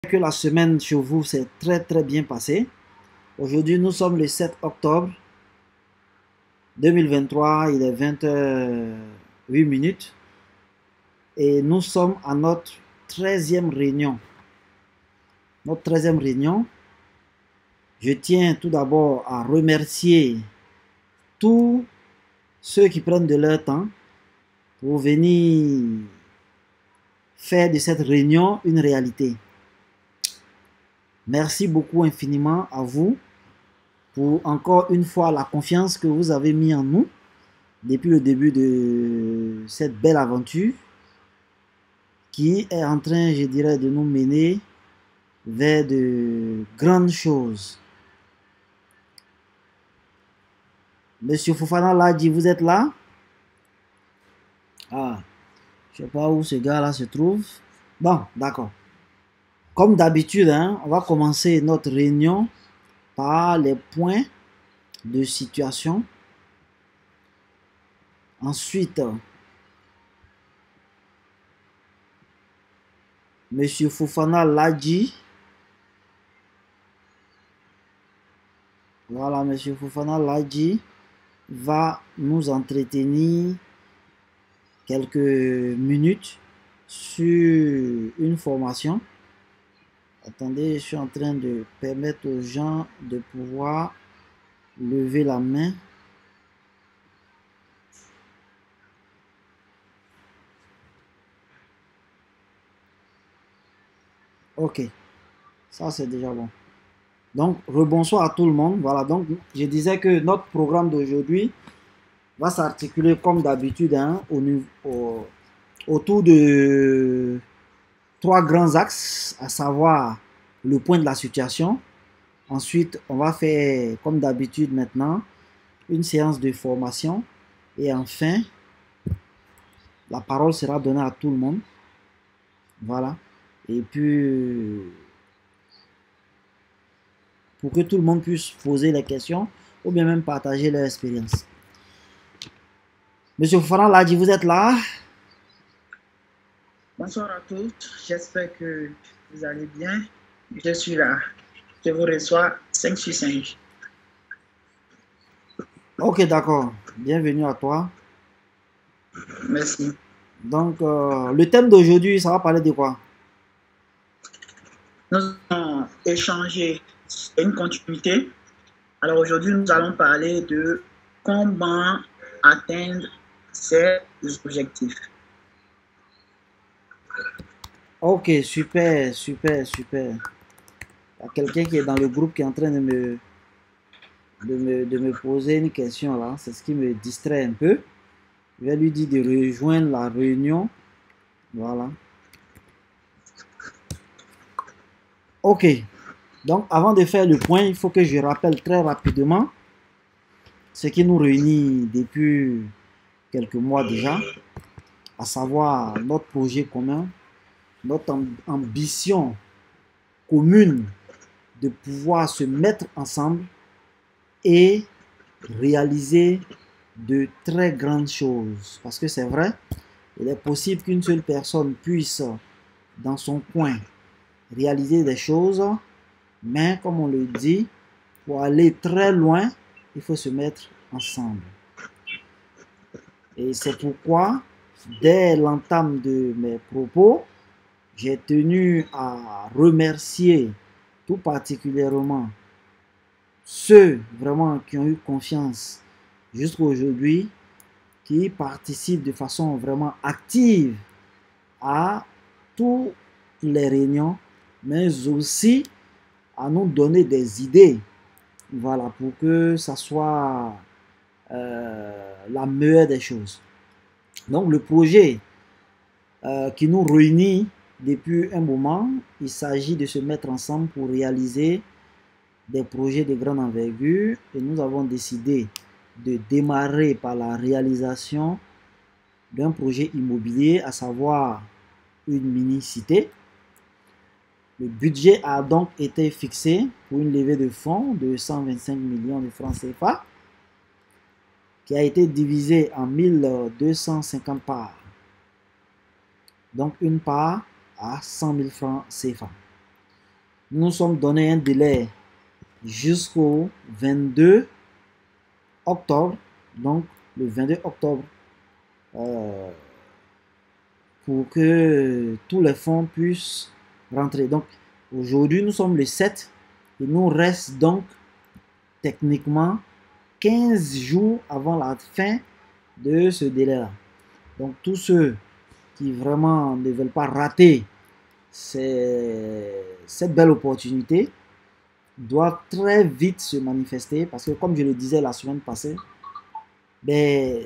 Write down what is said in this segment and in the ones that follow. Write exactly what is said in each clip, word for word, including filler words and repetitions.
Que la semaine chez vous s'est très très bien passée. Aujourd'hui, nous sommes le sept octobre deux mille vingt-trois, il est vingt heures huit minutes et nous sommes à notre treizième réunion. Notre treizième réunion, je tiens tout d'abord à remercier tous ceux qui prennent de leur temps pour venir faire de cette réunion une réalité. Merci beaucoup infiniment à vous pour encore une fois la confiance que vous avez mis en nous depuis le début de cette belle aventure qui est en train, je dirais, de nous mener vers de grandes choses. Monsieur Fofana Ladji, vous êtes là? Ah, je ne sais pas où ce gars-là se trouve. Bon, d'accord. Comme d'habitude, hein, on va commencer notre réunion par les points de situation. Ensuite, Monsieur Fofana Ladji. Voilà, Monsieur Fofana Ladji va nous entretenir quelques minutes sur une formation. Attendez, je suis en train de permettre aux gens de pouvoir lever la main. Ok, ça c'est déjà bon. Donc, rebonsoir à tout le monde. Voilà, donc je disais que notre programme d'aujourd'hui va s'articuler comme d'habitude hein, au, au, autour de trois grands axes, à savoir le point de la situation. Ensuite, on va faire, comme d'habitude maintenant, une séance de formation. Et enfin, la parole sera donnée à tout le monde. Voilà. Et puis, pour que tout le monde puisse poser les questions ou bien même partager leur expérience. Monsieur Fofana Ladji, vous êtes là? Bonsoir à tous, j'espère que vous allez bien. Je suis là. Je vous reçois cinq sur cinq. Ok, d'accord. Bienvenue à toi. Merci. Donc, euh, le thème d'aujourd'hui, ça va parler de quoi? Nous allons échanger une continuité. Alors aujourd'hui, nous allons parler de comment atteindre ses objectifs. Ok, super, super, super. Il y a quelqu'un qui est dans le groupe qui est en train de me, de me, de me poser une question là. C'est ce qui me distrait un peu. Je vais lui dire de rejoindre la réunion. Voilà. Ok. Donc, avant de faire le point, il faut que je rappelle très rapidement ce qui nous réunit depuis quelques mois déjà, à savoir notre projet commun, notre ambition commune de pouvoir se mettre ensemble et réaliser de très grandes choses. Parce que c'est vrai, il est possible qu'une seule personne puisse, dans son coin, réaliser des choses, mais comme on le dit, pour aller très loin, il faut se mettre ensemble. Et c'est pourquoi, dès l'entame de mes propos, j'ai tenu à remercier tout particulièrement ceux vraiment qui ont eu confiance jusqu'à aujourd'hui, qui participent de façon vraiment active à toutes les réunions, mais aussi à nous donner des idées, voilà, pour que ça soit euh, la meilleure des choses. Donc le projet euh, qui nous réunit depuis un moment, il s'agit de se mettre ensemble pour réaliser des projets de grande envergure et nous avons décidé de démarrer par la réalisation d'un projet immobilier, à savoir une mini-cité. Le budget a donc été fixé pour une levée de fonds de cent vingt-cinq millions de francs C F A qui a été divisé en mille deux cent cinquante parts. Donc une part à cent mille francs C F A. nous nous sommes donné un délai jusqu'au vingt-deux octobre, donc le vingt-deux octobre, euh, pour que tous les fonds puissent rentrer. Donc aujourd'hui nous sommes le sept, il nous reste donc techniquement quinze jours avant la fin de ce délai-là. Donc tous ceux qui vraiment ne veulent pas rater cette belle opportunité doivent très vite se manifester, parce que comme je le disais la semaine passée, ben,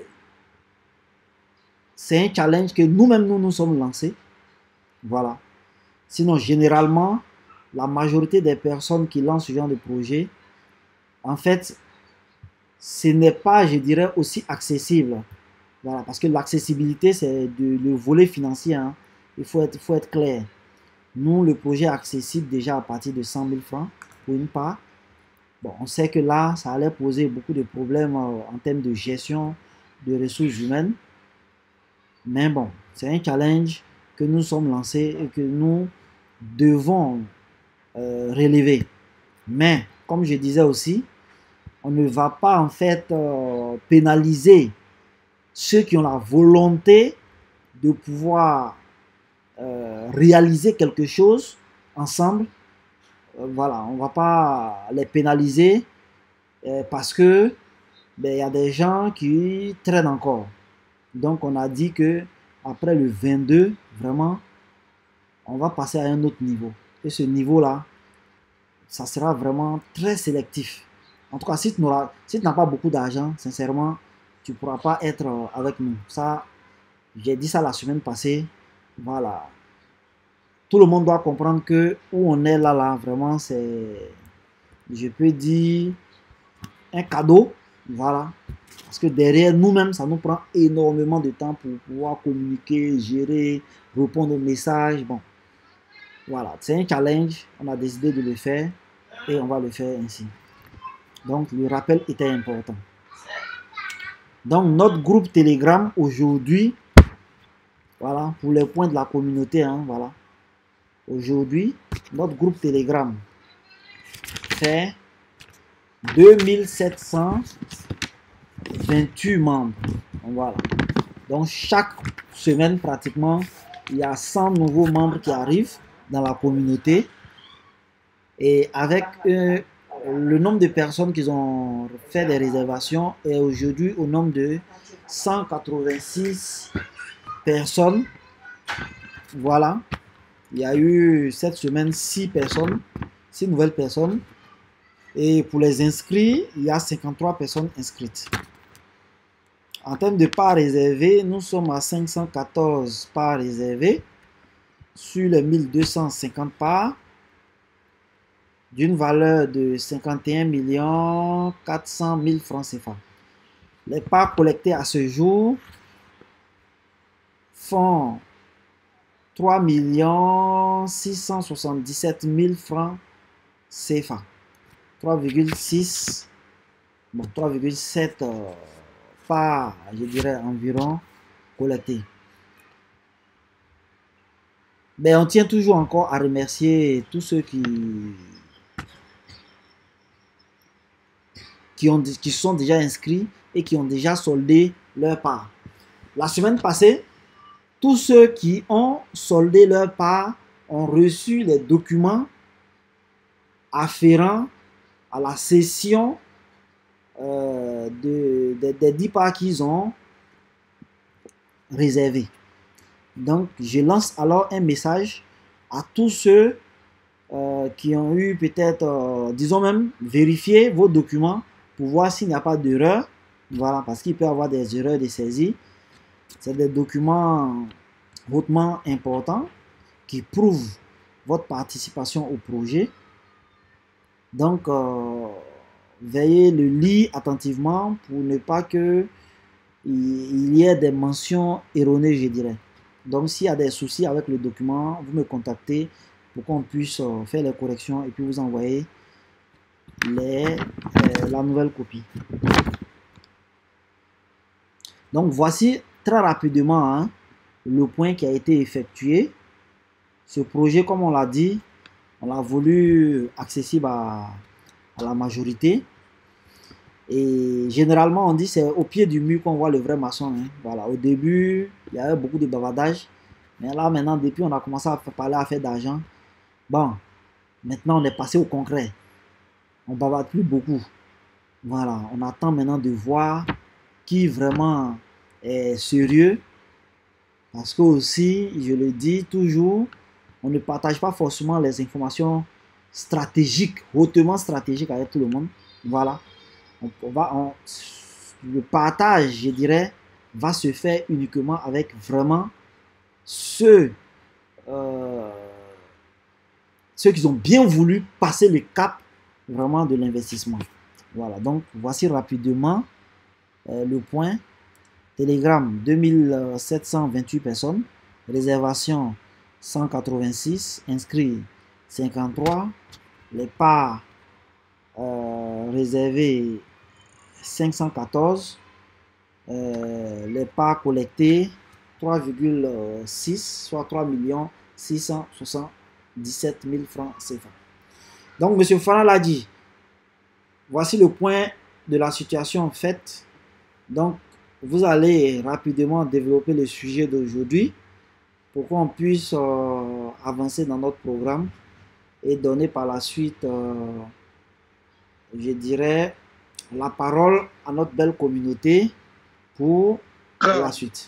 c'est un challenge que nous-mêmes nous nous sommes lancés. Voilà. Sinon, généralement, la majorité des personnes qui lancent ce genre de projet, en fait, ce n'est pas, je dirais, aussi accessible. Voilà, parce que l'accessibilité, c'est le volet financier. Hein. Il faut être, faut être clair. Nous, le projet est accessible déjà à partir de cent mille francs pour une part. Bon, on sait que là, ça allait poser beaucoup de problèmes euh, en termes de gestion de ressources humaines. Mais bon, c'est un challenge que nous sommes lancés et que nous devons euh, relever. Mais, comme je disais aussi, on ne va pas en fait euh, pénaliser ceux qui ont la volonté de pouvoir euh, réaliser quelque chose ensemble. Euh, voilà, on ne va pas les pénaliser euh, parce que ben, y a des gens qui traînent encore. Donc on a dit que après le vingt-deux, vraiment, on va passer à un autre niveau. Et ce niveau-là, ça sera vraiment très sélectif. En tout cas, si tu n'auras, si tu n'as pas beaucoup d'argent, sincèrement, tu ne pourras pas être avec nous. Ça, j'ai dit ça la semaine passée. Voilà. Tout le monde doit comprendre que où on est là, là, vraiment, c'est, je peux dire, un cadeau. Voilà. Parce que derrière nous-mêmes, ça nous prend énormément de temps pour pouvoir communiquer, gérer, répondre aux messages. Bon, voilà. C'est un challenge. On a décidé de le faire et on va le faire ainsi. Donc, le rappel était important. Donc, notre groupe Telegram aujourd'hui, voilà, pour les points de la communauté, hein, voilà. Aujourd'hui, notre groupe Telegram fait deux mille sept cent vingt-huit membres. Voilà. Donc, chaque semaine, pratiquement, il y a cent nouveaux membres qui arrivent dans la communauté. Et avec euh, le nombre de personnes qui ont fait des réservations est aujourd'hui au nombre de cent quatre-vingt-six personnes. Voilà. Il y a eu cette semaine six personnes, six nouvelles personnes. Et pour les inscrits, il y a cinquante-trois personnes inscrites. En termes de parts réservées, nous sommes à cinq cent quatorze parts réservées sur les mille deux cent cinquante parts d'une valeur de cinquante et un millions quatre cent mille francs C F A. Les parts collectées à ce jour font trois millions six cent soixante-dix-sept mille francs C F A. trois virgule six, bon, trois virgule sept euh, parts, je dirais environ, collectées. Mais on tient toujours encore à remercier tous ceux qui, qui, ont, qui sont déjà inscrits et qui ont déjà soldé leur part. La semaine passée, tous ceux qui ont soldé leur part ont reçu les documents afférents à la cession euh, de, de, des dix parts qu'ils ont réservées. Donc, je lance alors un message à tous ceux euh, qui ont eu peut-être, euh, disons même, vérifier vos documents pour voir s'il n'y a pas d'erreur. Voilà, parce qu'il peut y avoir des erreurs de saisie. C'est des documents hautement importants qui prouvent votre participation au projet. Donc, euh, veuillez le lire attentivement pour ne pas que il y ait des mentions erronées, je dirais. Donc, s'il y a des soucis avec le document, vous me contactez pour qu'on puisse euh, faire les corrections et puis vous envoyer les, euh, la nouvelle copie. Donc, voici très rapidement hein, le point qui a été effectué. Ce projet, comme on l'a dit, on l'a voulu accessible à, à la majorité. Et généralement, on dit c'est au pied du mur qu'on voit le vrai maçon. Hein. Voilà. Au début, il y avait beaucoup de bavardage. Mais là, maintenant, depuis, on a commencé à parler à faire d'argent. Bon, maintenant, on est passé au concret. On ne bavarde plus beaucoup. Voilà. On attend maintenant de voir qui vraiment est sérieux. Parce que aussi, je le dis toujours, on ne partage pas forcément les informations stratégiques, hautement stratégiques avec tout le monde. Voilà. On, on va, on, le partage, je dirais, va se faire uniquement avec vraiment ceux, euh, ceux qui ont bien voulu passer le cap vraiment de l'investissement. Voilà, donc voici rapidement euh, le point. Telegram, deux mille sept cent vingt-huit personnes. Réservation, cent quatre-vingt-six. Inscrits, cinquante-trois. Les parts euh, réservées, cinq cent quatorze. Euh, les parts collectées, trois virgule six, soit trois millions six cent soixante-dix-sept mille francs C F A. Donc, M. Fana l'a dit. Voici le point de la situation faite. Donc, vous allez rapidement développer le sujet d'aujourd'hui pour qu'on puisse euh, avancer dans notre programme et donner par la suite, euh, je dirais, la parole à notre belle communauté pour Alors, la suite.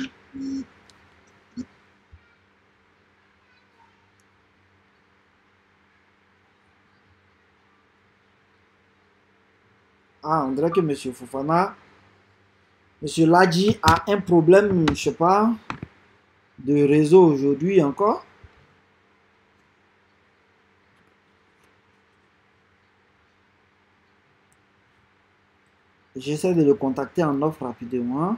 Ah, on dirait que M. Fofana, M. Ladji a un problème, je ne sais pas, de réseau aujourd'hui encore. J'essaie de le contacter en off rapidement.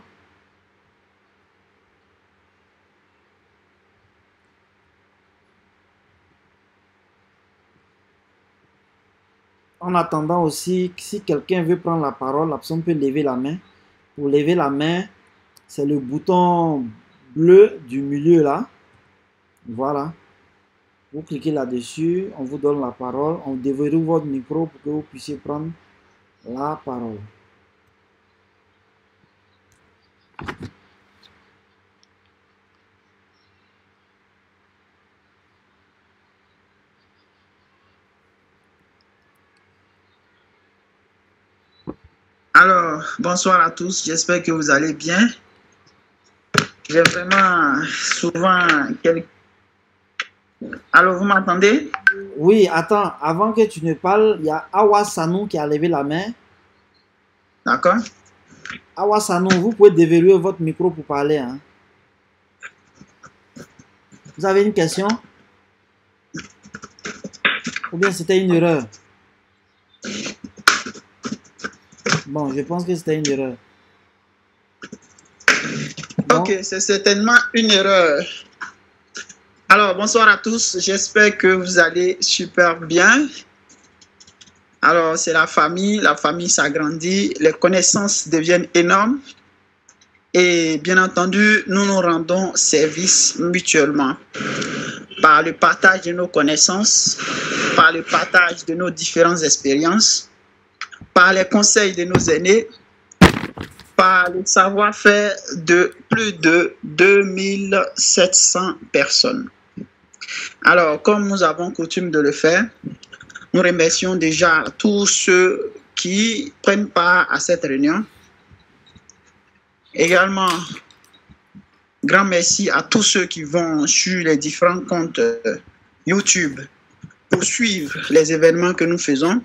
En attendant aussi, si quelqu'un veut prendre la parole, la personne peut lever la main. Pour lever la main, c'est le bouton bleu du milieu là. Voilà. Vous cliquez là-dessus, on vous donne la parole. On déverrouille votre micro pour que vous puissiez prendre la parole. alors, bonsoir à tous, j'espère que vous allez bien. J'ai vraiment souvent quelques... Alors, vous m'entendez? Oui, attends, avant que tu ne parles, il y a Awa Sanou qui a levé la main. D'accord. Awa Sanou, vous pouvez déverrouiller votre micro pour parler. Hein. Vous avez une question? Ou bien c'était une erreur? Bon, je pense que c'était une erreur. Bon. Ok, c'est certainement une erreur. Alors, bonsoir à tous. J'espère que vous allez super bien. Alors, c'est la famille. La famille s'agrandit. Les connaissances deviennent énormes. Et bien entendu, nous nous rendons service mutuellement par le partage de nos connaissances, par le partage de nos différentes expériences, par les conseils de nos aînés, par le savoir-faire de plus de deux mille sept cents personnes. Alors, comme nous avons coutume de le faire, nous remercions déjà tous ceux qui prennent part à cette réunion. Également, grand merci à tous ceux qui vont sur les différents comptes YouTube pour suivre les événements que nous faisons.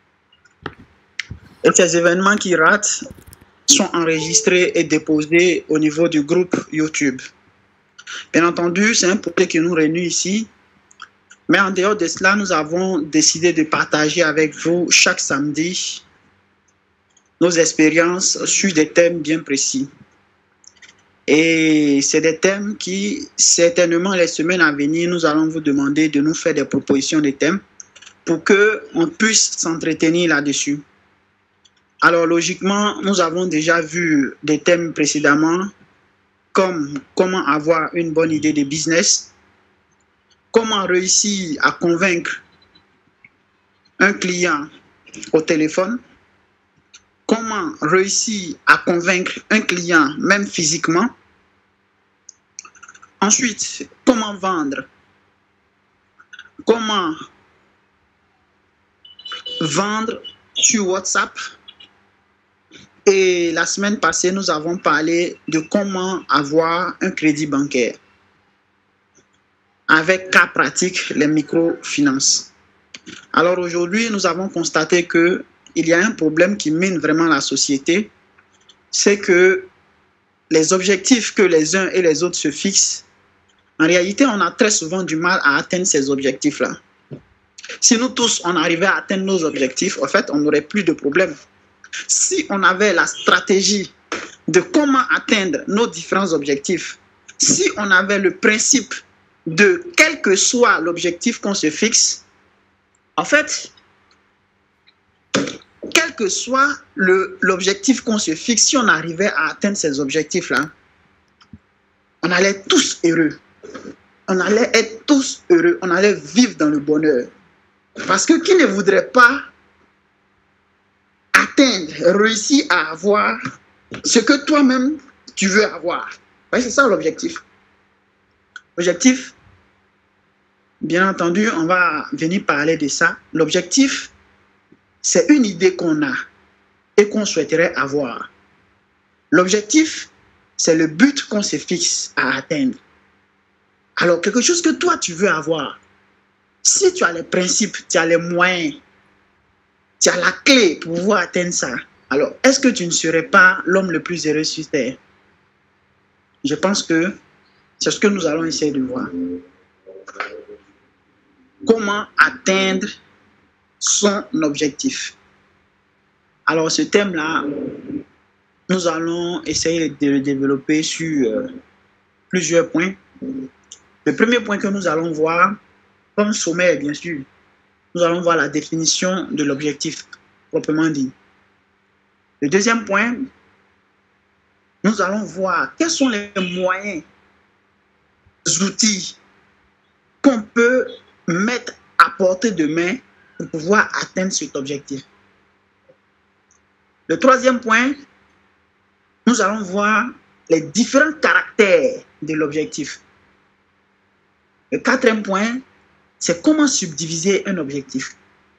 Et ces événements qui ratent sont enregistrés et déposés au niveau du groupe YouTube. Bien entendu, c'est un projet qui nous réunit ici. Mais en dehors de cela, nous avons décidé de partager avec vous chaque samedi nos expériences sur des thèmes bien précis. Et c'est des thèmes qui, certainement, les semaines à venir, nous allons vous demander de nous faire des propositions de thèmes pour qu'on puisse s'entretenir là-dessus. Alors, logiquement, nous avons déjà vu des thèmes précédemment, comme comment avoir une bonne idée de business, comment réussir à convaincre un client au téléphone, comment réussir à convaincre un client même physiquement. Ensuite, comment vendre, comment vendre sur WhatsApp. Et la semaine passée, nous avons parlé de comment avoir un crédit bancaire avec cas pratique, les microfinances. Alors aujourd'hui, nous avons constaté qu'il y a un problème qui mine vraiment la société, c'est que les objectifs que les uns et les autres se fixent, en réalité, on a très souvent du mal à atteindre ces objectifs-là. Si nous tous, on arrivait à atteindre nos objectifs, en fait, on n'aurait plus de problème. Si on avait la stratégie de comment atteindre nos différents objectifs, si on avait le principe de quel que soit l'objectif qu'on se fixe, en fait, quel que soit l'objectif qu'on se fixe, si on arrivait à atteindre ces objectifs-là, on allait tous heureux. On allait être tous heureux. On allait vivre dans le bonheur. Parce que qui ne voudrait pas atteindre, réussir à avoir ce que toi-même tu veux avoir? Ouais, c'est ça l'objectif. L'objectif, bien entendu, on va venir parler de ça. L'objectif, c'est une idée qu'on a et qu'on souhaiterait avoir. L'objectif, c'est le but qu'on se fixe à atteindre. Alors, quelque chose que toi, tu veux avoir, si tu as les principes, tu as les moyens, tu as la clé pour pouvoir atteindre ça, alors, est-ce que tu ne serais pas l'homme le plus heureux sur Terre? Je pense que c'est ce que nous allons essayer de voir. Comment atteindre son objectif? Alors, ce thème-là, nous allons essayer de le développer sur euh, plusieurs points. Le premier point que nous allons voir, comme sommaire bien sûr, nous allons voir la définition de l'objectif, proprement dit. Le deuxième point, nous allons voir quels sont les moyens, les outils qu'on peut mettre à portée de main pour pouvoir atteindre cet objectif. Le troisième point, nous allons voir les différents caractères de l'objectif. Le quatrième point, c'est comment subdiviser un objectif.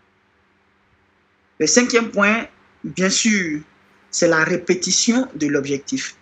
Le cinquième point, bien sûr, c'est la répétition de l'objectif.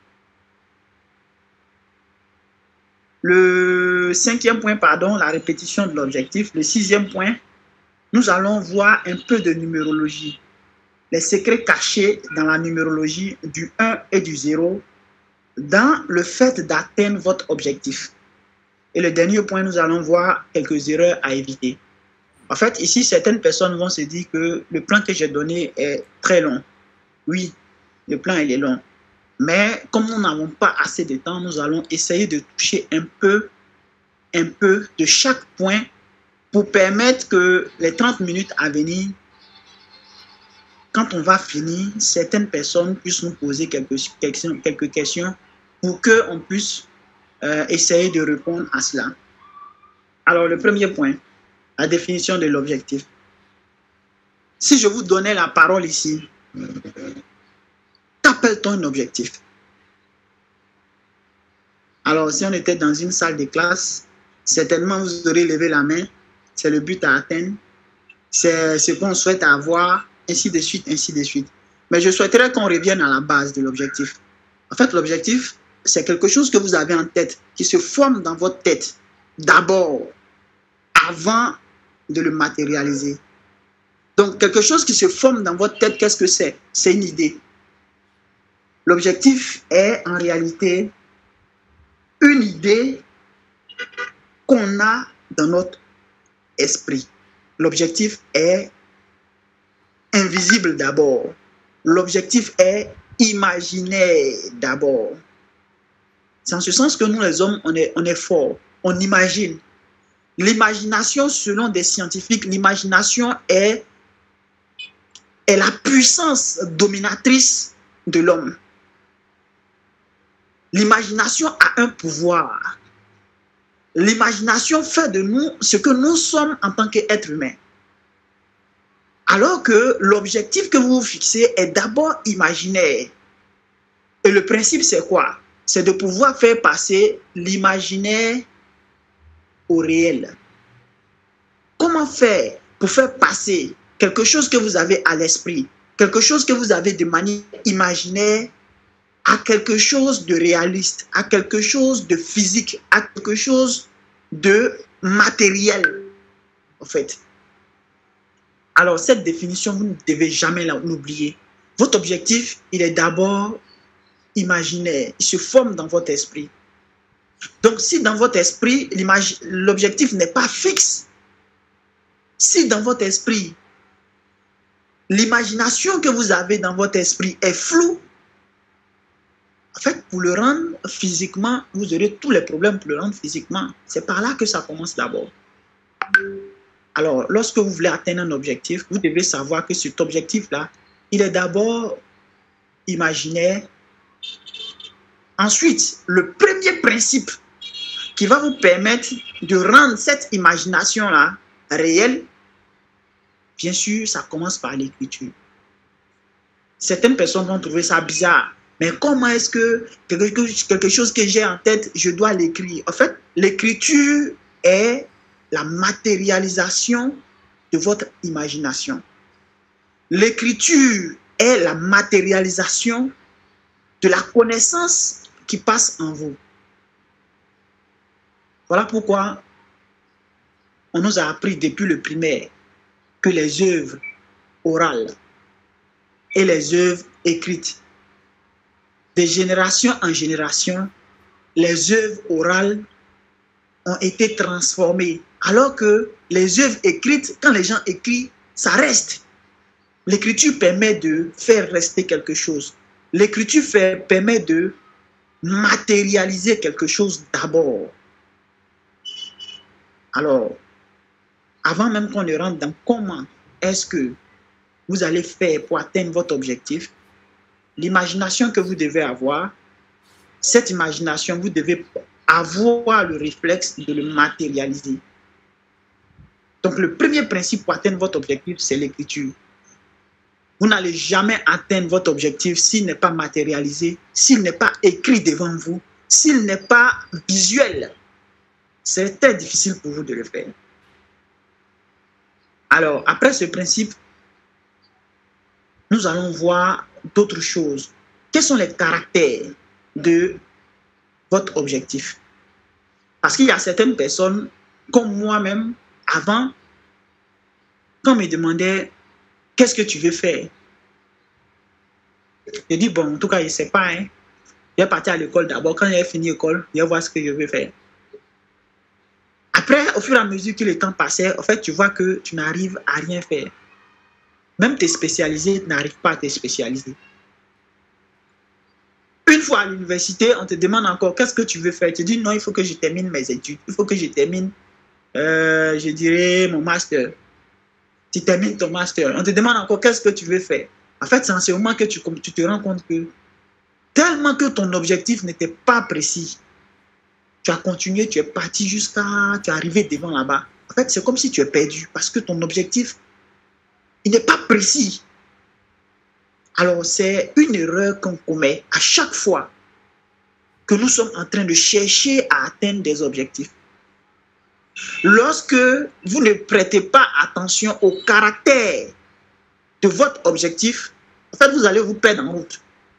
Le cinquième point, pardon, la répétition de l'objectif. Le sixième point, nous allons voir un peu de numérologie. Les secrets cachés dans la numérologie du un et du zéro dans le fait d'atteindre votre objectif. Et le dernier point, nous allons voir quelques erreurs à éviter. En fait, ici, certaines personnes vont se dire que le plan que j'ai donné est très long. Oui, le plan, il est long. Mais comme nous n'avons pas assez de temps, nous allons essayer de toucher un peu, un peu de chaque point pour permettre que les trente minutes à venir, quand on va finir, certaines personnes puissent nous poser quelques questions, quelques questions pour qu'on puisse euh, essayer de répondre à cela. Alors, le premier point, la définition de l'objectif. Si je vous donnais la parole ici, qu'appelle-t-on un objectif? Alors, si on était dans une salle de classe, certainement vous aurez levé la main, c'est le but à atteindre, c'est ce qu'on souhaite avoir, ainsi de suite, ainsi de suite. Mais je souhaiterais qu'on revienne à la base de l'objectif. En fait, l'objectif, c'est quelque chose que vous avez en tête, qui se forme dans votre tête, d'abord, avant de le matérialiser. Donc, quelque chose qui se forme dans votre tête, qu'est-ce que c'est? C'est une idée. L'objectif est en réalité une idée qu'on a dans notre esprit. L'objectif est invisible d'abord. L'objectif est imaginaire d'abord. C'est en ce sens que nous, les hommes, on est, on est forts. On imagine. L'imagination, selon des scientifiques, l'imagination est, est la puissance dominatrice de l'homme. L'imagination a un pouvoir. l'imagination fait de nous ce que nous sommes en tant qu'êtres humains. Alors que l'objectif que vous vous fixez est d'abord imaginaire. Et le principe, c'est quoi? C'est de pouvoir faire passer l'imaginaire au réel. Comment faire pour faire passer quelque chose que vous avez à l'esprit, quelque chose que vous avez de manière imaginaire, à quelque chose de réaliste, à quelque chose de physique, à quelque chose de matériel, en fait. Alors, cette définition, vous ne devez jamais l'oublier. Votre objectif, il est d'abord imaginaire. Il se forme dans votre esprit. Donc, si dans votre esprit, l'objectif n'est pas fixe, si dans votre esprit, l'imagination que vous avez dans votre esprit est floue, en fait, pour le rendre physiquement, vous aurez tous les problèmes pour le rendre physiquement. C'est par là que ça commence d'abord. Alors, lorsque vous voulez atteindre un objectif, vous devez savoir que cet objectif-là, il est d'abord imaginaire. Ensuite, le premier principe qui va vous permettre de rendre cette imagination-là réelle, bien sûr, ça commence par l'écriture. Certaines personnes vont trouver ça bizarre. Mais comment est-ce que quelque chose que j'ai en tête, je dois l'écrire? En fait, l'écriture est la matérialisation de votre imagination. L'écriture est la matérialisation de la connaissance qui passe en vous. Voilà pourquoi on nous a appris depuis le primaire que les œuvres orales et les œuvres écrites, de génération en génération, les œuvres orales ont été transformées. Alors que les œuvres écrites, quand les gens écrivent, ça reste. L'écriture permet de faire rester quelque chose. L'écriture permet de matérialiser quelque chose d'abord. Alors, avant même qu'on ne rentre dans comment est-ce que vous allez faire pour atteindre votre objectif, l'imagination que vous devez avoir, cette imagination, vous devez avoir le réflexe de le matérialiser. Donc, le premier principe pour atteindre votre objectif, c'est l'écriture. Vous n'allez jamais atteindre votre objectif s'il n'est pas matérialisé, s'il n'est pas écrit devant vous, s'il n'est pas visuel. C'est très difficile pour vous de le faire. Alors, après ce principe, nous allons voir d'autres choses. Quels sont les caractères de votre objectif? Parce qu'il y a certaines personnes, comme moi-même, avant, quand on me demandait qu'est-ce que tu veux faire, je dis bon, en tout cas, je ne sais pas. Hein. Je vais partir à l'école d'abord. Quand j'ai fini l'école, je vais voir ce que je veux faire. Après, au fur et à mesure que le temps passait, en fait, tu vois que tu n'arrives à rien faire. Même tes spécialisés n'arrivent pas à te spécialiser. Une fois à l'université, on te demande encore qu'est-ce que tu veux faire. Tu dis non, il faut que je termine mes études. Il faut que je termine, euh, je dirais, mon master. Tu termines ton master. On te demande encore qu'est-ce que tu veux faire. En fait, c'est en ce moment que tu, tu te rends compte que tellement que ton objectif n'était pas précis, tu as continué, tu es parti jusqu'à, tu es arrivé devant là-bas. En fait, c'est comme si tu es perdu parce que ton objectif, il n'est pas précis. Alors, c'est une erreur qu'on commet à chaque fois que nous sommes en train de chercher à atteindre des objectifs. Lorsque vous ne prêtez pas attention au caractère de votre objectif, en fait, vous allez vous perdre en route.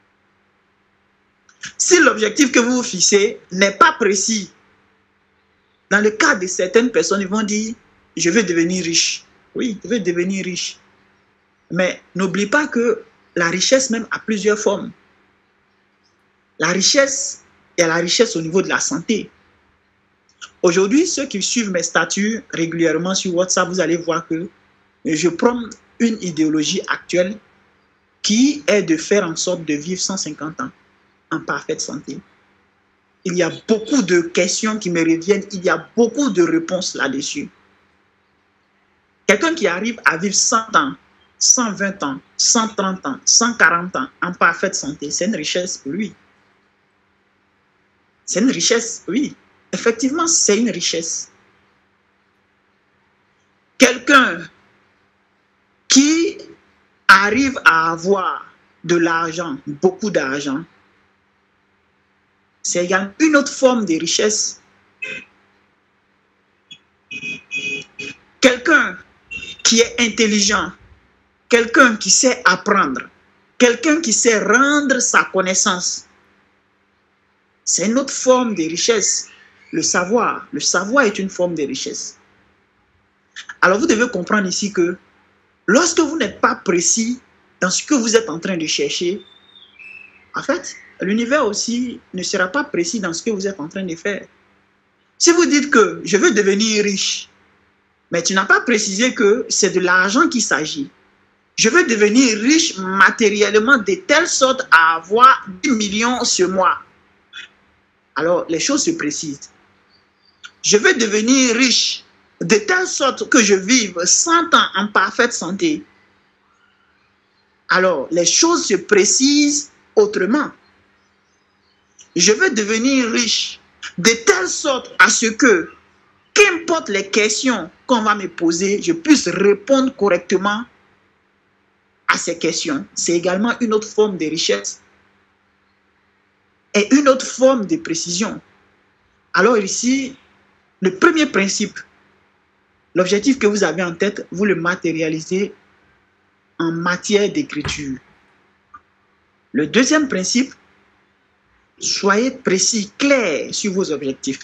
Si l'objectif que vous vous fixez n'est pas précis, dans le cas de certaines personnes, ils vont dire « je veux devenir riche ». Oui, je veux devenir riche. Mais n'oublie pas que la richesse même a plusieurs formes. La richesse, il y a la richesse au niveau de la santé. Aujourd'hui, ceux qui suivent mes statuts régulièrement sur WhatsApp, vous allez voir que je prône une idéologie actuelle qui est de faire en sorte de vivre cent cinquante ans en parfaite santé. Il y a beaucoup de questions qui me reviennent, il y a beaucoup de réponses là-dessus. Quelqu'un qui arrive à vivre cent ans, cent vingt ans, cent trente ans, cent quarante ans en parfaite santé, c'est une richesse pour lui. C'est une richesse, oui. effectivement, c'est une richesse. Quelqu'un qui arrive à avoir de l'argent, beaucoup d'argent, c'est également une autre forme de richesse. Quelqu'un qui est intelligent, quelqu'un qui sait apprendre, quelqu'un qui sait rendre sa connaissance, c'est une autre forme de richesse. Le savoir, le savoir est une forme de richesse. Alors vous devez comprendre ici que lorsque vous n'êtes pas précis dans ce que vous êtes en train de chercher, en fait, l'univers aussi ne sera pas précis dans ce que vous êtes en train de faire. Si vous dites que je veux devenir riche, mais tu n'as pas précisé que c'est de l'argent qu'il s'agit. Je veux devenir riche matériellement de telle sorte à avoir dix millions ce mois. Alors, les choses se précisent. Je veux devenir riche de telle sorte que je vive cent ans en parfaite santé. Alors, les choses se précisent autrement. Je veux devenir riche de telle sorte à ce que, qu'importe les questions qu'on va me poser, je puisse répondre correctement à ces questions. C'est également une autre forme de richesse et une autre forme de précision. Alors ici, le premier principe, l'objectif que vous avez en tête, vous le matérialisez en matière d'écriture. Le deuxième principe, soyez précis, clair sur vos objectifs.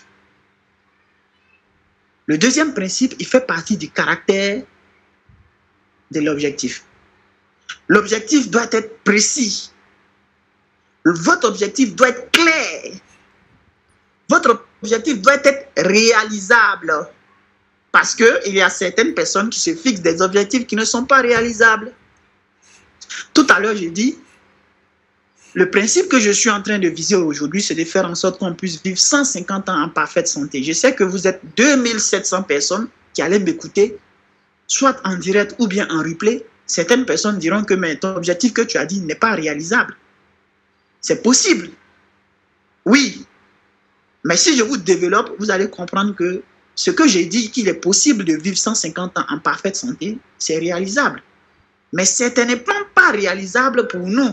Le deuxième principe, il fait partie du caractère de l'objectif. L'objectif doit être précis. Votre objectif doit être clair. Votre objectif doit être réalisable. Parce qu'il y a certaines personnes qui se fixent des objectifs qui ne sont pas réalisables. Tout à l'heure, j'ai dit, le principe que je suis en train de viser aujourd'hui, c'est de faire en sorte qu'on puisse vivre cent cinquante ans en parfaite santé. Je sais que vous êtes deux mille sept cents personnes qui allaient m'écouter, soit en direct ou bien en replay. Certaines personnes diront que mais ton objectif que tu as dit n'est pas réalisable. C'est possible. Oui. Mais si je vous développe, vous allez comprendre que ce que j'ai dit, qu'il est possible de vivre cent cinquante ans en parfaite santé, c'est réalisable. Mais certainement pas réalisable pour nous.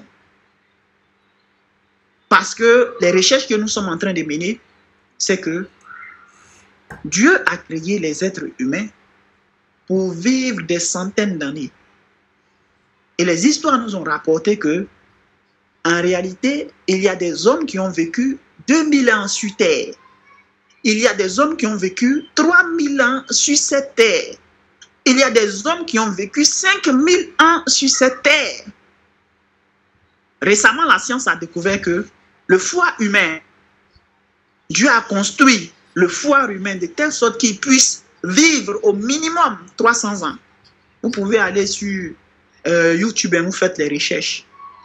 Parce que les recherches que nous sommes en train de mener, c'est que Dieu a créé les êtres humains pour vivre des centaines d'années. Et les histoires nous ont rapporté que, en réalité, il y a des hommes qui ont vécu deux mille ans sur Terre. Il y a des hommes qui ont vécu trois mille ans sur cette Terre. Il y a des hommes qui ont vécu cinq mille ans sur cette Terre. Récemment, la science a découvert que le foie humain, Dieu a construit le foie humain de telle sorte qu'il puisse vivre au minimum trois cents ans. Vous pouvez aller sur euh, YouTube et vous faites les recherches.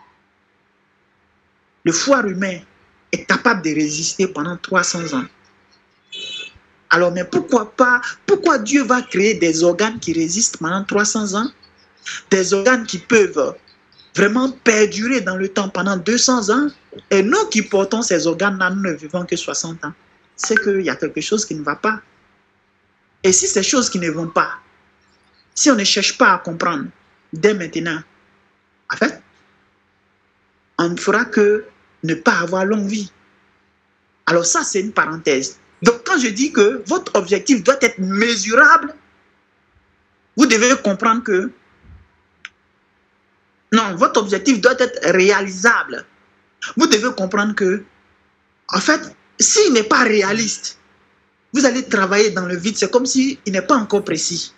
Le foie humain est capable de résister pendant trois cents ans. Alors, mais pourquoi pas, pourquoi Dieu va créer des organes qui résistent pendant trois cents ans? Des organes qui peuvent vraiment perdurer dans le temps pendant deux cents ans, et nous qui portons ces organes-là, nous ne vivons que soixante ans. C'est qu'il y a quelque chose qui ne va pas. Et si ces choses qui ne vont pas, si on ne cherche pas à comprendre dès maintenant, en fait, on ne fera que ne pas avoir longue vie. Alors ça, c'est une parenthèse. Donc quand je dis que votre objectif doit être mesurable, vous devez comprendre que non, votre objectif doit être réalisable. Vous devez comprendre que, en fait, s'il n'est pas réaliste, vous allez travailler dans le vide. C'est comme s'il n'est pas encore précis.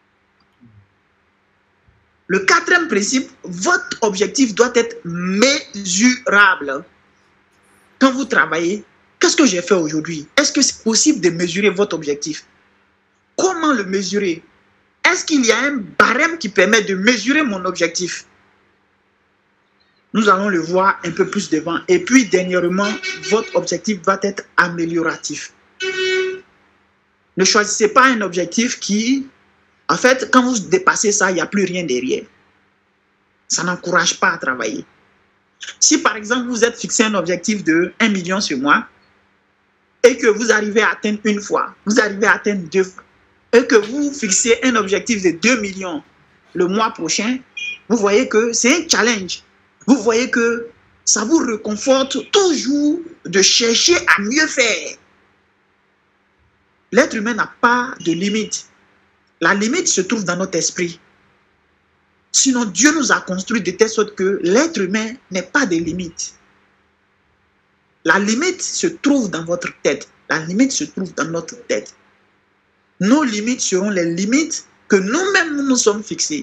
Le quatrième principe, votre objectif doit être mesurable. Quand vous travaillez, qu'est-ce que j'ai fait aujourd'hui? Est-ce que c'est possible de mesurer votre objectif? Comment le mesurer? Est-ce qu'il y a un barème qui permet de mesurer mon objectif? Nous allons le voir un peu plus devant. Et puis, dernièrement, votre objectif va être amélioratif. Ne choisissez pas un objectif qui, en fait, quand vous dépassez ça, il n'y a plus rien derrière. Ça n'encourage pas à travailler. Si, par exemple, vous êtes fixé un objectif de un million sur mois, et que vous arrivez à atteindre une fois, vous arrivez à atteindre deux fois, et que vous fixez un objectif de deux millions le mois prochain, vous voyez que c'est un challenge. Vous voyez que ça vous réconforte toujours de chercher à mieux faire. L'être humain n'a pas de limite. La limite se trouve dans notre esprit. Sinon, Dieu nous a construit de telle sorte que l'être humain n'est pas de limite. La limite se trouve dans votre tête. La limite se trouve dans notre tête. Nos limites seront les limites que nous-mêmes nous nous sommes fixées.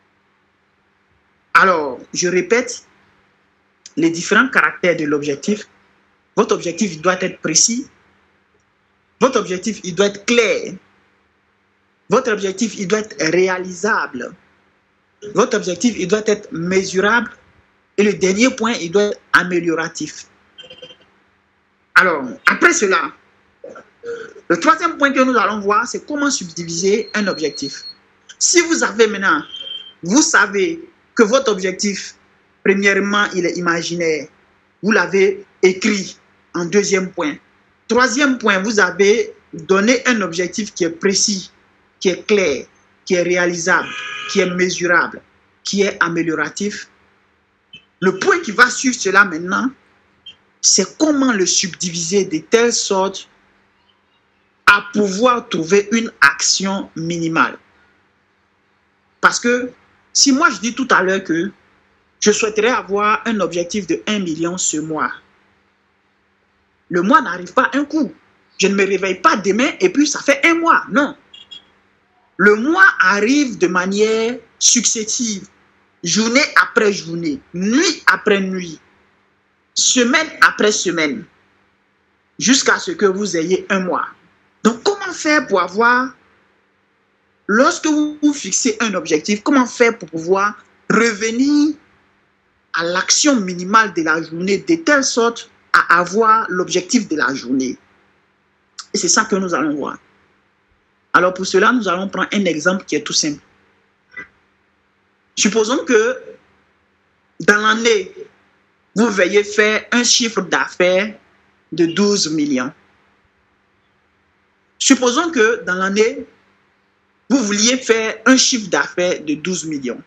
Alors, je répète, les différents caractères de l'objectif. Votre objectif, il doit être précis. Votre objectif, il doit être clair. Votre objectif, il doit être réalisable. Votre objectif, il doit être mesurable. Et le dernier point, il doit être amélioratif. Alors, après cela, le troisième point que nous allons voir, c'est comment subdiviser un objectif. Si vous avez maintenant, vous savez que votre objectif, premièrement, il est imaginaire. Vous l'avez écrit en deuxième point. Troisième point, vous avez donné un objectif qui est précis, qui est clair, qui est réalisable, qui est mesurable, qui est amélioratif. Le point qui va suivre cela maintenant, c'est comment le subdiviser de telle sorte à pouvoir trouver une action minimale. Parce que si moi je dis tout à l'heure que je souhaiterais avoir un objectif de un million ce mois, le mois n'arrive pas un coup. Je ne me réveille pas demain et puis ça fait un mois. Non. Le mois arrive de manière successive, journée après journée, nuit après nuit, semaine après semaine, jusqu'à ce que vous ayez un mois. Donc, comment faire pour avoir, lorsque vous, vous fixez un objectif, comment faire pour pouvoir revenir à l'action minimale de la journée de telle sorte à avoir l'objectif de la journée? Et c'est ça que nous allons voir. Alors, pour cela, nous allons prendre un exemple qui est tout simple. Supposons que dans l'année, vous veuillez faire un chiffre d'affaires de douze millions. Supposons que dans l'année, vous vouliez faire un chiffre d'affaires de douze millions.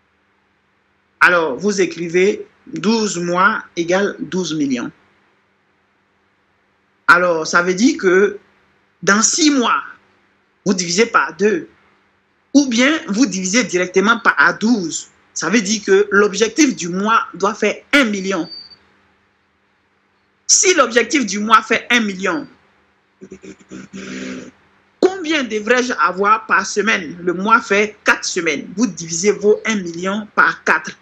Alors, vous écrivez douze mois égale douze millions. Alors, ça veut dire que dans six mois, vous divisez par deux. Ou bien, vous divisez directement par douze. Ça veut dire que l'objectif du mois doit faire un million. Si l'objectif du mois fait un million, combien devrais-je avoir par semaine? Le mois fait quatre semaines. Vous divisez vos un million par quatre.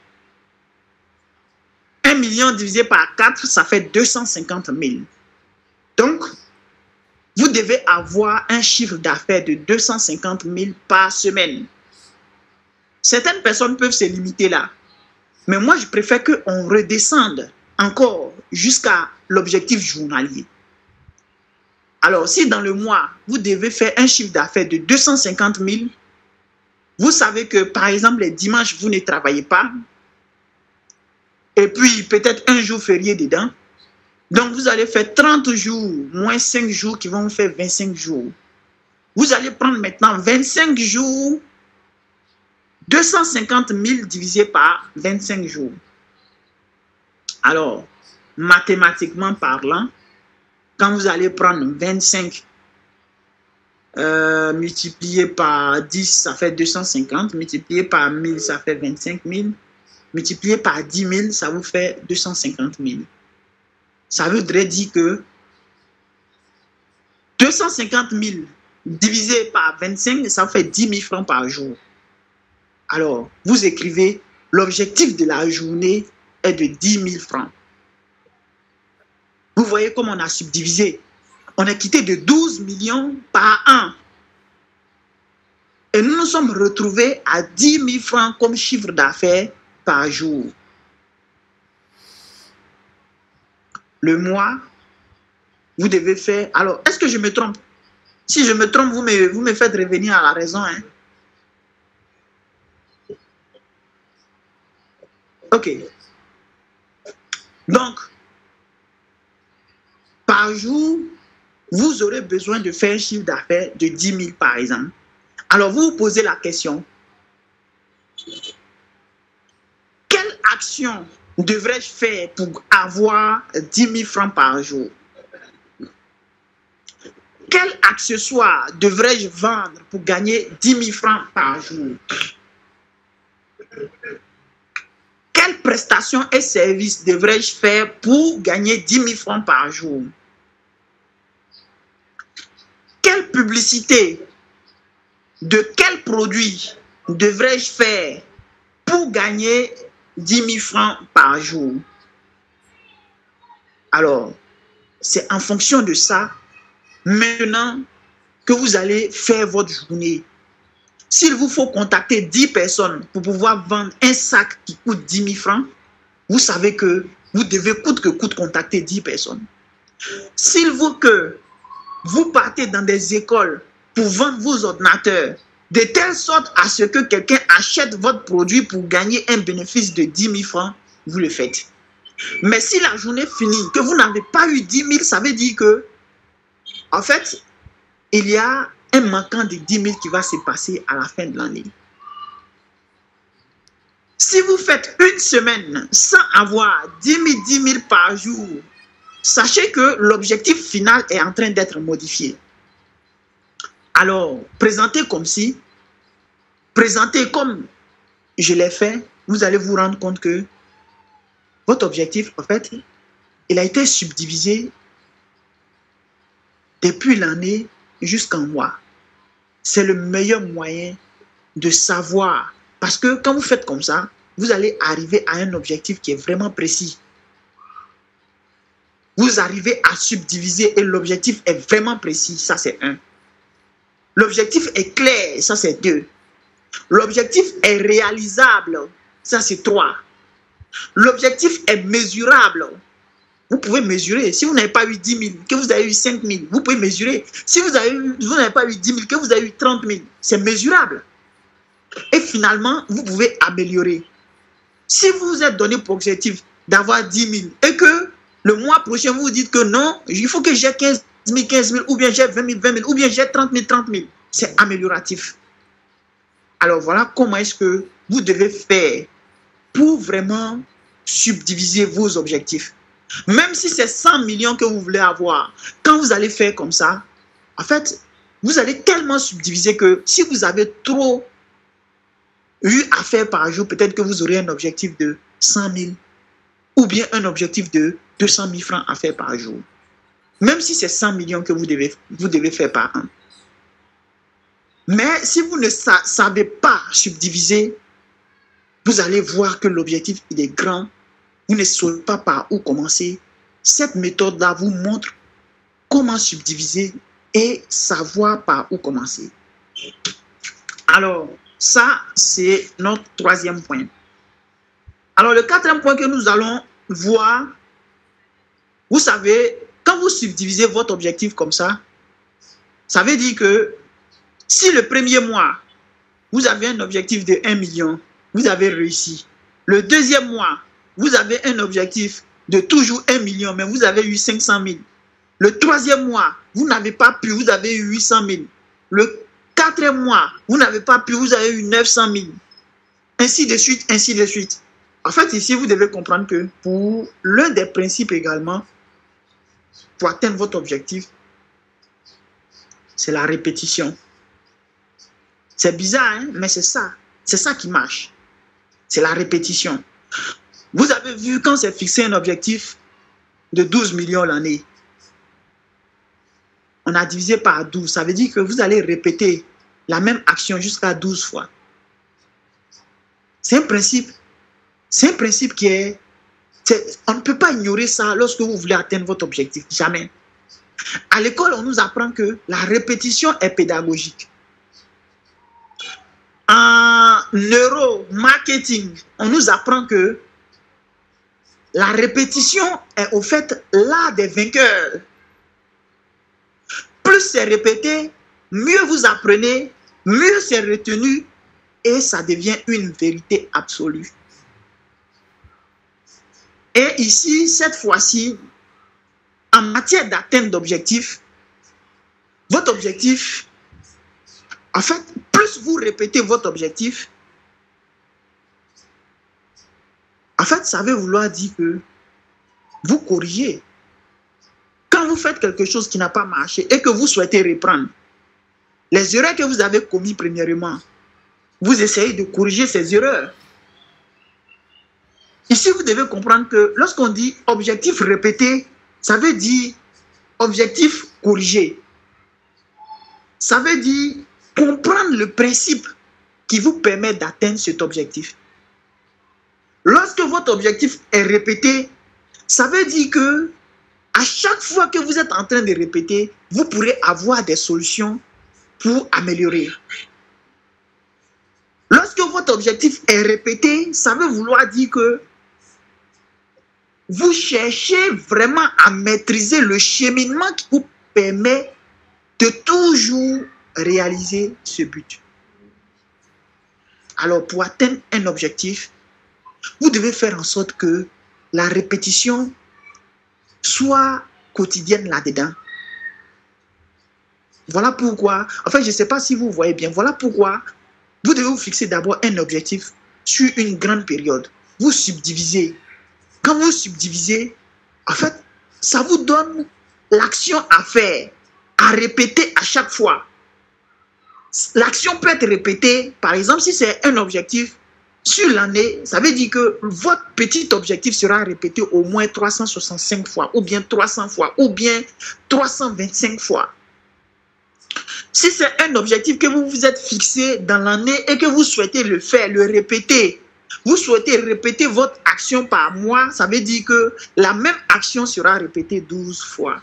un million divisé par quatre, ça fait deux cent cinquante mille. Donc, vous devez avoir un chiffre d'affaires de deux cent cinquante mille par semaine. Certaines personnes peuvent se limiter là. Mais moi, je préfère qu'on redescende encore jusqu'à l'objectif journalier. Alors, si dans le mois, vous devez faire un chiffre d'affaires de deux cent cinquante mille, vous savez que, par exemple, les dimanches, vous ne travaillez pas. Et puis, peut-être un jour férié dedans. Donc, vous allez faire trente jours, moins cinq jours qui vont vous faire vingt-cinq jours. Vous allez prendre maintenant vingt-cinq jours, deux cent cinquante mille divisé par vingt-cinq jours. Alors, mathématiquement parlant, quand vous allez prendre vingt-cinq euh, multiplié par dix, ça fait deux cent cinquante. Multiplié par mille, ça fait vingt-cinq mille. Multiplié par dix mille, ça vous fait deux cent cinquante mille. Ça voudrait dire que deux cent cinquante mille divisé par vingt-cinq, ça fait dix mille francs par jour. Alors, vous écrivez, l'objectif de la journée est de dix mille francs. Vous voyez comment on a subdivisé. On a quitté de douze millions par an. Et nous nous sommes retrouvés à dix mille francs comme chiffre d'affaires par jour. Le mois, vous devez faire... Alors, est-ce que je me trompe? Si je me trompe, vous me, vous me faites revenir à la raison. Hein? Ok. Donc, par jour, vous aurez besoin de faire un chiffre d'affaires de dix mille par exemple. Alors vous vous posez la question, quelle action devrais-je faire pour avoir dix mille francs par jour? Quel accessoire devrais-je vendre pour gagner dix mille francs par jour? Quelles prestations et services devrais-je faire pour gagner dix mille francs par jour? Quelle publicité de quel produit devrais-je faire pour gagner dix mille francs par jour? Alors, c'est en fonction de ça, maintenant, que vous allez faire votre journée. S'il vous faut contacter dix personnes pour pouvoir vendre un sac qui coûte dix mille francs, vous savez que vous devez coûte que coûte contacter dix personnes. S'il vous que vous partez dans des écoles pour vendre vos ordinateurs, de telle sorte à ce que quelqu'un achète votre produit pour gagner un bénéfice de dix mille francs, vous le faites. Mais si la journée finit, que vous n'avez pas eu dix mille, ça veut dire que, en fait, il y a un manquant de dix mille qui va se passer à la fin de l'année. Si vous faites une semaine sans avoir dix mille, dix mille par jour, sachez que l'objectif final est en train d'être modifié. Alors, présentez comme si, présentez comme je l'ai fait, vous allez vous rendre compte que votre objectif, en fait, il a été subdivisé depuis l'année jusqu'en mois. C'est le meilleur moyen de savoir. Parce que quand vous faites comme ça, vous allez arriver à un objectif qui est vraiment précis. Vous arrivez à subdiviser et l'objectif est vraiment précis. Ça, c'est un. L'objectif est clair. Ça, c'est deux. L'objectif est réalisable. Ça, c'est trois. L'objectif est mesurable. Vous pouvez mesurer. Si vous n'avez pas eu dix mille, que vous avez eu cinq mille, vous pouvez mesurer. Si vous avez eu, vous n'avez pas eu dix mille, que vous avez eu trente mille, c'est mesurable. Et finalement, vous pouvez améliorer. Si vous vous êtes donné pour objectif d'avoir dix mille et que le mois prochain, vous vous dites que non, il faut que j'ai quinze mille, quinze mille, ou bien j'ai vingt mille, vingt mille, ou bien j'ai trente mille, trente mille, c'est amélioratif. Alors voilà comment est-ce que vous devez faire pour vraiment subdiviser vos objectifs. Même si c'est cent millions que vous voulez avoir, quand vous allez faire comme ça, en fait, vous allez tellement subdiviser que si vous avez trop eu à faire par jour, peut-être que vous aurez un objectif de cent mille ou bien un objectif de deux cent mille francs à faire par jour. Même si c'est cent millions que vous devez, vous devez faire par an. Mais si vous ne sa savez pas subdiviser, vous allez voir que l'objectif il est grand. Vous ne saurez pas par où commencer. Cette méthode-là vous montre comment subdiviser et savoir par où commencer. Alors, ça, c'est notre troisième point. Alors, le quatrième point que nous allons voir, vous savez, quand vous subdivisez votre objectif comme ça, ça veut dire que si le premier mois, vous avez un objectif de un million, vous avez réussi. Le deuxième mois, vous avez un objectif de toujours un million, mais vous avez eu cinq cent mille. Le troisième mois, vous n'avez pas pu, vous avez eu huit cent mille. Le quatrième mois, vous n'avez pas pu, vous avez eu neuf cent mille. Ainsi de suite, ainsi de suite. En fait, ici, vous devez comprendre que pour l'un des principes également, pour atteindre votre objectif, c'est la répétition. C'est bizarre, hein? Mais c'est ça. C'est ça qui marche. C'est la répétition. Vous avez vu quand c'est fixé un objectif de douze millions l'année. On a divisé par douze. Ça veut dire que vous allez répéter la même action jusqu'à douze fois. C'est un principe. C'est un principe qui est, est... On ne peut pas ignorer ça lorsque vous voulez atteindre votre objectif. Jamais. À l'école, on nous apprend que la répétition est pédagogique. En neuromarketing, on nous apprend que la répétition est au fait l'art des vainqueurs. Plus c'est répété, mieux vous apprenez, mieux c'est retenu et ça devient une vérité absolue. Et ici, cette fois-ci, en matière d'atteinte d'objectifs, Votre objectif, en fait, plus vous répétez votre objectif, en fait, ça veut vouloir dire que vous corrigez. Quand vous faites quelque chose qui n'a pas marché et que vous souhaitez reprendre, les erreurs que vous avez commises premièrement, vous essayez de corriger ces erreurs. Ici, vous devez comprendre que lorsqu'on dit objectif répété, ça veut dire objectif corrigé. Ça veut dire comprendre le principe qui vous permet d'atteindre cet objectif. Lorsque votre objectif est répété, ça veut dire que à chaque fois que vous êtes en train de répéter, vous pourrez avoir des solutions pour améliorer. Lorsque votre objectif est répété, ça veut vouloir dire que vous cherchez vraiment à maîtriser le cheminement qui vous permet de toujours réaliser ce but. Alors, pour atteindre un objectif, vous devez faire en sorte que la répétition soit quotidienne là-dedans. Voilà pourquoi, en fait, je ne sais pas si vous voyez bien, voilà pourquoi vous devez vous fixer d'abord un objectif sur une grande période. Vous subdivisez. Quand vous subdivisez, en fait, ça vous donne l'action à faire, à répéter à chaque fois. L'action peut être répétée, par exemple, si c'est un objectif sur l'année, ça veut dire que votre petit objectif sera répété au moins trois cent soixante-cinq fois, ou bien trois cents fois, ou bien trois cent vingt-cinq fois. Si c'est un objectif que vous vous êtes fixé dans l'année et que vous souhaitez le faire, le répéter, vous souhaitez répéter votre action par mois, ça veut dire que la même action sera répétée douze fois.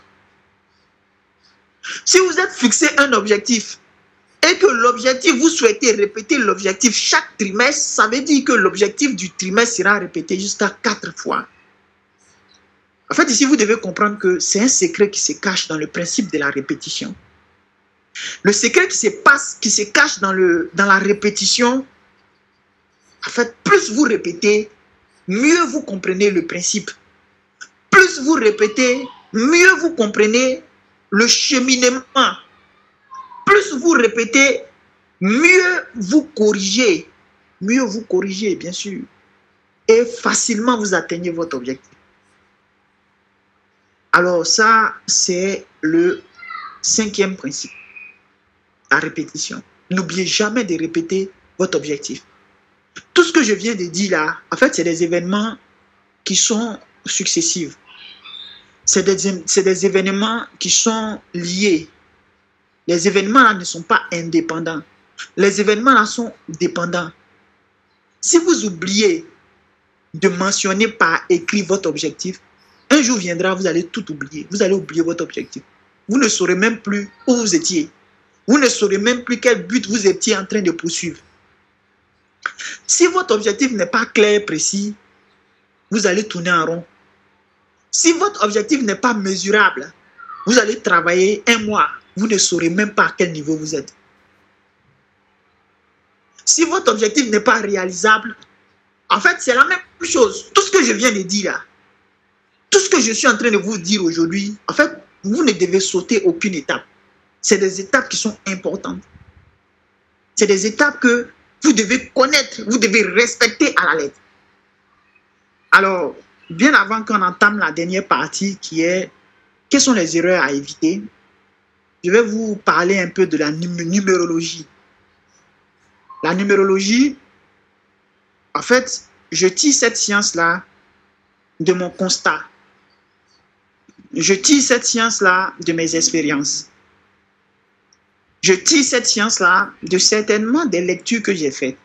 Si vous êtes fixé un objectif et que l'objectif, vous souhaitez répéter l'objectif chaque trimestre, ça veut dire que l'objectif du trimestre sera répété jusqu'à quatre fois. En fait, ici, vous devez comprendre que c'est un secret qui se cache dans le principe de la répétition. Le secret qui se passe, qui se cache dans, le, dans la répétition, en fait, plus vous répétez, mieux vous comprenez le principe. Plus vous répétez, mieux vous comprenez le cheminement. Plus vous répétez, mieux vous corrigez. Mieux vous corrigez, bien sûr. Et facilement vous atteignez votre objectif. Alors ça, c'est le cinquième principe. La répétition. N'oubliez jamais de répéter votre objectif. Tout ce que je viens de dire là, en fait, c'est des événements qui sont successifs. C'est des, c'est des événements qui sont liés. Les événements là ne sont pas indépendants. Les événements là sont dépendants. Si vous oubliez de mentionner par écrit votre objectif, un jour viendra, vous allez tout oublier. Vous allez oublier votre objectif. Vous ne saurez même plus où vous étiez. Vous ne saurez même plus quel but vous étiez en train de poursuivre. Si votre objectif n'est pas clair et précis, vous allez tourner en rond. Si votre objectif n'est pas mesurable, vous allez travailler un mois. Vous ne saurez même pas à quel niveau vous êtes. Si votre objectif n'est pas réalisable, en fait, c'est la même chose. Tout ce que je viens de dire là, tout ce que je suis en train de vous dire aujourd'hui, en fait, vous ne devez sauter aucune étape. C'est des étapes qui sont importantes. C'est des étapes que vous devez connaître, vous devez respecter à la lettre. Alors, bien avant qu'on entame la dernière partie qui est « Quelles sont les erreurs à éviter ?» Je vais vous parler un peu de la numérologie. La numérologie, en fait, je tire cette science-là de mon constat. Je tire cette science-là de mes expériences. Je tire cette science-là de certainement des lectures que j'ai faites.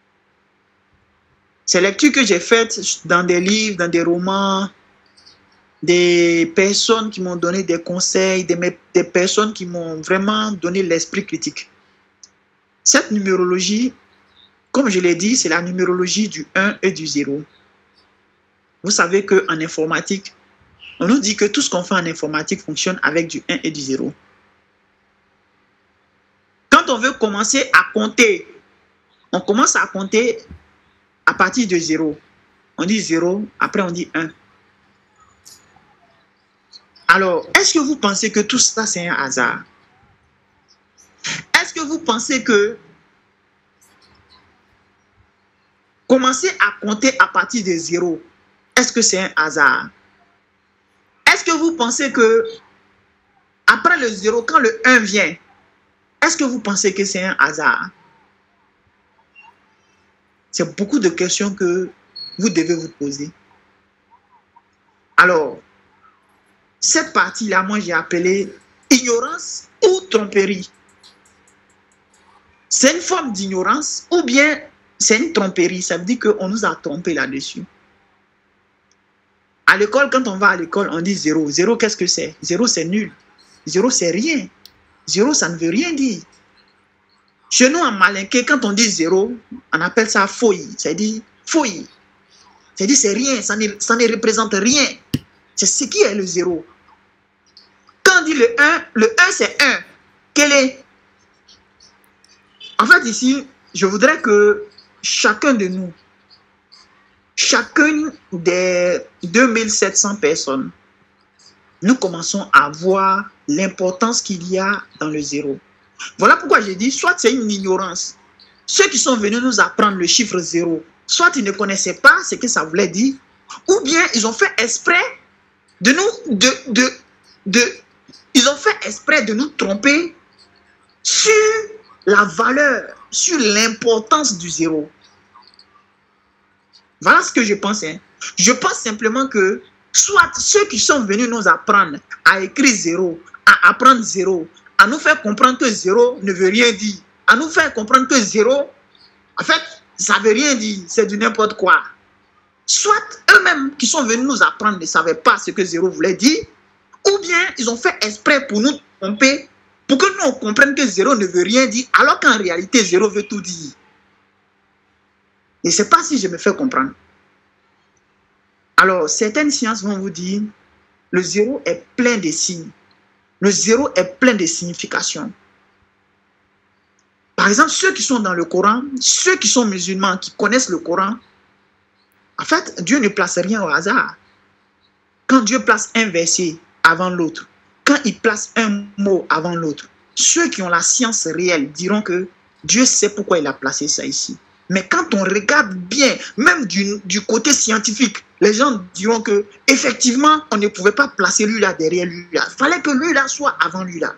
Ces lectures que j'ai faites dans des livres, dans des romans, des personnes qui m'ont donné des conseils, des, des personnes qui m'ont vraiment donné l'esprit critique. Cette numérologie, comme je l'ai dit, c'est la numérologie du un et du zéro. Vous savez qu'en informatique, on nous dit que tout ce qu'on fait en informatique fonctionne avec du un et du zéro. Quand on veut commencer à compter, on commence à compter à partir de zéro. On dit zéro, après on dit un. Alors, est-ce que vous pensez que tout ça, c'est un hasard? Est-ce que vous pensez que commencer à compter à partir de zéro, est-ce que c'est un hasard? Est-ce que vous pensez que après le zéro, quand le un vient, est-ce que vous pensez que c'est un hasard? C'est beaucoup de questions que vous devez vous poser. Alors, cette partie-là, moi, j'ai appelé ignorance ou tromperie. C'est une forme d'ignorance ou bien c'est une tromperie. Ça veut dire qu'on nous a trompé là-dessus. À l'école, quand on va à l'école, on dit zéro. Zéro, qu'est-ce que c'est? Zéro, c'est nul. Zéro, c'est rien. Zéro, ça ne veut rien dire. Chez nous, en malinqué, quand on dit zéro, on appelle ça fouille. C'est-à-dire fouille. C'est-à-dire c'est rien, ça ne, ça ne représente rien. C'est ce qui est le zéro. Quand on dit le un, le un c'est un. Quel est? En fait, ici, je voudrais que chacun de nous, chacune des deux mille sept cents personnes, nous commençons à voir l'importance qu'il y a dans le zéro. Voilà pourquoi j'ai dit, soit c'est une ignorance. Ceux qui sont venus nous apprendre le chiffre zéro, soit ils ne connaissaient pas ce que ça voulait dire, ou bien ils ont fait exprès de nous, de, de, de, ils ont fait exprès de nous tromper sur la valeur, sur l'importance du zéro. Voilà ce que je pense. Hein. Je pense simplement que soit ceux qui sont venus nous apprendre à écrire zéro, à apprendre zéro, à nous faire comprendre que zéro ne veut rien dire, à nous faire comprendre que zéro, en fait, ça ne veut rien dire, c'est du n'importe quoi. Soit eux-mêmes qui sont venus nous apprendre ne savaient pas ce que zéro voulait dire, ou bien ils ont fait exprès pour nous tromper, pour que nous on comprenne que zéro ne veut rien dire, alors qu'en réalité zéro veut tout dire. Je ne sais pas si je me fais comprendre. Alors, certaines sciences vont vous dire, le zéro est plein de signes. Le zéro est plein de significations. Par exemple, ceux qui sont dans le Coran, ceux qui sont musulmans, qui connaissent le Coran, en fait, Dieu ne place rien au hasard. Quand Dieu place un verset avant l'autre, quand il place un mot avant l'autre, ceux qui ont la science réelle diront que Dieu sait pourquoi il a placé ça ici. Mais quand on regarde bien, même du, du côté scientifique, les gens diront que effectivement, on ne pouvait pas placer lui là derrière lui là. Il fallait que lui là soit avant lui là.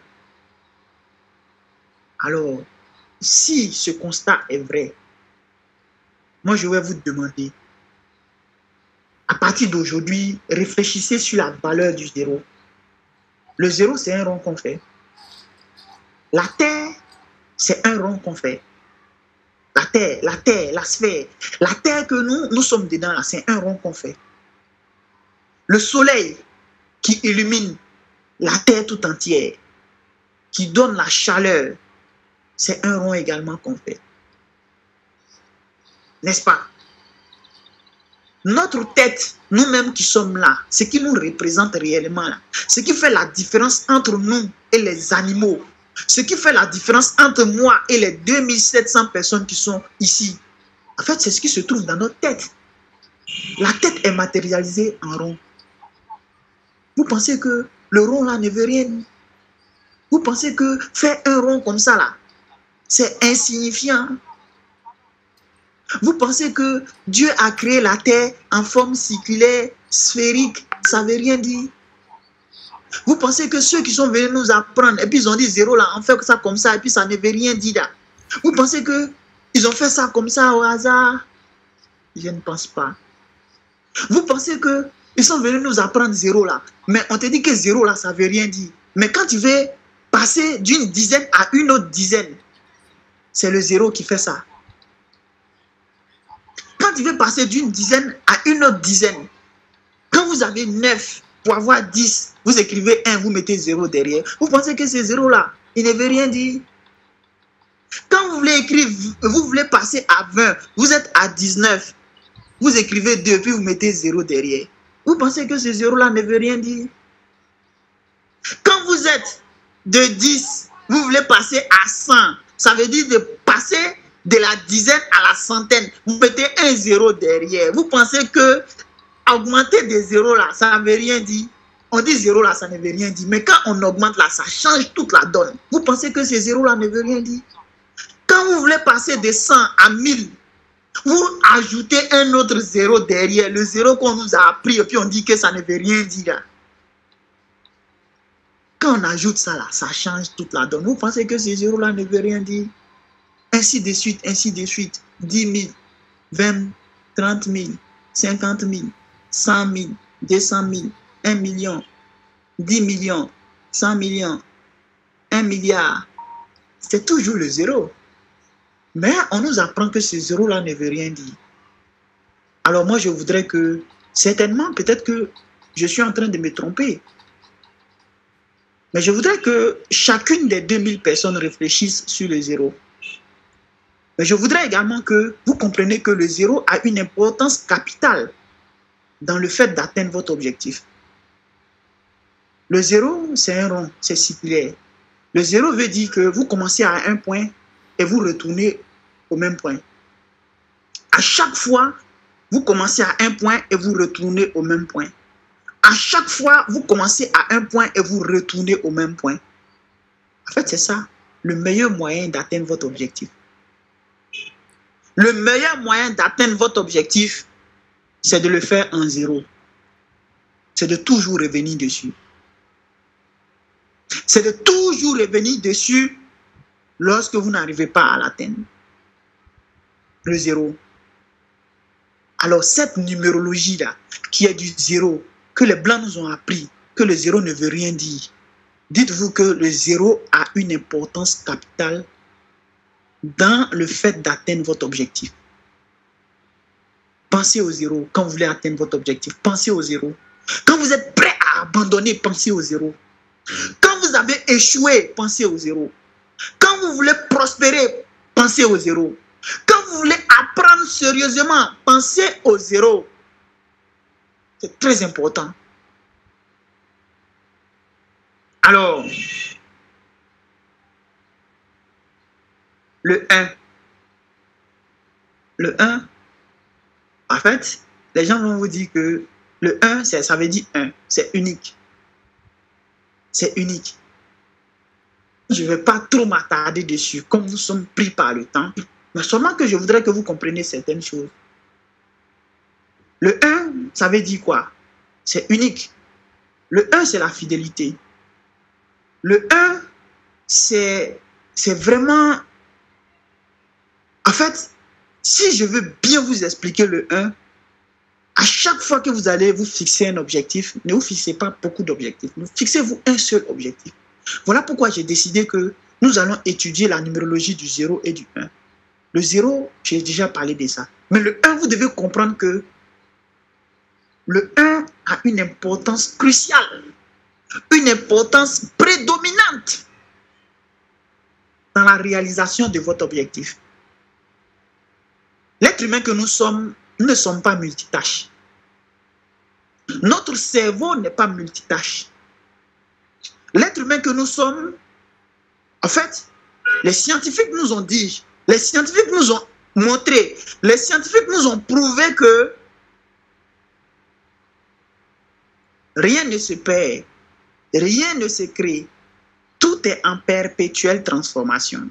Alors, si ce constat est vrai, moi je vais vous demander, à partir d'aujourd'hui, réfléchissez sur la valeur du zéro. Le zéro, c'est un rond qu'on fait. La Terre, c'est un rond qu'on fait. La Terre, la Terre, la sphère. La Terre que nous, nous sommes dedans, là, c'est un rond qu'on fait. Le soleil qui illumine la Terre tout entière, qui donne la chaleur, c'est un rond également qu'on fait. N'est-ce pas? Notre tête, nous-mêmes qui sommes là, ce qui nous représente réellement là, ce qui fait la différence entre nous et les animaux, ce qui fait la différence entre moi et les deux mille sept cents personnes qui sont ici, en fait, c'est ce qui se trouve dans notre tête. La tête est matérialisée en rond. Vous pensez que le rond là ne veut rien dire? Vous pensez que faire un rond comme ça là, c'est insignifiant? Vous pensez que Dieu a créé la terre en forme circulaire, sphérique, ça ne veut rien dire? Vous pensez que ceux qui sont venus nous apprendre, et puis ils ont dit zéro là, on fait ça comme ça, et puis ça ne veut rien dire là. Vous pensez qu'ils ont fait ça comme ça au hasard? Je ne pense pas. Vous pensez qu'ils sont venus nous apprendre zéro là, mais on te dit que zéro là, ça ne veut rien dire. Mais quand tu veux passer d'une dizaine à une autre dizaine, c'est le zéro qui fait ça. Quand tu veux passer d'une dizaine à une autre dizaine, quand vous avez neuf pour avoir dix, vous écrivez un, vous mettez zéro derrière. Vous pensez que c'est zéro là, il ne veut rien dire. Quand vous voulez écrire, vous voulez passer à vingt, vous êtes à dix-neuf, vous écrivez deux, puis vous mettez zéro derrière. Vous pensez que ce zéro là ne veut rien dire. Quand vous êtes de dix, vous voulez passer à cent, ça veut dire de passer de la dizaine à la centaine, vous mettez un zéro derrière. Vous pensez que augmenter des zéros là, ça ne veut rien dire. on dit zéro là, ça ne veut rien dire. Mais quand on augmente là, ça change toute la donne. Vous pensez que ces zéros là ne veut rien dire? Quand vous voulez passer de cent à mille, vous ajoutez un autre zéro derrière, le zéro qu'on nous a appris, et puis on dit que ça ne veut rien dire. Là. Quand on ajoute ça là, ça change toute la donne. Vous pensez que ces zéros là ne veut rien dire? Ainsi de suite, ainsi de suite. dix mille, vingt, trente mille, cinquante mille, cent mille, deux cent mille, un million, dix millions, cent millions, un milliard. C'est toujours le zéro. Mais on nous apprend que ce zéro-là ne veut rien dire. Alors moi, je voudrais que, certainement, peut-être que je suis en train de me tromper. Mais je voudrais que chacune des deux mille personnes réfléchissent sur le zéro. Mais je voudrais également que vous compreniez que le zéro a une importance capitale dans le fait d'atteindre votre objectif. Le zéro, c'est un rond, c'est circulaire. Le zéro veut dire que vous commencez à un point et vous retournez au même point. À chaque fois, vous commencez à un point et vous retournez au même point. À chaque fois, vous commencez à un point et vous retournez au même point. En fait, c'est ça, le meilleur moyen d'atteindre votre objectif. Le meilleur moyen d'atteindre votre objectif, c'est de le faire en zéro. C'est de toujours revenir dessus. C'est de toujours revenir dessus lorsque vous n'arrivez pas à l'atteindre. Le zéro. Alors cette numérologie-là, qui est du zéro, que les Blancs nous ont appris, que le zéro ne veut rien dire, dites-vous que le zéro a une importance capitale dans le fait d'atteindre votre objectif. Pensez au zéro quand vous voulez atteindre votre objectif. Pensez au zéro. Quand vous êtes prêt à abandonner, pensez au zéro. Quand vous avez échoué, pensez au zéro. Quand vous voulez prospérer, pensez au zéro. Quand vous voulez apprendre sérieusement, pensez au zéro. C'est très important. Alors, le un. Le un, en fait, les gens vont vous dire que le un, ça veut dire un. C'est unique. C'est unique. Je ne vais pas trop m'attarder dessus, comme nous sommes pris par le temps. Mais seulement que je voudrais que vous compreniez certaines choses. Le un, ça veut dire quoi? C'est unique. Le un, c'est la fidélité. Le un, c'est vraiment... En fait, si je veux bien vous expliquer le un, à chaque fois que vous allez vous fixer un objectif, ne vous fixez pas beaucoup d'objectifs. Fixez-vous un seul objectif. Voilà pourquoi j'ai décidé que nous allons étudier la numérologie du zéro et du un. Le zéro, j'ai déjà parlé de ça. Mais le un, vous devez comprendre que le un a une importance cruciale, une importance prédominante dans la réalisation de votre objectif. L'être humain que nous sommes, nous ne sommes pas multitâches. Notre cerveau n'est pas multitâche. L'être humain que nous sommes, en fait, les scientifiques nous ont dit, les scientifiques nous ont montré, les scientifiques nous ont prouvé que rien ne se perd, rien ne se crée, tout est en perpétuelle transformation.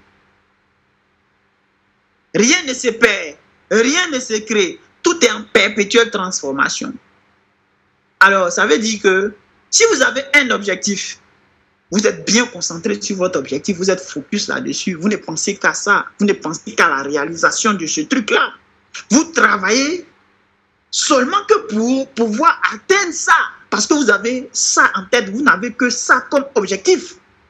Rien ne se perd, rien ne se crée, tout est en perpétuelle transformation. Alors, ça veut dire que si vous avez un objectif, vous êtes bien concentré sur votre objectif, vous êtes focus là-dessus, vous ne pensez qu'à ça, vous ne pensez qu'à la réalisation de ce truc-là. Vous travaillez seulement que pour pouvoir atteindre ça, parce que vous avez ça en tête, vous n'avez que ça comme objectif.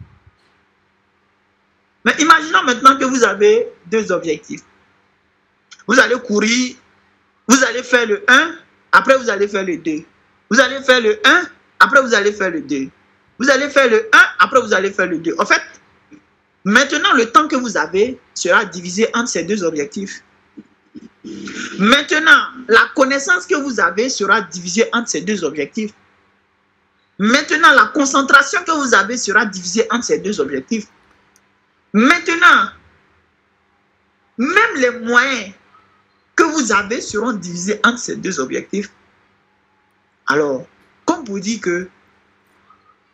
Mais imaginons maintenant que vous avez deux objectifs. Vous allez courir, vous allez faire le un, après vous allez faire le deux. Vous allez faire le un, après vous allez faire le deux. Vous allez faire le un, après vous allez faire le deux. En fait, maintenant le temps que vous avez sera divisé entre ces deux objectifs. Maintenant, la connaissance que vous avez sera divisée entre ces deux objectifs. Maintenant, la concentration que vous avez sera divisée entre ces deux objectifs. Maintenant, même les moyens que vous avez seront divisés entre ces deux objectifs. Alors, comme vous dites que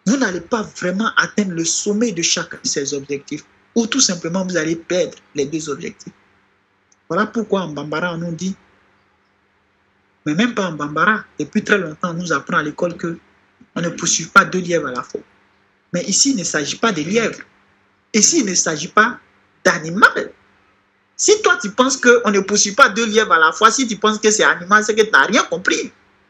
vous n'allez pas vraiment atteindre le sommet de chacun de ces objectifs. Ou tout simplement, vous allez perdre les deux objectifs. Voilà pourquoi en Bambara, on nous dit, mais même pas en Bambara, depuis très longtemps, on nous apprend à l'école que on ne poursuit pas deux lièvres à la fois. Mais ici, il ne s'agit pas de lièvres. Ici, il ne s'agit pas d'animal. Si toi, tu penses qu'on ne poursuit pas deux lièvres à la fois, si tu penses que c'est animal, c'est que tu n'as rien compris.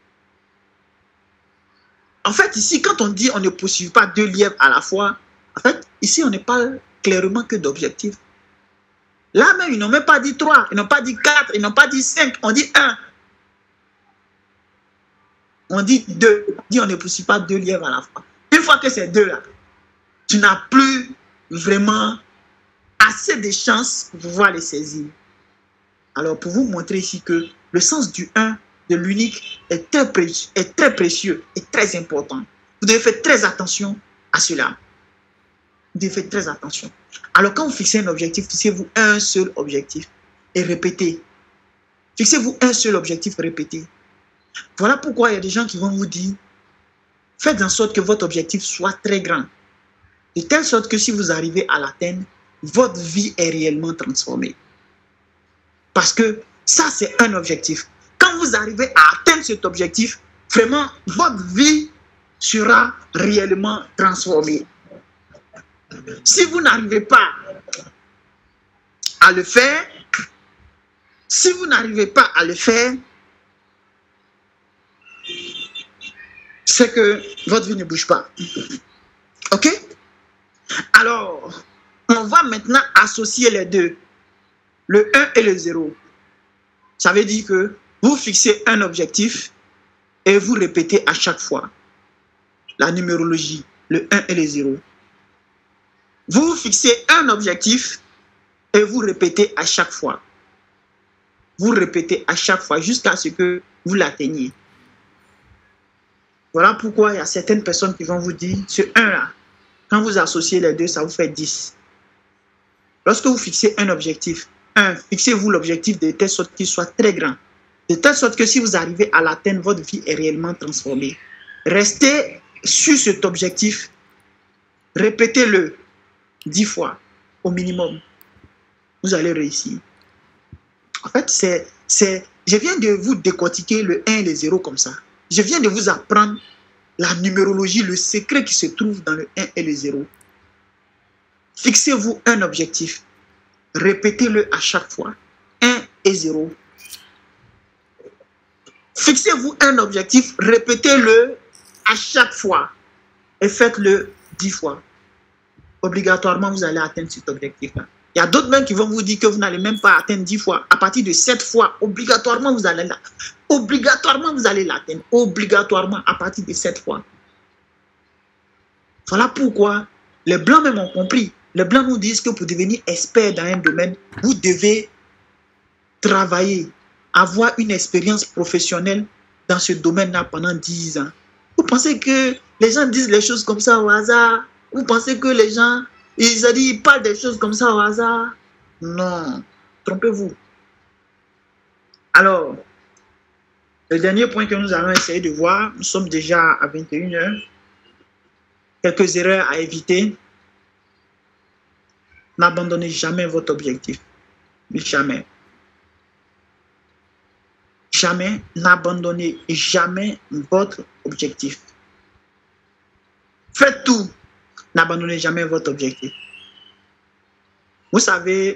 En fait, ici, quand on dit on ne poursuit pas deux lièvres à la fois, en fait, ici, on ne parle clairement que d'objectifs. Là même, ils n'ont même pas dit trois, ils n'ont pas dit quatre, ils n'ont pas dit cinq, on dit un. On dit deux. On dit on ne poursuit pas deux lièvres à la fois. Une fois que c'est deux là, tu n'as plus vraiment assez de chances pour pouvoir les saisir. Alors, pour vous montrer ici que le sens du un, de l'unique, est très précieux, est très précieux et très important. Vous devez faire très attention à cela. Vous devez faire très attention. Alors, quand vous fixez un objectif, fixez-vous un seul objectif et répétez. Fixez-vous un seul objectif, répétez. Voilà pourquoi il y a des gens qui vont vous dire, faites en sorte que votre objectif soit très grand. De telle sorte que si vous arrivez à l'atteindre, votre vie est réellement transformée. Parce que ça, c'est un objectif. Quand vous arrivez à atteindre cet objectif, vraiment, votre vie sera réellement transformée. Si vous n'arrivez pas à le faire, si vous n'arrivez pas à le faire, c'est que votre vie ne bouge pas. Ok? Alors, on va maintenant associer les deux, le un et le zéro. Ça veut dire que vous fixez un objectif et vous répétez à chaque fois la numérologie, le un et le zéro. Vous fixez un objectif et vous répétez à chaque fois. Vous répétez à chaque fois jusqu'à ce que vous l'atteigniez. Voilà pourquoi il y a certaines personnes qui vont vous dire, ce un là, quand vous associez les deux, ça vous fait dix. Lorsque vous fixez un objectif, un, fixez-vous l'objectif de telle sorte qu'il soit très grand. De telle sorte que si vous arrivez à l'atteindre, votre vie est réellement transformée. Restez sur cet objectif. Répétez-le dix fois au minimum. Vous allez réussir. En fait, c'est, c'est, je viens de vous décortiquer le un et le zéro comme ça. Je viens de vous apprendre la numérologie, le secret qui se trouve dans le un et le zéro. Fixez-vous un objectif. Répétez-le à chaque fois. un et zéro. Fixez-vous un objectif. Répétez-le à chaque fois. Et faites-le dix fois. Obligatoirement, vous allez atteindre cet objectif-là. Il y a d'autres même qui vont vous dire que vous n'allez même pas atteindre dix fois. À partir de sept fois, obligatoirement, vous allez l'atteindre. Obligatoirement, vous allez l'atteindre. Obligatoirement, à partir de sept fois. Voilà pourquoi les Blancs même ont compris. Les Blancs nous disent que pour devenir expert dans un domaine, vous devez travailler, avoir une expérience professionnelle dans ce domaine-là pendant dix ans. Vous pensez que les gens disent les choses comme ça au hasard? Vous pensez que les gens, ils, ils parlent des choses comme ça au hasard? Non, trompez-vous. Alors, le dernier point que nous allons essayer de voir, nous sommes déjà à vingt et une heures. Quelques erreurs à éviter. N'abandonnez jamais votre objectif. Jamais. Jamais, n'abandonnez jamais votre objectif. Faites tout. N'abandonnez jamais votre objectif. Vous savez,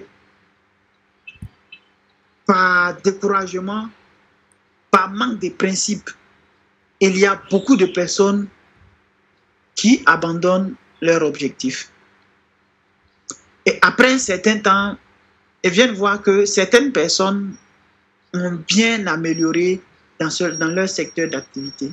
par découragement, par manque de principes, il y a beaucoup de personnes qui abandonnent leur objectif. Et après un certain temps, ils viennent voir que certaines personnes ont bien amélioré dans, ce, dans leur secteur d'activité.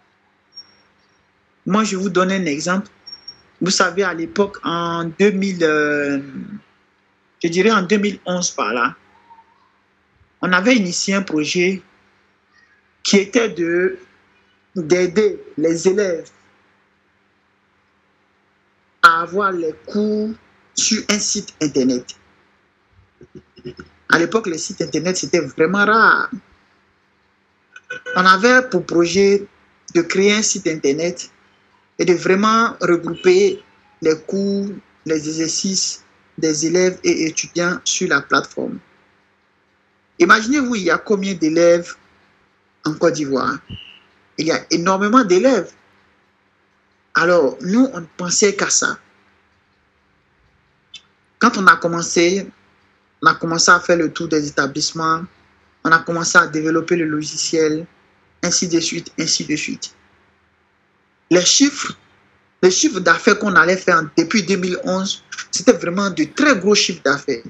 Moi, je vous donne un exemple. Vous savez, à l'époque, en deux mille, euh, je dirais en deux mille onze par là, on avait initié un projet qui était de d'aider les élèves à avoir les cours sur un site internet. À l'époque, les sites internet, c'était vraiment rare. On avait pour projet de créer un site internet et de vraiment regrouper les cours, les exercices des élèves et étudiants sur la plateforme. Imaginez-vous, il y a combien d'élèves en Côte d'Ivoire? Il y a énormément d'élèves. Alors, nous, on ne pensait qu'à ça. Quand on a commencé, on a commencé à faire le tour des établissements, on a commencé à développer le logiciel, ainsi de suite, ainsi de suite. Les chiffres, les chiffres d'affaires qu'on allait faire depuis deux mille onze, c'était vraiment de très gros chiffres d'affaires.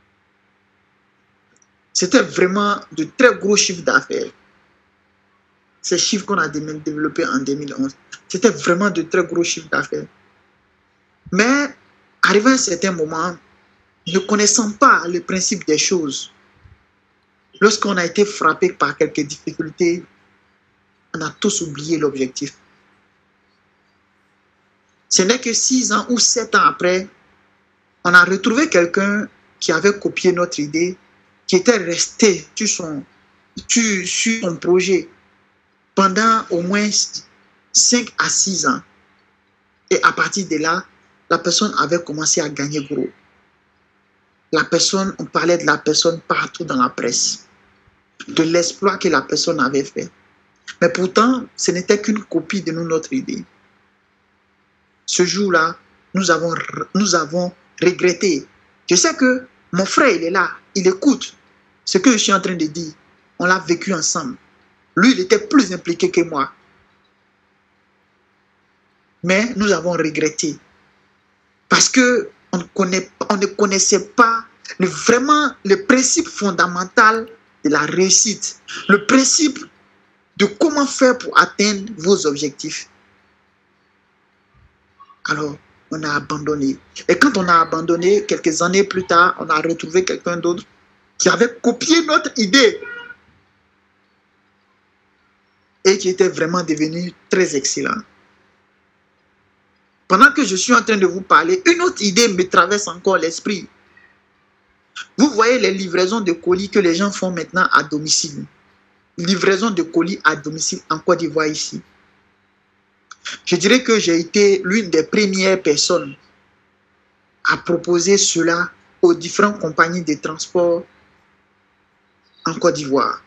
C'était vraiment de très gros chiffres d'affaires. Ces chiffres qu'on a développés en deux mille onze, c'était vraiment de très gros chiffres d'affaires. Mais, arrivé à un certain moment, ne connaissant pas le principe des choses, lorsqu'on a été frappé par quelques difficultés, on a tous oublié l'objectif. Ce n'est que six ans ou sept ans après, on a retrouvé quelqu'un qui avait copié notre idée, qui était resté sur son, sur, sur son projet pendant au moins cinq à six ans. Et à partir de là, la personne avait commencé à gagner gros. La personne, on parlait de la personne partout dans la presse, de l'exploit que la personne avait fait. Mais pourtant, ce n'était qu'une copie de nous, notre idée. Ce jour-là, nous avons, nous avons regretté. Je sais que mon frère, il est là, il écoute ce que je suis en train de dire. On l'a vécu ensemble. Lui, il était plus impliqué que moi. Mais nous avons regretté. Parce que on ne, connaît, on ne connaissait pas le, vraiment le principe fondamental de la réussite. Le principe de comment faire pour atteindre vos objectifs. Alors, on a abandonné. Et quand on a abandonné, quelques années plus tard, on a retrouvé quelqu'un d'autre qui avait copié notre idée et qui était vraiment devenu très excellent. Pendant que je suis en train de vous parler, une autre idée me traverse encore l'esprit. Vous voyez les livraisons de colis que les gens font maintenant à domicile. Livraison de colis à domicile en Côte d'Ivoire ici. Je dirais que j'ai été l'une des premières personnes à proposer cela aux différentes compagnies de transport en Côte d'Ivoire.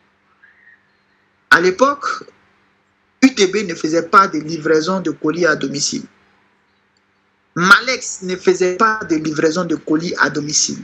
À l'époque, U T B ne faisait pas de livraison de colis à domicile. Malex ne faisait pas de livraison de colis à domicile.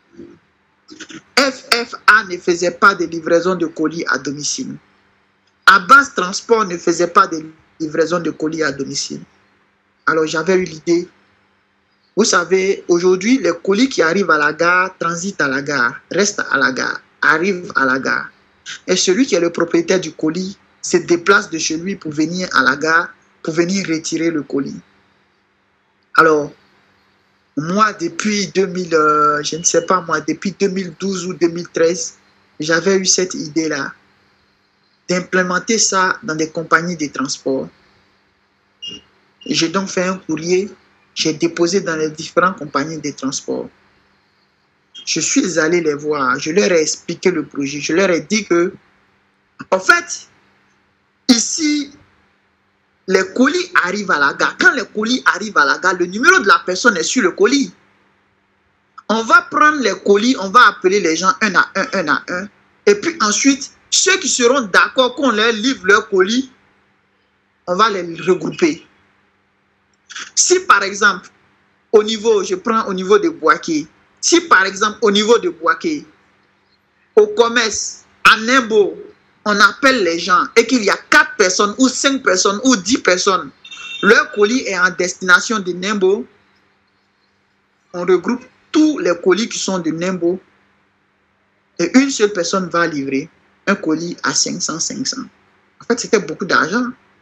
F F A ne faisait pas de livraison de colis à domicile. Abbas Transport ne faisait pas de livraison de colis à domicile. Alors j'avais eu l'idée. Vous savez, aujourd'hui, les colis qui arrivent à la gare transitent à la gare, restent à la gare, arrivent à la gare. Et celui qui est le propriétaire du colis se déplace de chez lui pour venir à la gare, pour venir retirer le colis. Alors, moi, depuis deux mille, euh, je ne sais pas moi, depuis deux mille douze ou deux mille treize, j'avais eu cette idée-là d'implémenter ça dans des compagnies de transport. J'ai donc fait un courrier, j'ai déposé dans les différentes compagnies de transport. Je suis allé les voir, je leur ai expliqué le projet, je leur ai dit que, en fait, ici, les colis arrivent à la gare. Quand les colis arrivent à la gare, le numéro de la personne est sur le colis. On va prendre les colis, on va appeler les gens un à un, un à un. Et puis ensuite, ceux qui seront d'accord qu'on leur livre leur colis, on va les regrouper. Si par exemple, au niveau, je prends au niveau de Boaké, si par exemple au niveau de Boaké, au commerce, à Nembo, on appelle les gens et qu'il y a quatre personnes ou cinq personnes ou dix personnes, leur colis est en destination de Nembo, on regroupe tous les colis qui sont de Nembo et une seule personne va livrer un colis à cinq cents, cinq cents. En fait, c'était beaucoup d'argent.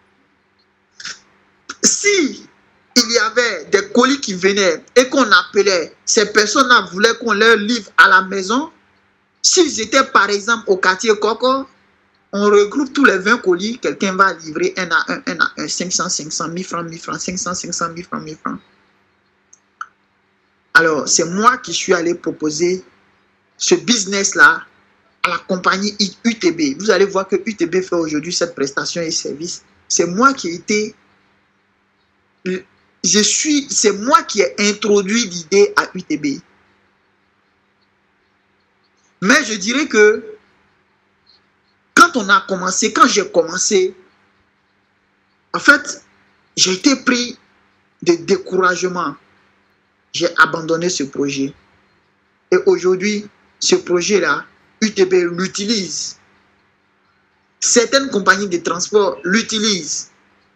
Si il y avait des colis qui venaient et qu'on appelait, ces personnes-là voulaient qu'on leur livre à la maison, s'ils étaient par exemple au quartier Coco, on regroupe tous les vingt colis, quelqu'un va livrer un à un, un à un, cinq cents, cinq cents, mille francs, mille francs, cinq cents, cinq cents, mille francs, mille francs. Alors, c'est moi qui suis allé proposer ce business-là à la compagnie U T B. Vous allez voir que U T B fait aujourd'hui cette prestation et service. C'est moi qui ai été je suis, c'est moi qui ai introduit l'idée à U T B. Mais je dirais que quand on a commencé, quand j'ai commencé, en fait, j'ai été pris de découragement. J'ai abandonné ce projet. Et aujourd'hui, ce projet-là, U T B l'utilise. Certaines compagnies de transport l'utilisent.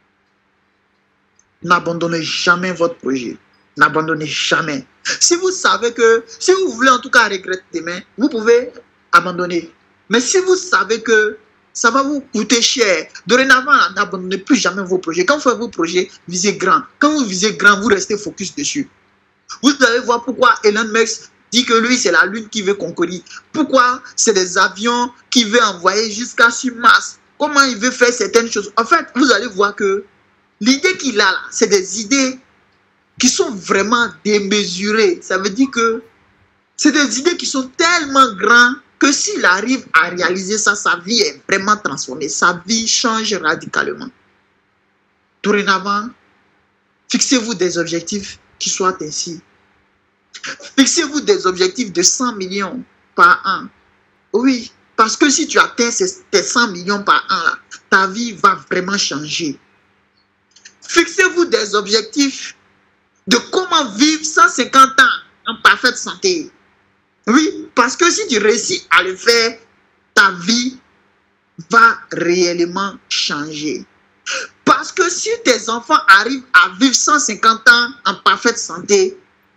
N'abandonnez jamais votre projet. N'abandonnez jamais. Si vous savez que, si vous voulez en tout cas regretter demain, vous pouvez abandonner. Mais si vous savez que ça va vous coûter cher, dorénavant, n'abandonnez plus jamais vos projets. Quand vous faites vos projets, visez grand. Quand vous visez grand, vous restez focus dessus. Vous allez voir pourquoi Elon Musk dit que lui, c'est la Lune qui veut conquérir. Pourquoi c'est des avions qu'il veut envoyer jusqu'à sur Mars. Comment il veut faire certaines choses. En fait, vous allez voir que l'idée qu'il a là, c'est des idées qui sont vraiment démesurées. Ça veut dire que c'est des idées qui sont tellement grandes que s'il arrive à réaliser ça, sa vie est vraiment transformée. Sa vie change radicalement. Dorénavant, fixez-vous des objectifs qui soient ainsi. Fixez-vous des objectifs de cent millions par an. Oui, parce que si tu atteins tes cent millions par an, là, ta vie va vraiment changer. Fixez-vous des objectifs de comment vivre cent cinquante ans en parfaite santé. Oui, parce que si tu réussis à le faire, ta vie va réellement changer. Parce que si tes enfants arrivent à vivre cent cinquante ans en parfaite santé,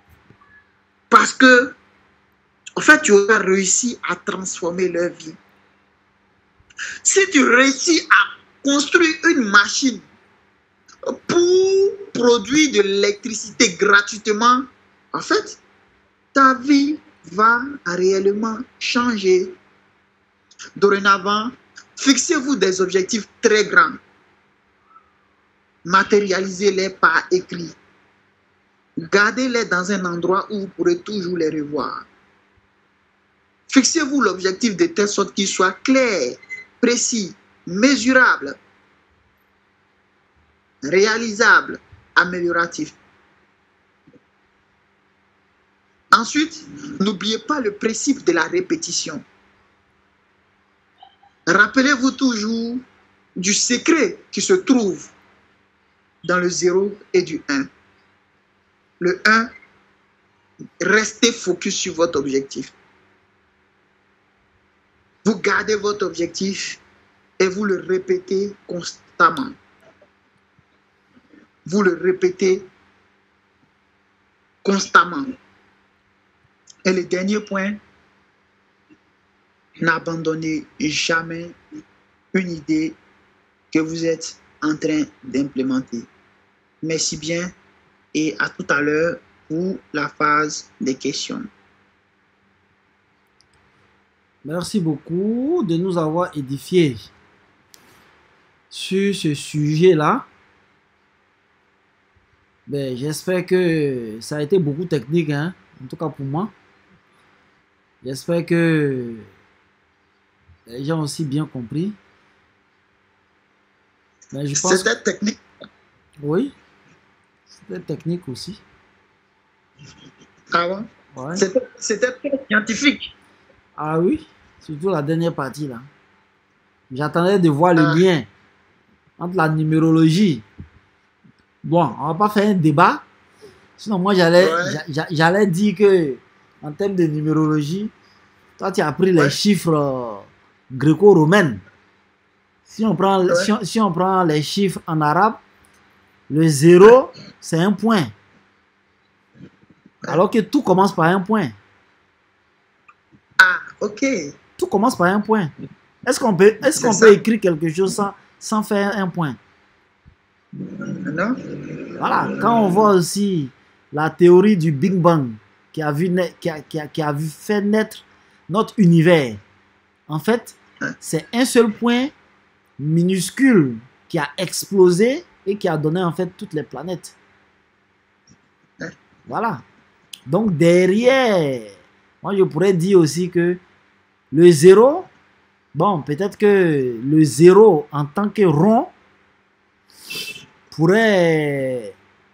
parce que, en fait, tu auras réussi à transformer leur vie. Si tu réussis à construire une machine pour produire de l'électricité gratuitement, en fait, ta vie va réellement changer. Dorénavant, fixez-vous des objectifs très grands. Matérialisez-les par écrit. Gardez-les dans un endroit où vous pourrez toujours les revoir. Fixez-vous l'objectif de telle sorte qu'il soit clair, précis, mesurable, réalisable, amélioratif. Ensuite, n'oubliez pas le principe de la répétition. Rappelez-vous toujours du secret qui se trouve dans le zéro et du un. Le un, restez focus sur votre objectif. Vous gardez votre objectif et vous le répétez constamment. Vous le répétez constamment. Et le dernier point, n'abandonnez jamais une idée que vous êtes en train d'implémenter. Merci bien et à tout à l'heure pour la phase des questions. Merci beaucoup de nous avoir édifiés sur ce sujet-là. Ben, j'espère que ça a été beaucoup technique, hein, en tout cas pour moi. J'espère que les gens ont aussi bien compris. Mais je pense... C'était technique. Oui, c'était technique aussi. Ah ouais? Ouais. C'était très scientifique. Ah oui, surtout la dernière partie là. J'attendais de voir le ah. lien entre la numérologie. Bon, on va pas faire un débat. Sinon, moi, j'allais ouais. j'allais dire que en termes de numérologie, toi, tu as appris les ouais. chiffres euh, gréco-romains. Si on prend, ouais. si, on, si on prend les chiffres en arabe, le zéro, c'est un point. Alors que tout commence par un point. Ah, ok. Tout commence par un point. Est-ce qu'on peut, est-ce qu'on peut écrire quelque chose sans, sans faire un point? Non. Voilà. Quand on voit aussi la théorie du Big Bang qui a, vu qui a, qui a, qui a vu fait naître notre univers, en fait, c'est un seul point minuscule qui a explosé et qui a donné en fait toutes les planètes. Voilà. Donc derrière, moi je pourrais dire aussi que le zéro, bon, peut-être que le zéro en tant que rond pourrait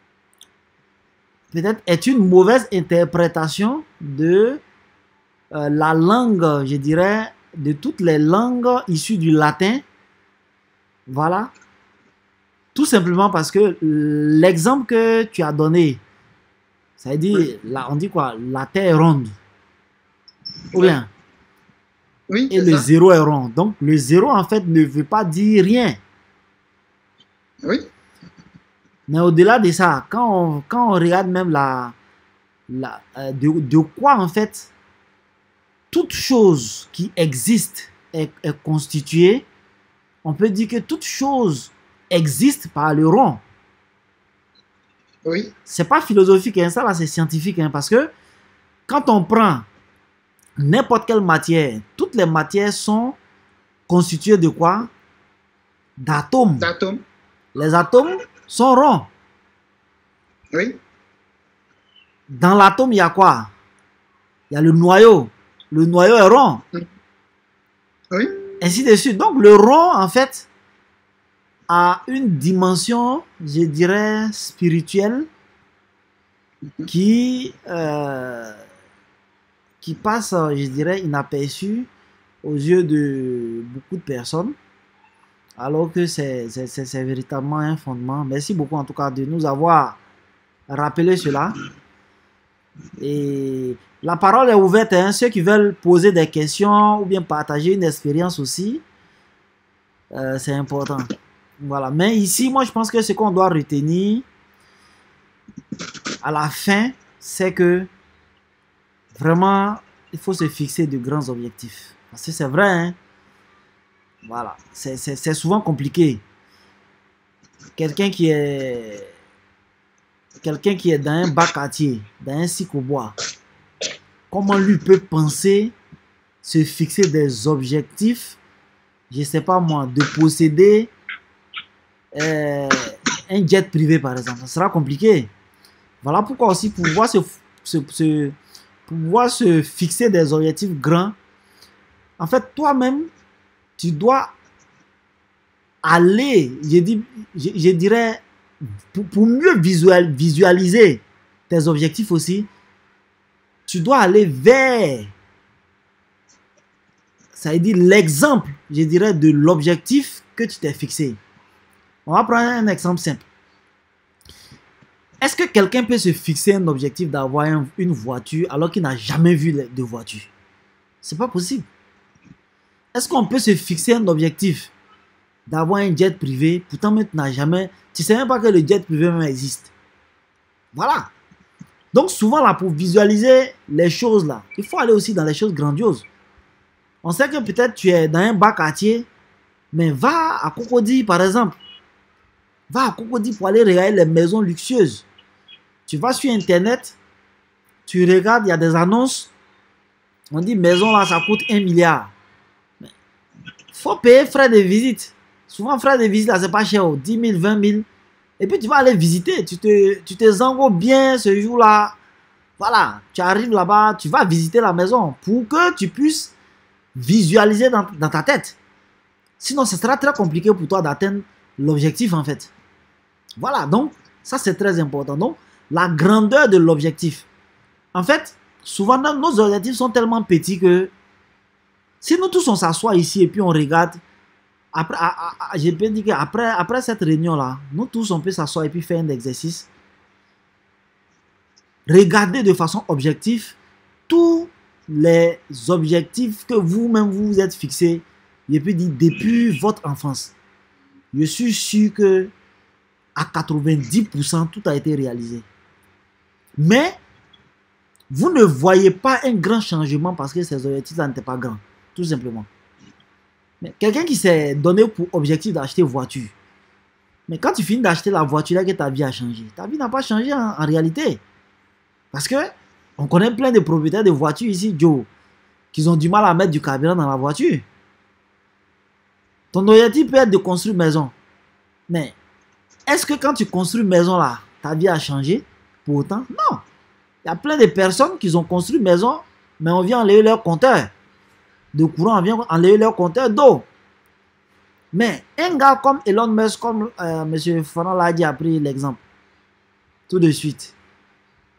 peut-être est une mauvaise interprétation de euh, la langue, je dirais, de toutes les langues issues du latin. Voilà. Tout simplement parce que l'exemple que tu as donné, ça veut dire, Oui. là, on dit quoi? La terre est ronde. Ou Oui. bien? Oui, Et c'est le ça. zéro est rond. Donc, le zéro, en fait, ne veut pas dire rien. Oui. Mais au-delà de ça, quand on, quand on regarde même la, la, euh, de, de quoi, en fait, toute chose qui existe est, est constituée, on peut dire que toute chose existe par le rond. Oui. C'est pas philosophique, hein, ça là c'est scientifique, hein, parce que quand on prend n'importe quelle matière, toutes les matières sont constituées de quoi? D'atomes. D'atomes. Les atomes sont ronds. Oui. Dans l'atome, il y a quoi? Il y a le noyau. Le noyau est rond. Oui. Ainsi de suite. Donc le rond, en fait, a une dimension, je dirais, spirituelle qui, euh, qui passe, je dirais, inaperçue aux yeux de beaucoup de personnes, alors que c'est véritablement un fondement. Merci beaucoup en tout cas de nous avoir rappelé cela. Et la parole est ouverte, hein, ceux qui veulent poser des questions ou bien partager une expérience aussi, euh, c'est important. Voilà. Mais ici, moi, je pense que ce qu'on doit retenir à la fin, c'est que vraiment, il faut se fixer de grands objectifs. Parce que c'est vrai, hein. Voilà. C'est souvent compliqué. Quelqu'un qui est quelqu'un qui est dans un bas quartier, dans un cycle au bois, comment lui peut penser se fixer des objectifs, je sais pas moi, de posséder euh, un jet privé par exemple? Ça sera compliqué. Voilà pourquoi aussi pour pouvoir se, se, se, pour pouvoir se fixer des objectifs grands, en fait toi-même tu dois aller, je, dis, je, je dirais, pour, pour mieux visual, visualiser tes objectifs aussi, tu dois aller vers, ça veut dire l'exemple, je dirais, de l'objectif que tu t'es fixé. On va prendre un exemple simple. Est-ce que quelqu'un peut se fixer un objectif d'avoir un, une voiture alors qu'il n'a jamais vu de voiture? C'est pas possible. Est-ce qu'on peut se fixer un objectif d'avoir un jet privé, pourtant tu n'as jamais, tu sais même pas que le jet privé même existe? Voilà. Donc souvent là, pour visualiser les choses là, il faut aller aussi dans les choses grandioses. On sait que peut-être tu es dans un bas quartier, mais va à Cocody par exemple. Va à Cocody pour aller regarder les maisons luxueuses. Tu vas sur internet, tu regardes, il y a des annonces, on dit maison là ça coûte un milliard. Il faut payer frais de visite. Souvent frais de visite là c'est pas cher, dix mille, vingt mille. Et puis tu vas aller visiter, tu te, tu te zangos bien ce jour là. Voilà, tu arrives là-bas, tu vas visiter la maison pour que tu puisses visualiser dans, dans ta tête. Sinon ce sera très compliqué pour toi d'atteindre l'objectif en fait. Voilà, donc ça c'est très important. Donc la grandeur de l'objectif. En fait, souvent nos objectifs sont tellement petits que si nous tous on s'assoit ici et puis on regarde, après, à, à, je peux dire qu'après après cette réunion là, nous tous on peut s'asseoir et puis faire un exercice. Regardez de façon objective tous les objectifs que vous-même vous vous êtes fixés, et puis dire depuis votre enfance. Je suis sûr que à quatre-vingt-dix pour cent tout a été réalisé. Mais vous ne voyez pas un grand changement parce que ces objectifs-là n'étaient pas grands, tout simplement. Mais quelqu'un qui s'est donné pour objectif d'acheter voiture, mais quand tu finis d'acheter la voiture, là que ta vie a changé. Ta vie n'a pas changé en, en réalité. Parce que on connaît plein de propriétaires de voitures ici, Joe, qui ont du mal à mettre du carburant dans la voiture. Ton objectif peut être de construire une maison. Mais est-ce que quand tu construis une maison là, ta vie a changé pour autant? Non. Il y a plein de personnes qui ont construit une maison, mais on vient enlever leur compteur de courant, on vient enlever leur compteur d'eau. Mais un gars comme Elon Musk, comme euh, M. Fernand l'a dit, a pris l'exemple tout de suite.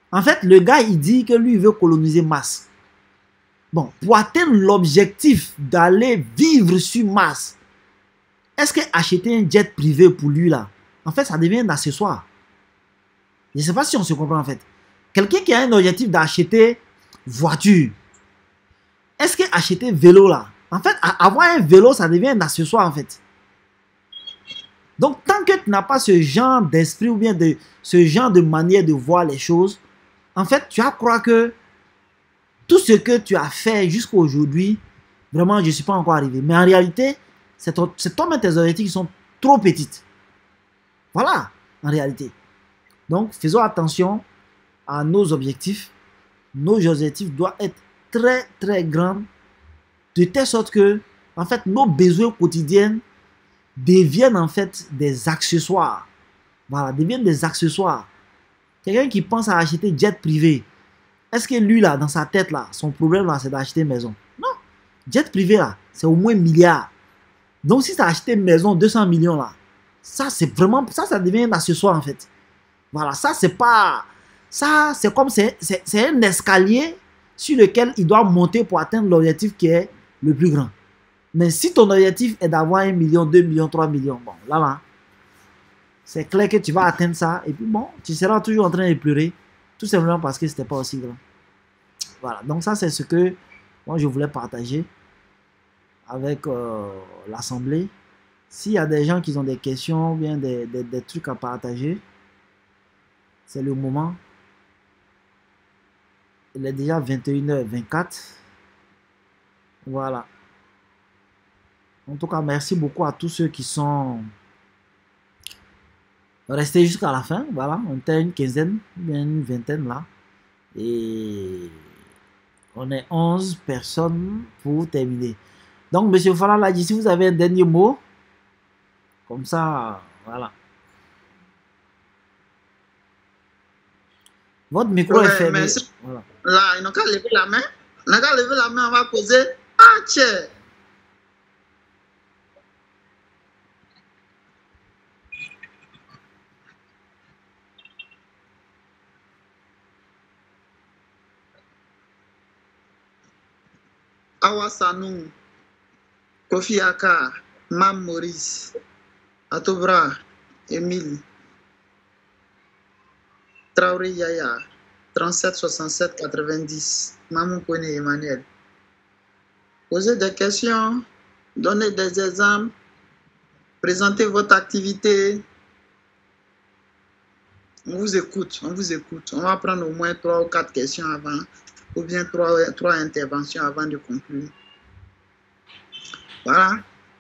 En fait, le gars, il dit que lui, il veut coloniser Mars. Bon, pour atteindre l'objectif d'aller vivre sur Mars, est-ce que acheter un jet privé pour lui, là, en fait, ça devient un accessoire. Je ne sais pas si on se comprend, en fait. Quelqu'un qui a un objectif d'acheter voiture, est-ce que acheter vélo, là, en fait, avoir un vélo, ça devient un accessoire, en fait. Donc, tant que tu n'as pas ce genre d'esprit ou bien de ce genre de manière de voir les choses, en fait, tu vas croire que tout ce que tu as fait jusqu'à aujourd'hui, vraiment, je ne suis pas encore arrivé. Mais en réalité, c'est toi-même tes objectifs qui sont trop petites. Voilà, en réalité. Donc, faisons attention à nos objectifs. Nos objectifs doivent être très, très grands, de telle sorte que, en fait, nos besoins quotidiens deviennent en fait des accessoires. Voilà, deviennent des accessoires. Quelqu'un qui pense à acheter jet privé, est-ce que lui, là, dans sa tête, là, son problème, là, c'est d'acheter une maison? Non. Jet privé, là, c'est au moins un milliard. Donc, si tu as acheté une maison, deux cents millions, là, ça, c'est vraiment, ça, ça devient un accessoire, en fait. Voilà, ça, c'est pas, ça, c'est comme, c'est un escalier sur lequel il doit monter pour atteindre l'objectif qui est le plus grand. Mais si ton objectif est d'avoir un million, deux millions, trois millions, bon, là, là, c'est clair que tu vas atteindre ça. Et puis, bon, tu seras toujours en train de pleurer. Tout simplement parce que ce n'était pas aussi grand. Voilà, donc ça, c'est ce que moi, je voulais partager avec euh, l'Assemblée. S'il y a des gens qui ont des questions ou bien des, des, des trucs à partager, c'est le moment. Il est déjà vingt et une heures vingt-quatre. Voilà. En tout cas, merci beaucoup à tous ceux qui sont restés jusqu'à la fin. Voilà, on était une quinzaine, bien une vingtaine là. Et on est onze personnes pour terminer. Donc, monsieur Fala l'a dit, si vous avez un dernier mot, comme ça, voilà. Votre micro ouais, est fermé. Voilà. Là, il n'a qu'à lever la main. Il n'a qu'à lever la main, on va poser. Ah, tiens. Awa Sanou, Kofi Aka, Mam Maurice, Atobra, Emile, Traoré Yaya, trente-sept soixante-sept quatre-vingt-dix, Mamou Kone Emmanuel. Posez des questions, donnez des exemples, présentez votre activité. On vous écoute, on vous écoute. On va prendre au moins trois ou quatre questions avant, ou bien trois, trois interventions avant de conclure. Voilà.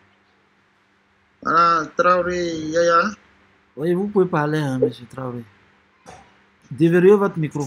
Voilà, Traoré Yaya. Oui, vous pouvez parler, hein, monsieur Traoré. Déverrouillez votre micro.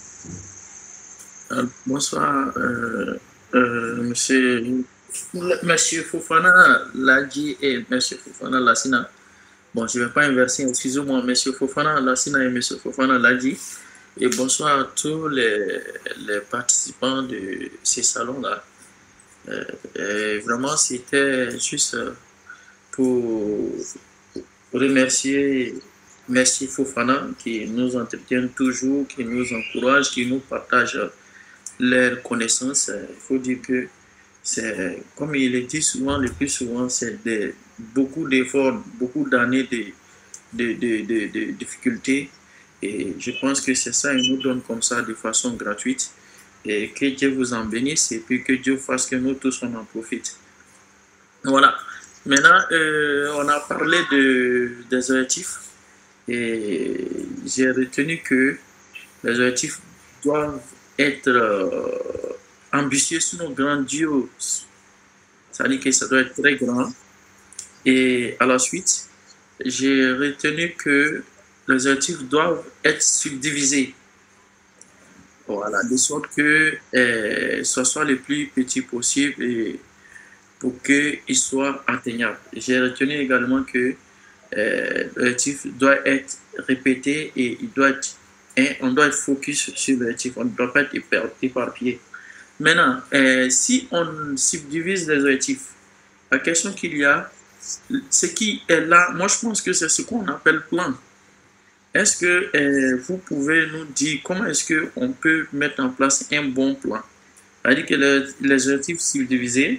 Euh, bonsoir, euh, euh, monsieur, monsieur Fofana Ladji et monsieur Fofana Lassina. Bon, je ne vais pas inverser, excusez-moi, monsieur Fofana Lassina et monsieur Fofana Ladji. Et bonsoir à tous les, les participants de ces salons-là. Euh, vraiment, c'était juste pour remercier merci Fofana qui nous entretient toujours, qui nous encourage, qui nous partage leurs connaissances. Il faut dire que c'est, comme il le dit souvent, le plus souvent, c'est beaucoup d'efforts, beaucoup d'années de, de, de, de, de difficultés. Et je pense que c'est ça, il nous donne comme ça de façon gratuite. Et que Dieu vous en bénisse et puis que Dieu fasse que nous tous on en profite. Voilà. Maintenant, euh, on a parlé de, des objectifs. Et j'ai retenu que les objectifs doivent être euh, ambitieux, sinon grandioses. C'est-à-dire que ça doit être très grand. Et à la suite, j'ai retenu que les objectifs doivent être subdivisés. Voilà, de sorte que euh, ce soit le plus petit possible et pour qu'ils soient atteignables. J'ai retenu également que Euh, l'objectif doit être répété et il doit être, hein, on doit être focus sur l'objectif, on ne doit pas être éparpillé. Maintenant, euh, si on subdivise les objectifs, la question qu'il y a, ce qui est là, moi je pense que c'est ce qu'on appelle plan. est-ce que euh, vous pouvez nous dire comment est-ce qu'on peut mettre en place un bon plan? C'est-à-dire que les, les objectifs subdivisés,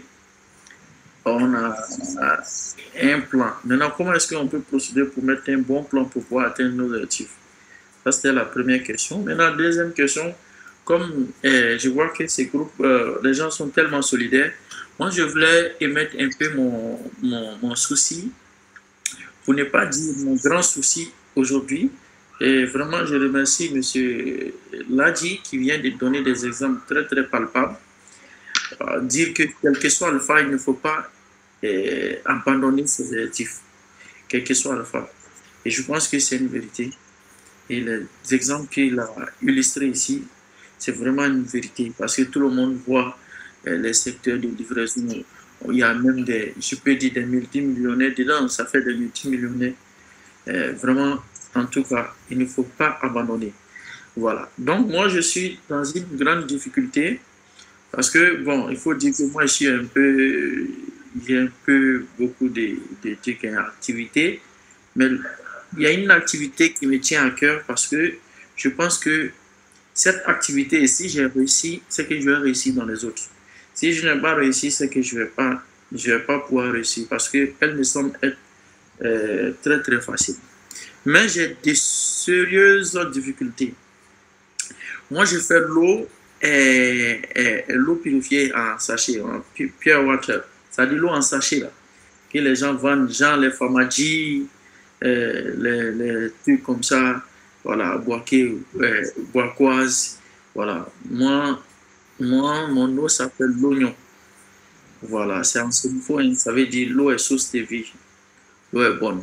on a un plan. Maintenant, comment est-ce qu'on peut procéder pour mettre un bon plan pour pouvoir atteindre nos objectifs? Ça, c'était la première question. Maintenant, deuxième question, comme euh, je vois que ces groupes, euh, les gens sont tellement solidaires, moi, je voulais émettre un peu mon, mon, mon souci, pour ne pas dire mon grand souci aujourd'hui. Et vraiment, je remercie M. Ladji qui vient de donner des exemples très, très palpables. Euh, dire que quel que soit le cas, il ne faut pas euh, abandonner ses objectifs, quel que soit le cas. Et je pense que c'est une vérité. Et les exemples qu'il a illustrés ici, c'est vraiment une vérité parce que tout le monde voit euh, les secteurs de livraison. Il y a même des, je peux dire, des multimillionnaires dedans, ça fait des multimillionnaires. Euh, vraiment, en tout cas, il ne faut pas abandonner. Voilà. Donc, moi, je suis dans une grande difficulté parce que, bon, il faut dire que moi, je suis un peu, j'ai un peu beaucoup de, de trucs et activités, mais il y a une activité qui me tient à cœur parce que je pense que cette activité, si j'ai réussi, c'est que je vais réussir dans les autres. Si je n'ai pas réussi, c'est que je ne vais pas, je vais pas pouvoir réussir parce qu'elle me semble être euh, très, très facile. Mais j'ai des sérieuses difficultés. Moi, je fais l'eau et, et, et l'eau purifiée en sachet, en pure water. C'est-à-dire l'eau en sachet, là, que les gens vendent, genre les Famaji, euh, les, les trucs comme ça, voilà, boaké, euh, boakoise, voilà. Moi, moi, mon eau s'appelle l'oignon. Voilà, c'est en ce niveau, ça veut dire l'eau est source de vie. L'eau est bonne.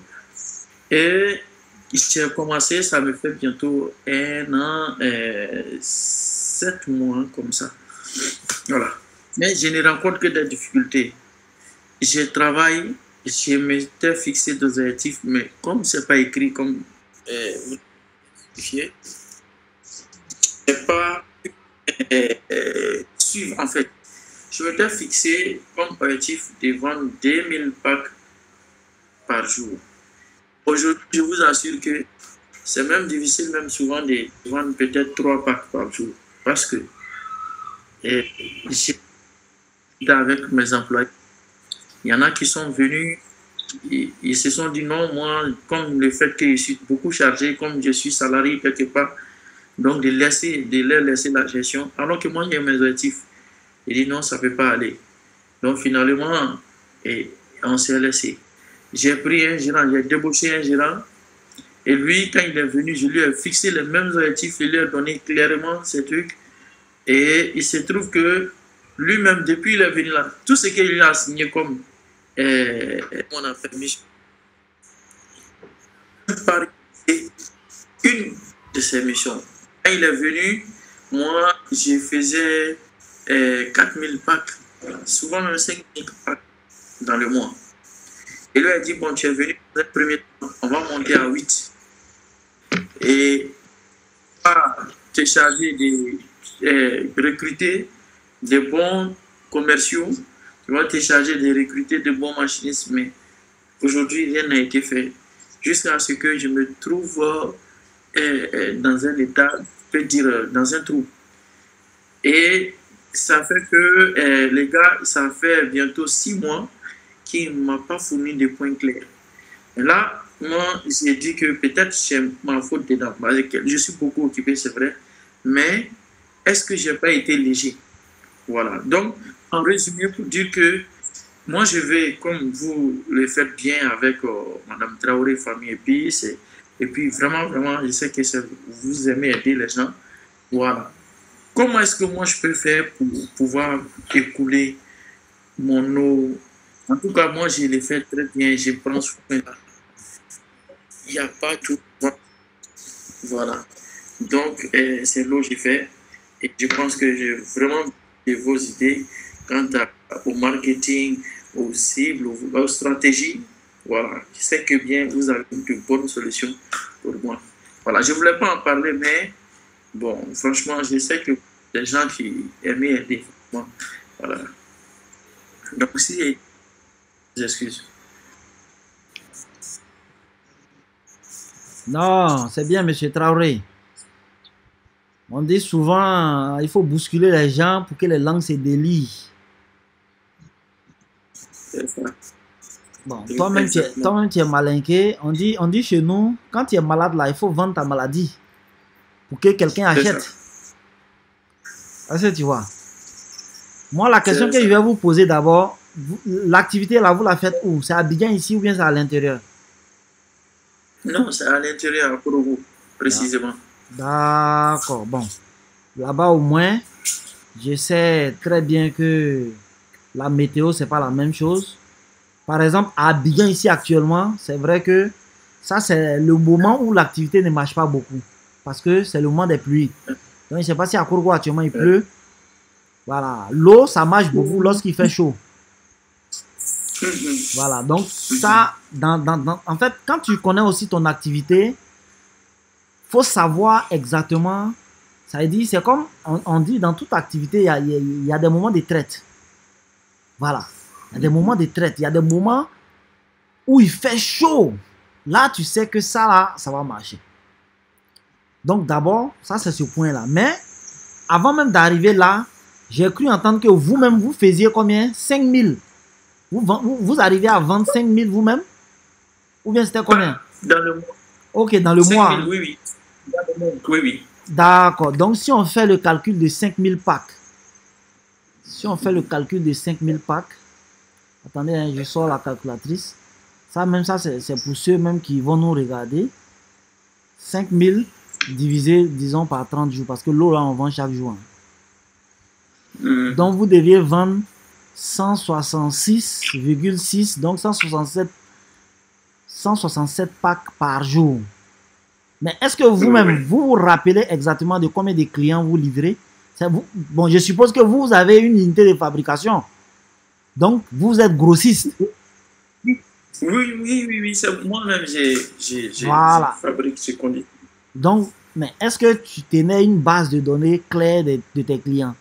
Et j'ai commencé, ça me fait bientôt un an, euh, sept mois comme ça. Voilà. Mais je ne rencontre que des difficultés. Je travaille, je m'étais fixé des objectifs, mais comme ce n'est pas écrit comme euh, je n'ai pas euh, euh, suivre en fait. Je m'étais fixé comme objectif de vendre deux mille packs par jour. Aujourd'hui, je vous assure que c'est même difficile, même souvent, de vendre peut-être trois packs par jour. Parce que et, j'étais avec mes employés. Il y en a qui sont venus, ils, ils se sont dit non, moi, comme le fait que je suis beaucoup chargé, comme je suis salarié quelque part, donc de, laisser, de leur laisser la gestion, alors que moi, j'ai mes objectifs. Il dit non, ça ne peut pas aller. Donc finalement, et on s'est laissé. J'ai pris un gérant, j'ai débauché un gérant. Et lui, quand il est venu, je lui ai fixé les mêmes objectifs, je lui ai donné clairement ces trucs. Et il se trouve que lui-même, depuis qu'il est venu là, tout ce qu'il a signé comme euh, on a fait mission, une de ses missions. Quand il est venu, moi, je faisais euh, quatre mille packs, souvent même cinq mille packs dans le mois. Et lui a dit, bon, tu es venu dans un premier temps, on va monter à huit. Et on va te charger de euh, recruter des bons commerciaux, tu vas te charger de recruter de bons machinistes, mais aujourd'hui, rien n'a été fait. Jusqu'à ce que je me trouve euh, euh, dans un état, je peux dire, dans un trou. Et ça fait que euh, les gars, ça fait bientôt six mois qui ne m'a pas fourni de points clairs. Et là, moi, j'ai dit que peut-être c'est ma faute dedans. Je suis beaucoup occupé, c'est vrai. Mais est-ce que je n'ai pas été léger? Voilà. Donc, en résumé, pour dire que moi, je vais, comme vous le faites bien avec euh, Madame Traoré, famille Épice, et, et puis vraiment, vraiment, je sais que vous aimez aider les gens. Voilà. Comment est-ce que moi, je peux faire pour pouvoir écouler mon eau? En tout cas, moi, je le fais très bien, je prends soin. Il n'y a pas tout. Voilà. Donc, euh, c'est l'eau que j'ai fait. Et je pense que j'ai vraiment de vos idées quant à, au marketing, aux cibles, aux, aux stratégies. Voilà. Je sais que bien, vous avez de bonnes solutions pour moi. Voilà. Je ne voulais pas en parler, mais bon, franchement, je sais que les gens qui aiment aider. Voilà. Donc, si j'excuse. Non, c'est bien, monsieur Traoré. On dit souvent, il faut bousculer les gens pour que les langues se délient. C'est ça. Bon, toi-même, tu es, toi-même, tu es malinqué. On dit, on dit chez nous, quand tu es malade, là, il faut vendre ta maladie pour que quelqu'un achète. Est-ce que tu vois? Moi, la question que je vais vous poser d'abord, l'activité là, vous la faites où? C'est à Abidjan ici ou bien c'est à l'intérieur? Non, c'est à l'intérieur, à Korogo, précisément. D'accord, bon. Là-bas au moins, je sais très bien que la météo, c'est pas la même chose. Par exemple, à Abidjan ici actuellement, c'est vrai que ça, c'est le moment où l'activité ne marche pas beaucoup. Parce que c'est le moment des pluies. Donc, je ne sais pas si à Korogo actuellement il pleut. Voilà. L'eau, ça marche beaucoup lorsqu'il fait chaud. Voilà. Donc, ça, dans, dans, dans, en fait, quand tu connais aussi ton activité, il faut savoir exactement. Ça veut dire, c'est comme on, on dit, dans toute activité, il y a, il y a des moments de traite. Voilà. Il y a des moments de traite. Il y a des moments où il fait chaud. Là, tu sais que ça, là, ça va marcher. Donc, d'abord, ça, c'est ce point-là. Mais, avant même d'arriver là, j'ai cru entendre que vous-même, vous faisiez combien? cinq mille. Vous, vous, vous arrivez à vendre cinq mille vous-même? Ou bien c'était combien? Dans le mois. Ok, dans le mois. Oui, oui. Dans le mois. Oui, oui. D'accord. Donc, si on fait le calcul de cinq mille packs, si on fait le calcul de cinq mille packs, attendez, hein, je sors la calculatrice. Ça, même ça, c'est pour ceux même qui vont nous regarder. cinq mille divisé, disons, par trente jours. Parce que l'eau, là, on vend chaque jour. Hein. Mm. Donc, vous deviez vendre cent soixante-six virgule six, donc cent soixante-sept, cent soixante-sept packs par jour. Mais est-ce que vous-même, vous vous rappelez exactement de combien de clients vous livrez? Vous, bon, je suppose que vous avez une unité de fabrication. Donc, vous êtes grossiste. Oui, oui, oui, oui. Moi-même, j'ai voilà. fabriqué ce qu'on dit. Donc, mais est-ce que tu tenais une base de données claire de, de tes clients?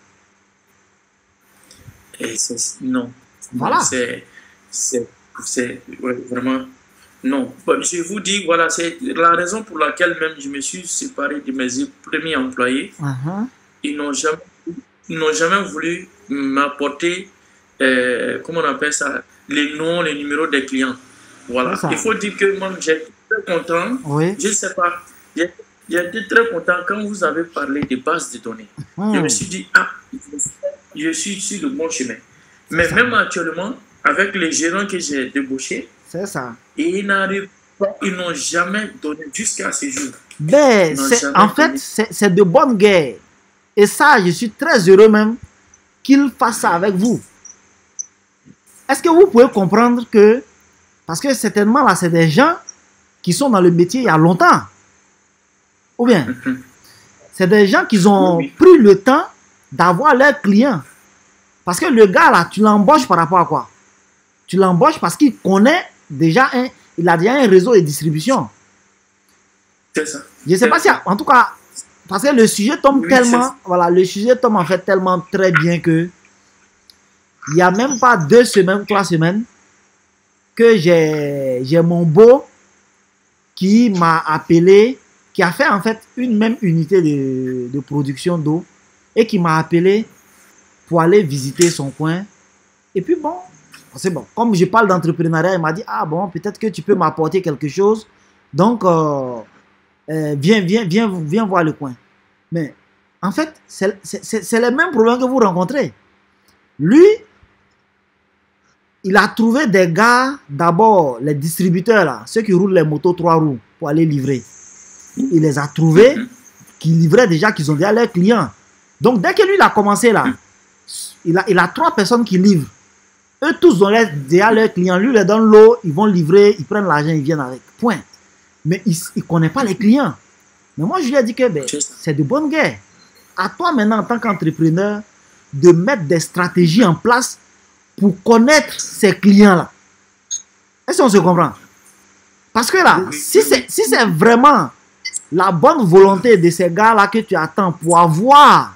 Et non. Voilà. C'est ouais, vraiment... Non. Bon, je vous dis, voilà, c'est la raison pour laquelle même je me suis séparé de mes premiers employés. Uh-huh. Ils n'ont jamais, ils n'ont jamais voulu m'apporter, euh, comment on appelle ça, les noms, les numéros des clients. Voilà. Il faut dire que moi, j'étais très content. Oui. Je ne sais pas. J'étais très content quand vous avez parlé de bases de données. Mmh. Je me suis dit, ah, je suis sur le bon chemin. Mais même actuellement, avec les gérants que j'ai débauchés, c'est ça. Et ils n'arrivent pas, ils n'ont jamais donné jusqu'à ce jour. Ben, en fait, c'est de bonne guerre. Et ça, je suis très heureux même qu'ils fassent ça avec vous. Est-ce que vous pouvez comprendre que, parce que certainement là, c'est des gens qui sont dans le métier il y a longtemps. Ou bien, mm-hmm. c'est des gens qui ont oui, oui. pris le temps d'avoir leurs clients. Parce que le gars là, tu l'embauches par rapport à quoi? Tu l'embauches parce qu'il connaît déjà un, il a déjà un réseau de distribution. C'est ça. Je ne sais pas si, en tout cas, parce que le sujet tombe oui, tellement, voilà, le sujet tombe en fait tellement très bien que il n'y a même pas deux semaines, trois semaines que j'ai mon beau qui m'a appelé, qui a fait en fait une même unité de, de production d'eau et qui m'a appelé pour aller visiter son coin. Et puis bon, c'est bon. Comme je parle d'entrepreneuriat, il m'a dit, ah bon, peut-être que tu peux m'apporter quelque chose. Donc, euh, euh, viens, viens, viens, viens voir le coin. Mais en fait, c'est le même problème que vous rencontrez. Lui, il a trouvé des gars, d'abord les distributeurs, là, ceux qui roulent les motos trois roues pour aller livrer. Il les a trouvés, qui livraient déjà, qui ont déjà leurs clients. Donc, dès que lui, il a commencé là, il a, il a trois personnes qui livrent. Eux tous ont déjà leurs clients. Lui, il leur donne l'eau, ils vont livrer, ils prennent l'argent, ils viennent avec. Point. Mais il ne connaît pas les clients. Mais moi, je lui ai dit que ben, c'est de bonne guerre. À toi maintenant, en tant qu'entrepreneur, de mettre des stratégies en place pour connaître ces clients-là. Est-ce qu'on se comprend? Parce que là, si c'est si c'est vraiment la bonne volonté de ces gars-là que tu attends pour avoir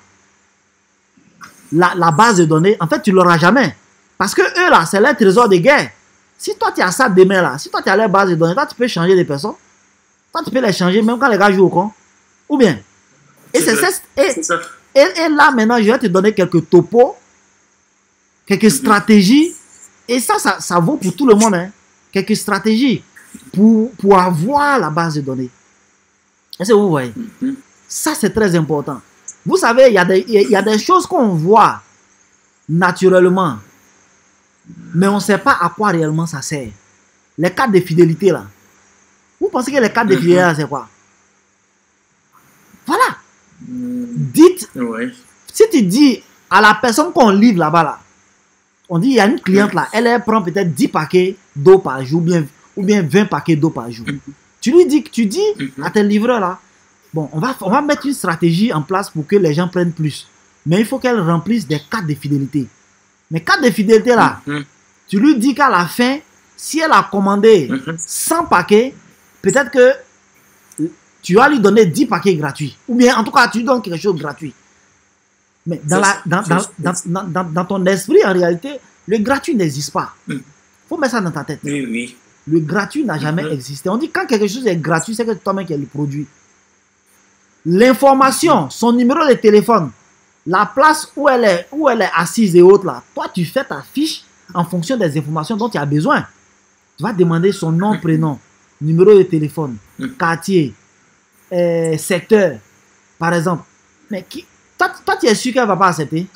la, la base de données, en fait, tu ne l'auras jamais. Parce que eux, là, c'est leur trésor de guerre. Si toi, tu as ça demain, là, si toi, tu as leur base de données, toi, tu peux changer de personne. Toi, tu peux les changer même quand les gars jouent au con. Ou bien. Et, c'est, c'est, et, ça. et, et là, maintenant, je vais te donner quelques topos, quelques mm-hmm. stratégies. Et ça, ça, ça vaut pour tout le monde. Hein. Quelques stratégies pour, pour avoir la base de données. Est-ce que vous voyez? Mm-hmm. Ça, c'est très important. Vous savez, il y a des, il y a des choses qu'on voit naturellement, mais on ne sait pas à quoi réellement ça sert. Les cartes de fidélité, là. Vous pensez que les cartes de fidélité, là, c'est quoi? Voilà. Dites, ouais. Si tu dis à la personne qu'on livre là-bas, là, on dit, il y a une cliente là, elle, elle prend peut-être dix paquets d'eau par jour, ou bien, ou bien vingt paquets d'eau par jour. Tu lui dis, tu dis à tes livreurs là, bon, on va, on va mettre une stratégie en place pour que les gens prennent plus. Mais il faut qu'elle remplisse des cartes de fidélité. Mais cartes de fidélité là, mm-hmm. tu lui dis qu'à la fin, si elle a commandé mm-hmm. cent paquets, peut-être que tu vas lui donner dix paquets gratuits. Ou bien en tout cas, tu lui donnes quelque chose de gratuit. Mais dans, la, dans, dans, dans, dans, dans, dans ton esprit, en réalité, le gratuit n'existe pas. Il mm. faut mettre ça dans ta tête. Oui, oui. Le gratuit n'a jamais mm-hmm. existé. On dit quand quelque chose est gratuit, c'est que c'est toi-même qui le produit. L'information, son numéro de téléphone, la place où elle est, où elle est assise et autres là, toi tu fais ta fiche en fonction des informations dont tu as besoin. Tu vas demander son nom, prénom, numéro de téléphone, quartier, euh, secteur, par exemple. Mais qui, toi, toi tu es sûr qu'elle ne va pas accepter?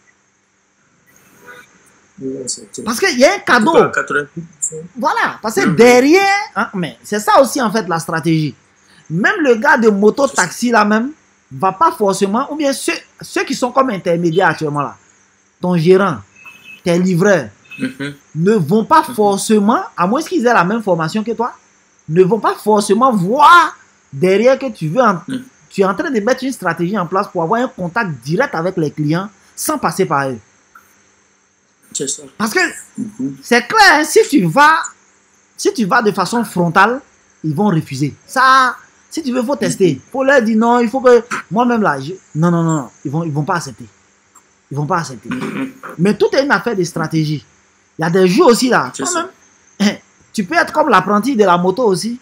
Parce qu'il y a un cadeau. Voilà, parce que derrière, hein, mais c'est ça aussi en fait la stratégie. Même le gars de moto-taxi là même, va pas forcément, ou bien ceux, ceux qui sont comme intermédiaires actuellement là, ton gérant, tes livreurs, mm-hmm. ne vont pas forcément, à moins qu'ils aient la même formation que toi, ne vont pas forcément voir derrière que tu veux, en, mm. tu es en train de mettre une stratégie en place pour avoir un contact direct avec les clients sans passer par eux. C'est ça. Parce que mm-hmm. c'est clair, hein, si tu vas, si tu vas de façon frontale, ils vont refuser. Ça, si tu veux, il faut tester. Il faut leur dire non, il faut que... Moi-même là, je... non, non, non, ils vont, ils vont pas accepter. Ils vont pas accepter. Mais tout est une affaire de stratégie. Il y a des jours aussi là. Toi-même, tu peux être comme l'apprenti de la moto aussi.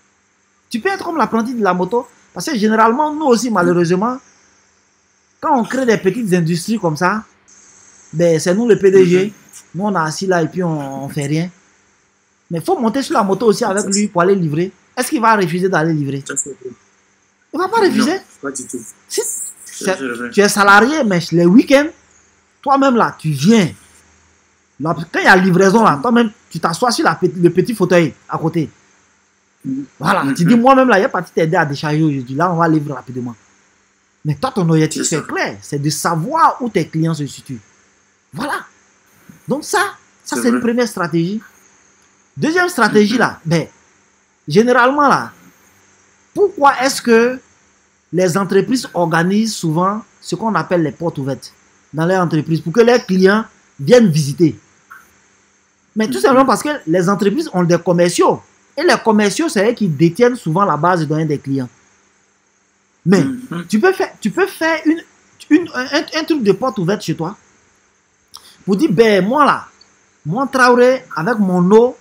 Tu peux être comme l'apprenti de la moto. Parce que généralement, nous aussi, malheureusement, quand on crée des petites industries comme ça, ben, c'est nous le P D G. Nous, on est assis là et puis on ne fait rien. Mais il faut monter sur la moto aussi avec lui pour aller livrer. Est-ce qu'il va refuser d'aller livrer? Il ne va pas refuser. Non, pas du tout. Si tu es salarié, mais les week-ends, toi-même là, tu viens. Là, quand il y a livraison là, toi-même, tu t'assois sur la, le petit fauteuil à côté. Voilà, mm-hmm. tu dis moi-même là, il y a parti t'aider à décharger aujourd'hui. Là, on va livrer rapidement. Mais toi, ton objectif, c'est clair. C'est de savoir où tes clients se situent. Voilà. Donc ça, ça c'est, c'est une première stratégie. Deuxième stratégie mm-hmm. là, ben, généralement là, pourquoi est-ce que les entreprises organisent souvent ce qu'on appelle les portes ouvertes dans leur entreprise pour que leurs clients viennent visiter? Mais tout simplement parce que les entreprises ont des commerciaux et les commerciaux, c'est eux qui détiennent souvent la base de données des clients. Mais mm-hmm. tu peux faire, tu peux faire une, une, un, un truc de porte ouverte chez toi pour dire, ben moi là, moi Traoré avec mon eau,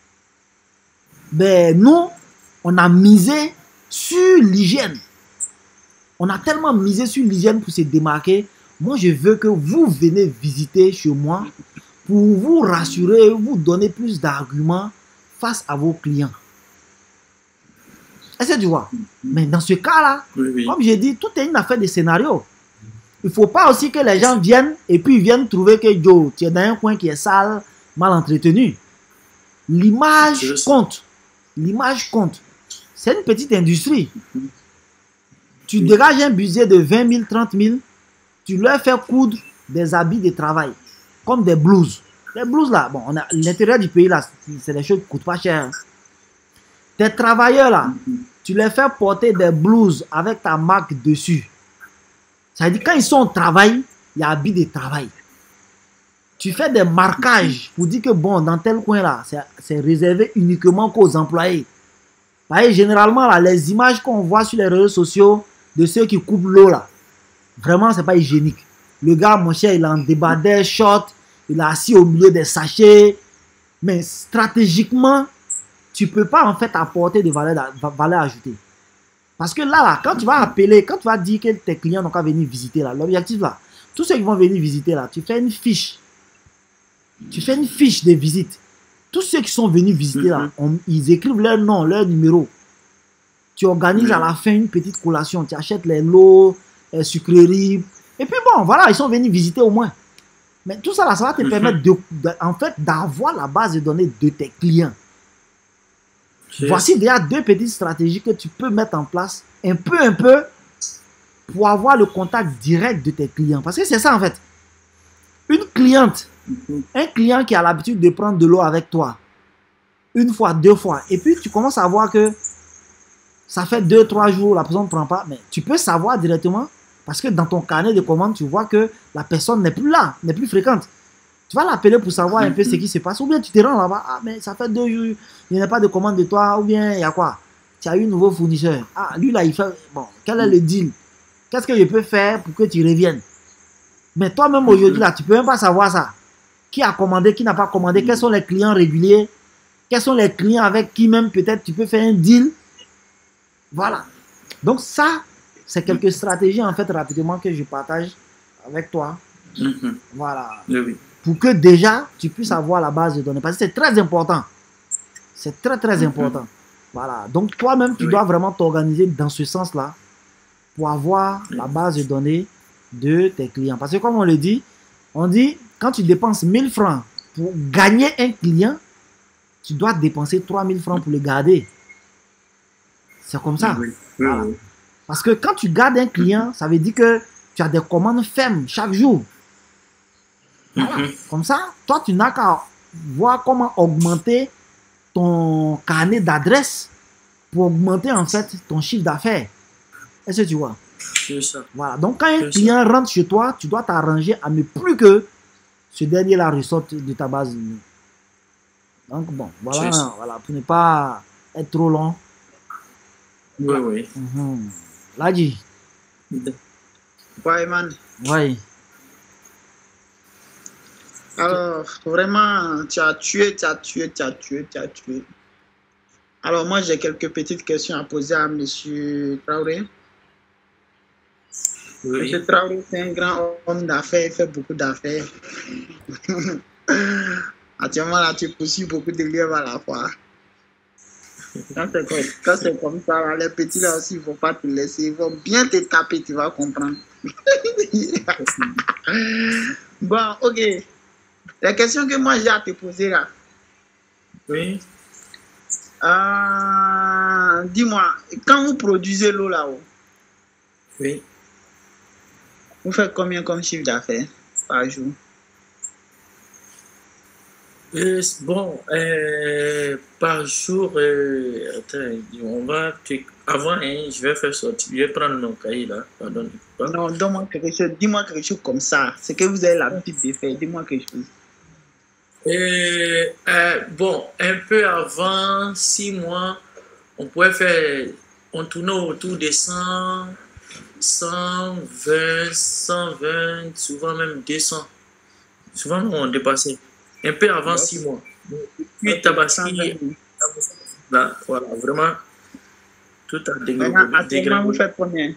ben nous, on a misé sur l'hygiène. On a tellement misé sur l'hygiène pour se démarquer. Moi, je veux que vous venez visiter chez moi pour vous rassurer, vous donner plus d'arguments face à vos clients. Est-ce que tu vois? Mais dans ce cas-là, oui, oui. comme j'ai dit, tout est une affaire de scénario. Il ne faut pas aussi que les gens viennent et puis viennent trouver que Joe, tu es dans un coin qui est sale, mal entretenu. L'image compte. L'image compte. C'est une petite industrie. Tu dégages un budget de vingt mille, trente mille, tu leur fais coudre des habits de travail, comme des blouses. Les blouses là, bon, on a l'intérieur du pays là, c'est des choses qui ne coûtent pas cher. Tes travailleurs là, tu les fais porter des blouses avec ta marque dessus. Ça veut dire quand ils sont au travail, il y a habits de travail. Tu fais des marquages pour dire que bon, dans tel coin là, c'est réservé uniquement qu'aux employés. Parce que généralement là, les images qu'on voit sur les réseaux sociaux de ceux qui coupent l'eau là, vraiment c'est pas hygiénique. Le gars, mon cher, il est en débardeur, short, il est assis au milieu des sachets. Mais stratégiquement, tu ne peux pas en fait apporter de valeur, valeur ajoutée. Parce que là, là, quand tu vas appeler, quand tu vas dire que tes clients n'ont qu'à venir visiter là, l'objectif là, tous ceux qui vont venir visiter là, tu fais une fiche. Tu fais une fiche de visite. Tous ceux qui sont venus visiter là, on, ils écrivent leur nom, leur numéro. Tu organises à la fin une petite collation. Tu achètes les lots, les sucreries. Et puis bon, voilà, ils sont venus visiter au moins. Mais tout ça là, ça va te permettre de, de, en fait, d'avoir la base de données de tes clients. Yes. Voici déjà deux petites stratégies que tu peux mettre en place un peu, un peu pour avoir le contact direct de tes clients. Parce que c'est ça en fait. Une cliente, un client qui a l'habitude de prendre de l'eau avec toi, une fois, deux fois, et puis tu commences à voir que ça fait deux, trois jours, la personne ne prend pas, mais tu peux savoir directement parce que dans ton carnet de commandes, tu vois que la personne n'est plus là, n'est plus fréquente. Tu vas l'appeler pour savoir un peu ce qui se passe, ou bien tu te rends là-bas, ah mais ça fait deux jours, il n'y a pas de commande de toi, ou bien il y a quoi? Tu as eu un nouveau fournisseur. Ah, lui là, il fait, bon, quel est le deal? Qu'est-ce que je peux faire pour que tu reviennes? Mais toi-même aujourd'hui là, tu ne peux même pas savoir ça. Qui a commandé, qui n'a pas commandé, quels sont les clients réguliers, quels sont les clients avec qui même peut-être tu peux faire un deal. Voilà. Donc ça, c'est quelques stratégies en fait rapidement que je partage avec toi. Mm-hmm. Voilà. Oui. Pour que déjà tu puisses avoir la base de données. Parce que c'est très important. C'est très très mm-hmm. important. Voilà. Donc toi-même, tu oui. dois vraiment t'organiser dans ce sens-là pour avoir oui. la base de données de tes clients. Parce que comme on le dit, on dit quand tu dépenses mille francs pour gagner un client, tu dois dépenser trois mille francs pour le garder. C'est comme ça. Oui, oui, voilà. oui. Parce que quand tu gardes un client, ça veut dire que tu as des commandes fermes chaque jour. Voilà. Mm-hmm. Comme ça, toi, tu n'as qu'à voir comment augmenter ton carnet d'adresses pour augmenter en fait ton chiffre d'affaires. Est-ce que tu vois? C'est ça. Voilà. Donc, quand un client ça. rentre chez toi, tu dois t'arranger à ne plus que ce dernier-là ressorte de ta base. Donc, bon, voilà, voilà, pour ne pas être trop long. Oui, oui. Mm-hmm. Ladji. Ouais, man. Oui. Alors, vraiment, tu as tué, tu as tué, tu as tué, tu as tué. Alors, moi, j'ai quelques petites questions à poser à M. Traoré. Oui. M. Traoré, c'est un grand homme d'affaires, il fait beaucoup d'affaires. Actuellement, là, tu poursuis beaucoup de lièvres à la fois. Quand c'est comme, comme ça, là, les petits là aussi, il ne faut pas te laisser. Ils vont bien te taper, tu vas comprendre. Bon, ok. La question que moi j'ai à te poser là. Oui. Euh, Dis-moi, quand vous produisez l'eau là-haut, oui. Vous faites combien comme chiffre d'affaires par jour? Euh, bon, euh, par jour, euh, attends, on va, avant, hein, je vais faire sortir, je vais prendre mon cahier là, pardon. Non, donne-moi quelque chose, dis-moi quelque chose comme ça, c'est que vous avez l'habitude de faire, dis-moi quelque chose. Euh, euh, bon, un peu avant, six mois, on pouvait faire, on tournait autour de cent, cent vingt, cent vingt, souvent même deux cents. Souvent, on dépassait. Un peu avant ouais. six mois. Puis Tabaski, là, voilà, vraiment, tout a dégradé. Vous faites combien?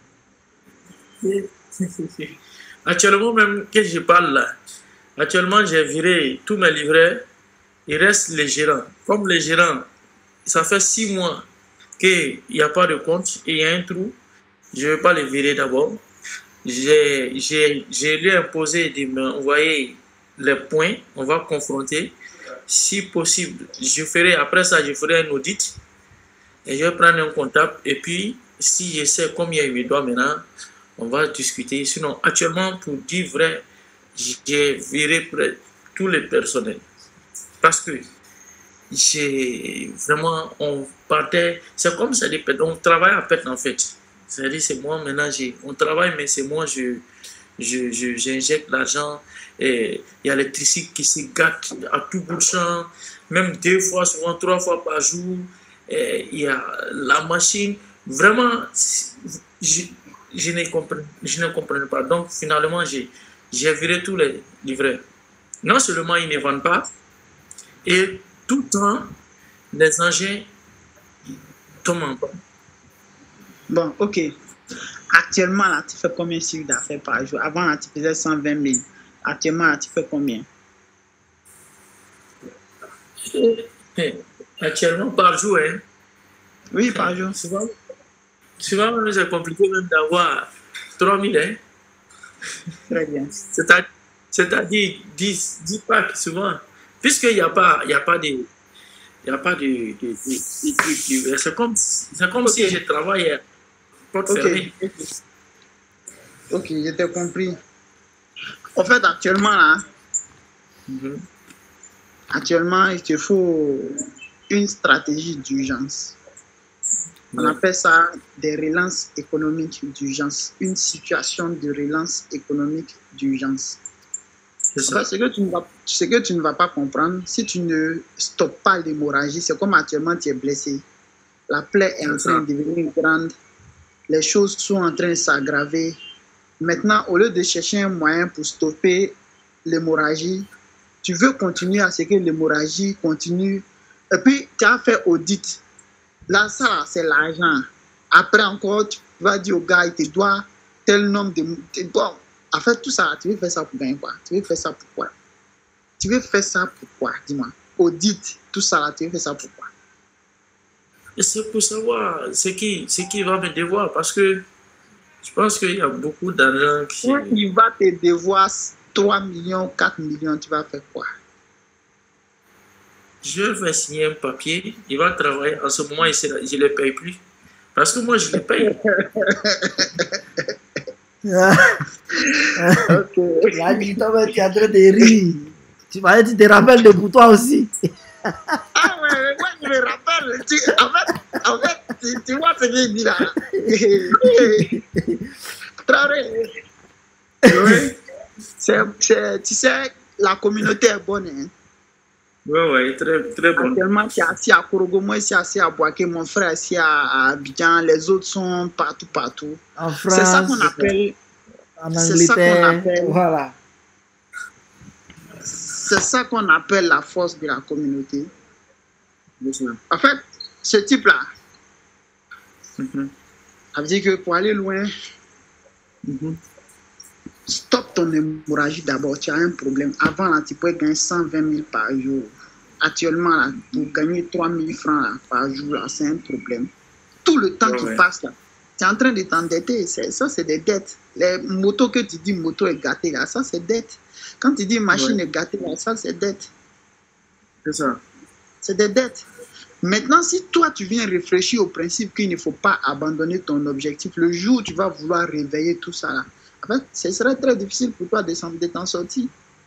Actuellement, même que je parle là, actuellement, j'ai viré tous mes livrets. Il reste les gérants. Comme les gérants, ça fait six mois qu'il n'y a pas de compte et il y a un trou. Je ne vais pas les virer d'abord. J'ai lui imposé de m'envoyer les points, on va confronter. Si possible, je ferai, après ça, je ferai un audit et je vais prendre un comptable. Et puis, si je sais combien il me doit maintenant, on va discuter. Sinon, actuellement, pour dire vrai, j'ai viré près tous les personnels. Parce que j'ai vraiment, on partait, c'est comme ça, on travaille à perte en fait. C'est-à-dire, c'est moi maintenant, on travaille, mais c'est moi, je. J'injecte je, je, l'argent, et il y a l'électricité qui se gâte à tout bout de champ, même deux fois, souvent trois fois par jour. Il y a la machine. Vraiment, je, je, ne, comprenais, je ne comprenais pas. Donc, finalement, j'ai viré tous les livrets. Non seulement ils ne vendent pas, et tout le temps, les engins tombent en bas. Bon, ok. Actuellement, là, tu fais combien de chiffre d'affaires par jour? Avant, là, tu faisais cent vingt mille. Actuellement, là, tu fais combien? Actuellement, par jour, hein? Oui, par jour. Souvent, souvent c'est compliqué même d'avoir trois mille. Hein? Très bien. C'est-à-dire dix, dix packs souvent. Puisqu'il n'y a pas, il y a pas de... Il n'y a pas de, de, de, de, de c'est comme, c'est comme okay. si je travaillais porte okay. fermée. Ok, je t'ai compris. En fait, actuellement, là, mm-hmm. actuellement, il te faut une stratégie d'urgence. On ouais. appelle ça des relances économiques d'urgence. Une situation de relance économique d'urgence. En fait, ce, que tu ne vas, ce que tu ne vas pas comprendre, si tu ne stoppes pas l'hémorragie, c'est comme actuellement tu es blessé. La plaie est en train de devenir grande. Les choses sont en train de s'aggraver. Maintenant, au lieu de chercher un moyen pour stopper l'hémorragie, tu veux continuer à ce que l'hémorragie continue. Et puis, tu as fait audit. Là, ça, c'est l'argent. Après encore, tu vas dire au gars, il te doit tel nombre de... Bon, en fait, tout ça, tu veux faire ça pour gagner quoi? Tu veux faire ça pourquoi? Tu veux faire ça pourquoi? Dis-moi. Audit, tout ça, là, tu veux faire ça pourquoi? C'est pour savoir ce qui, ce qui va me devoir, parce que je pense qu'il y a beaucoup d'argent qui... Quand il va te devoir trois millions, quatre millions, tu vas faire quoi? Je vais faire signer un papier, il va travailler, en ce moment, je ne le paye plus. Parce que moi, je le paye. Ok. Là, tu es en train de rire. Tu vas tu te rappelles de pour toi aussi. Ah ouais, moi je me rappelle. Tu, en fait, en fait tu, tu vois ce qu'il dit là. Traoré. Oui. C'est, c'est, tu sais, la communauté est bonne. Hein? Oui, oui, très, très bonne. Actuellement, tu es assis à Korogo, moi ici assis à Boaké, mon frère assis à Abidjan, les autres sont partout, partout. En France, c'est ça qu'on appelle. En Angleterre, ça qu'on appelle, voilà. C'est ça qu'on appelle la force de la communauté. En fait, ce type-là, mm-hmm. ça veut dire que pour aller loin, mm-hmm. stop ton hémorragie d'abord. Tu as un problème. Avant, là, tu pouvais gagner cent vingt mille par jour. Actuellement, là, pour gagner trois mille francs là, par jour, là, c'est un problème. Tout le temps oh, qui ouais. passe, là, tu es en train de t'endetter. Ça, c'est des dettes. Les motos que tu dis, moto est gâtée, là, ça, c'est dette. Quand tu dis machine ouais. est gâtée, là, ça, c'est dette. C'est ça. C'est des dettes. Maintenant, si toi, tu viens réfléchir au principe qu'il ne faut pas abandonner ton objectif, le jour où tu vas vouloir réveiller tout ça, là, en fait, ce serait très difficile pour toi de t'en sortir.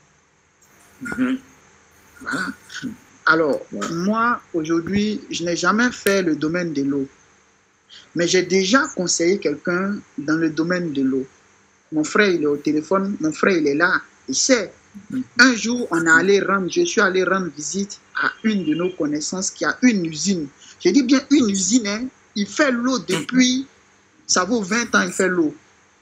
Mm-hmm. Voilà. Alors, ouais. moi, aujourd'hui, je n'ai jamais fait le domaine de l'eau. Mais j'ai déjà conseillé quelqu'un dans le domaine de l'eau. Mon frère, il est au téléphone. Mon frère, il est là. Il sait. Mm-hmm. Un jour, on est allé rendre, je suis allé rendre visite à une de nos connaissances qui a une usine. Je dis bien une usine, hein, il fait l'eau depuis, ça vaut vingt ans, il fait l'eau.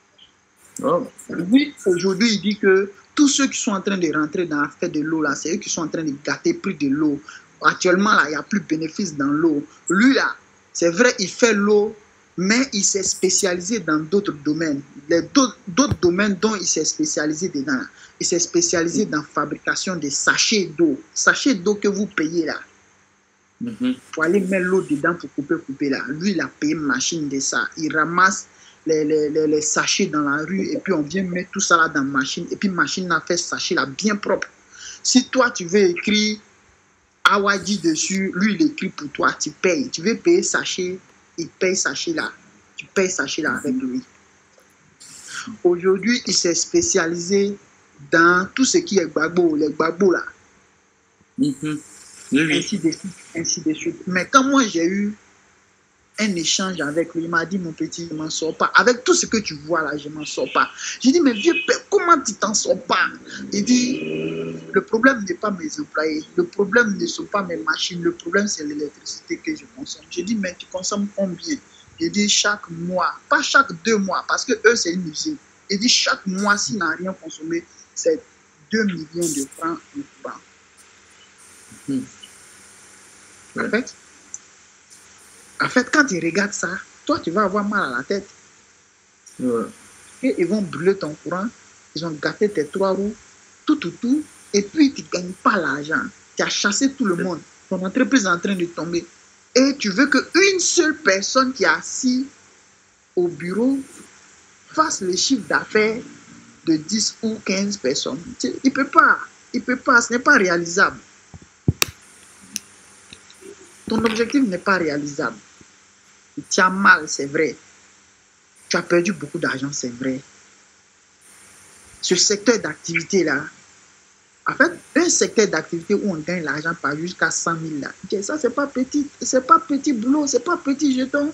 Oh. Lui, aujourd'hui, il dit que tous ceux qui sont en train de rentrer dans l'affaire de l'eau, là, c'est eux qui sont en train de gâter plus de l'eau. Actuellement, là, il n'y a plus de bénéfice dans l'eau. Lui, là, c'est vrai, il fait l'eau, mais il s'est spécialisé dans d'autres domaines. D'autres domaines dont il s'est spécialisé dedans. Il s'est spécialisé dans la fabrication de sachets d'eau. Sachets d'eau que vous payez là. Mm-hmm. Pour aller mettre l'eau dedans pour couper, couper là. Lui, il a payé une machine de ça. Il ramasse les, les, les, les sachets dans la rue et puis on vient mettre tout ça là dans la machine. Et puis la machine a fait ce sachet là bien propre. Si toi, tu veux écrire Awadji dessus, lui, il écrit pour toi, tu payes. Tu veux payer sachet, il paye sachet là. Tu payes sachet là avec lui. Aujourd'hui, il s'est spécialisé dans tout ce qui est gbagbo, les gbagbo là. Mm-hmm. Oui. Ainsi de suite, ainsi de suite. Mais quand moi j'ai eu un échange avec lui, il m'a dit, mon petit, je ne m'en sors pas. Avec tout ce que tu vois là, je ne m'en sors pas. J'ai dit, mais vieux père, comment tu t'en sors pas? Il dit, le problème n'est pas mes employés, le problème ne sont pas mes machines, le problème c'est l'électricité que je consomme. J'ai dit, mais tu consommes combien? J'ai dit, chaque mois, pas chaque deux mois, parce que eux c'est une usine. Il dit, chaque mois, s'il n'a rien consommé, c'est deux millions de francs en francs. Hmm. En fait, en fait, quand ils regardent ça, toi, tu vas avoir mal à la tête. Ouais. Et ils vont brûler ton courant. Ils ont gâté tes trois roues, tout, tout, tout. Et puis, tu ne gagnes pas l'argent. Tu as chassé tout le monde. Ton entreprise est en train de tomber. Et tu veux qu'une seule personne qui est assise au bureau fasse le chiffre d'affaires de dix ou quinze personnes. Il ne peut pas. Il ne peut pas. Ce n'est pas réalisable. Ton objectif n'est pas réalisable. Tu as mal, c'est vrai. Tu as perdu beaucoup d'argent, c'est vrai. Ce secteur d'activité-là, en fait, un secteur d'activité où on gagne l'argent par jusqu'à cent mille, là, ça, c'est pas petit, c'est pas petit boulot, c'est pas petit jeton.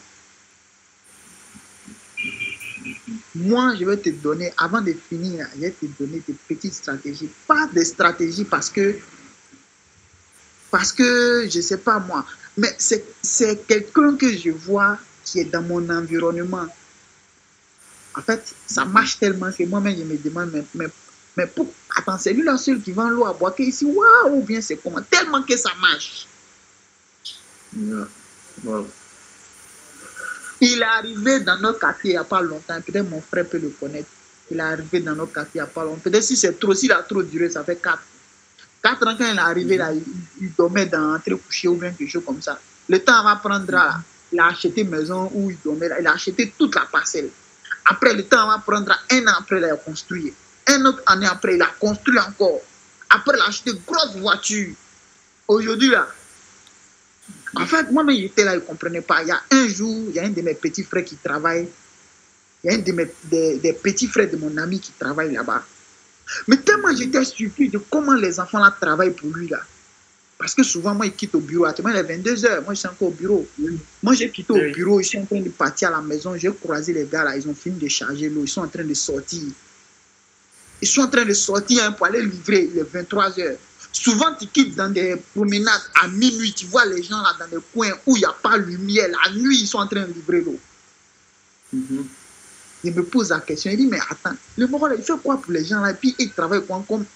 Moi, je vais te donner, avant de finir, je vais te donner des petites stratégies. Pas des stratégies parce que, parce que, je sais pas moi, mais c'est quelqu'un que je vois qui est dans mon environnement. En fait, ça marche tellement que moi-même, je me demande, mais, mais, mais pour, attends, c'est lui-là seul qui vend l'eau à boire ici, waouh, ou bien c'est comment? Tellement que ça marche. Yeah. Wow. Il est arrivé dans notre quartier il n'y a pas longtemps, peut-être mon frère peut le connaître. Il est arrivé dans notre quartier il n'y a pas longtemps. Peut-être si c'est trop, s'il a trop duré, ça fait quatre. Quatre ans quand il est arrivé là, il, il dormait dans un truc couché ou bien quelque chose comme ça. Le temps va prendre là, il a acheté une maison où il dormait là, il a acheté toute la parcelle. Après, le temps va prendre un an après, il a construit. Un autre année après, il a construit encore. Après, il a acheté une grosse voiture. Aujourd'hui, là, en fait, moi-même, j'étais là, il ne comprenait pas. Il y a un jour, il y a un de mes petits frères qui travaille. Il y a un de mes, des, des petits frères de mon ami qui travaille là-bas. Mais tellement j'étais surpris de comment les enfants là travaillent pour lui, là. Parce que souvent, moi, il quitte au bureau. Actuellement, il est vingt-deux heures. Moi, je suis encore au bureau. Moi, j'ai quitté au bureau. Je suis en train de partir à la maison. J'ai croisé les gars là. Ils ont fini de charger l'eau. Ils sont en train de sortir. Ils sont en train de sortir hein, pour aller livrer. Il est vingt-trois heures. Souvent, tu quittes dans des promenades à minuit. Tu vois les gens là dans des coins où il n'y a pas de lumière. La nuit, ils sont en train de livrer l'eau. Mm-hmm. Il me pose la question. Il dit, mais attends, le Moro, il fait quoi pour les gens là? Et puis, il travaille quoi comme...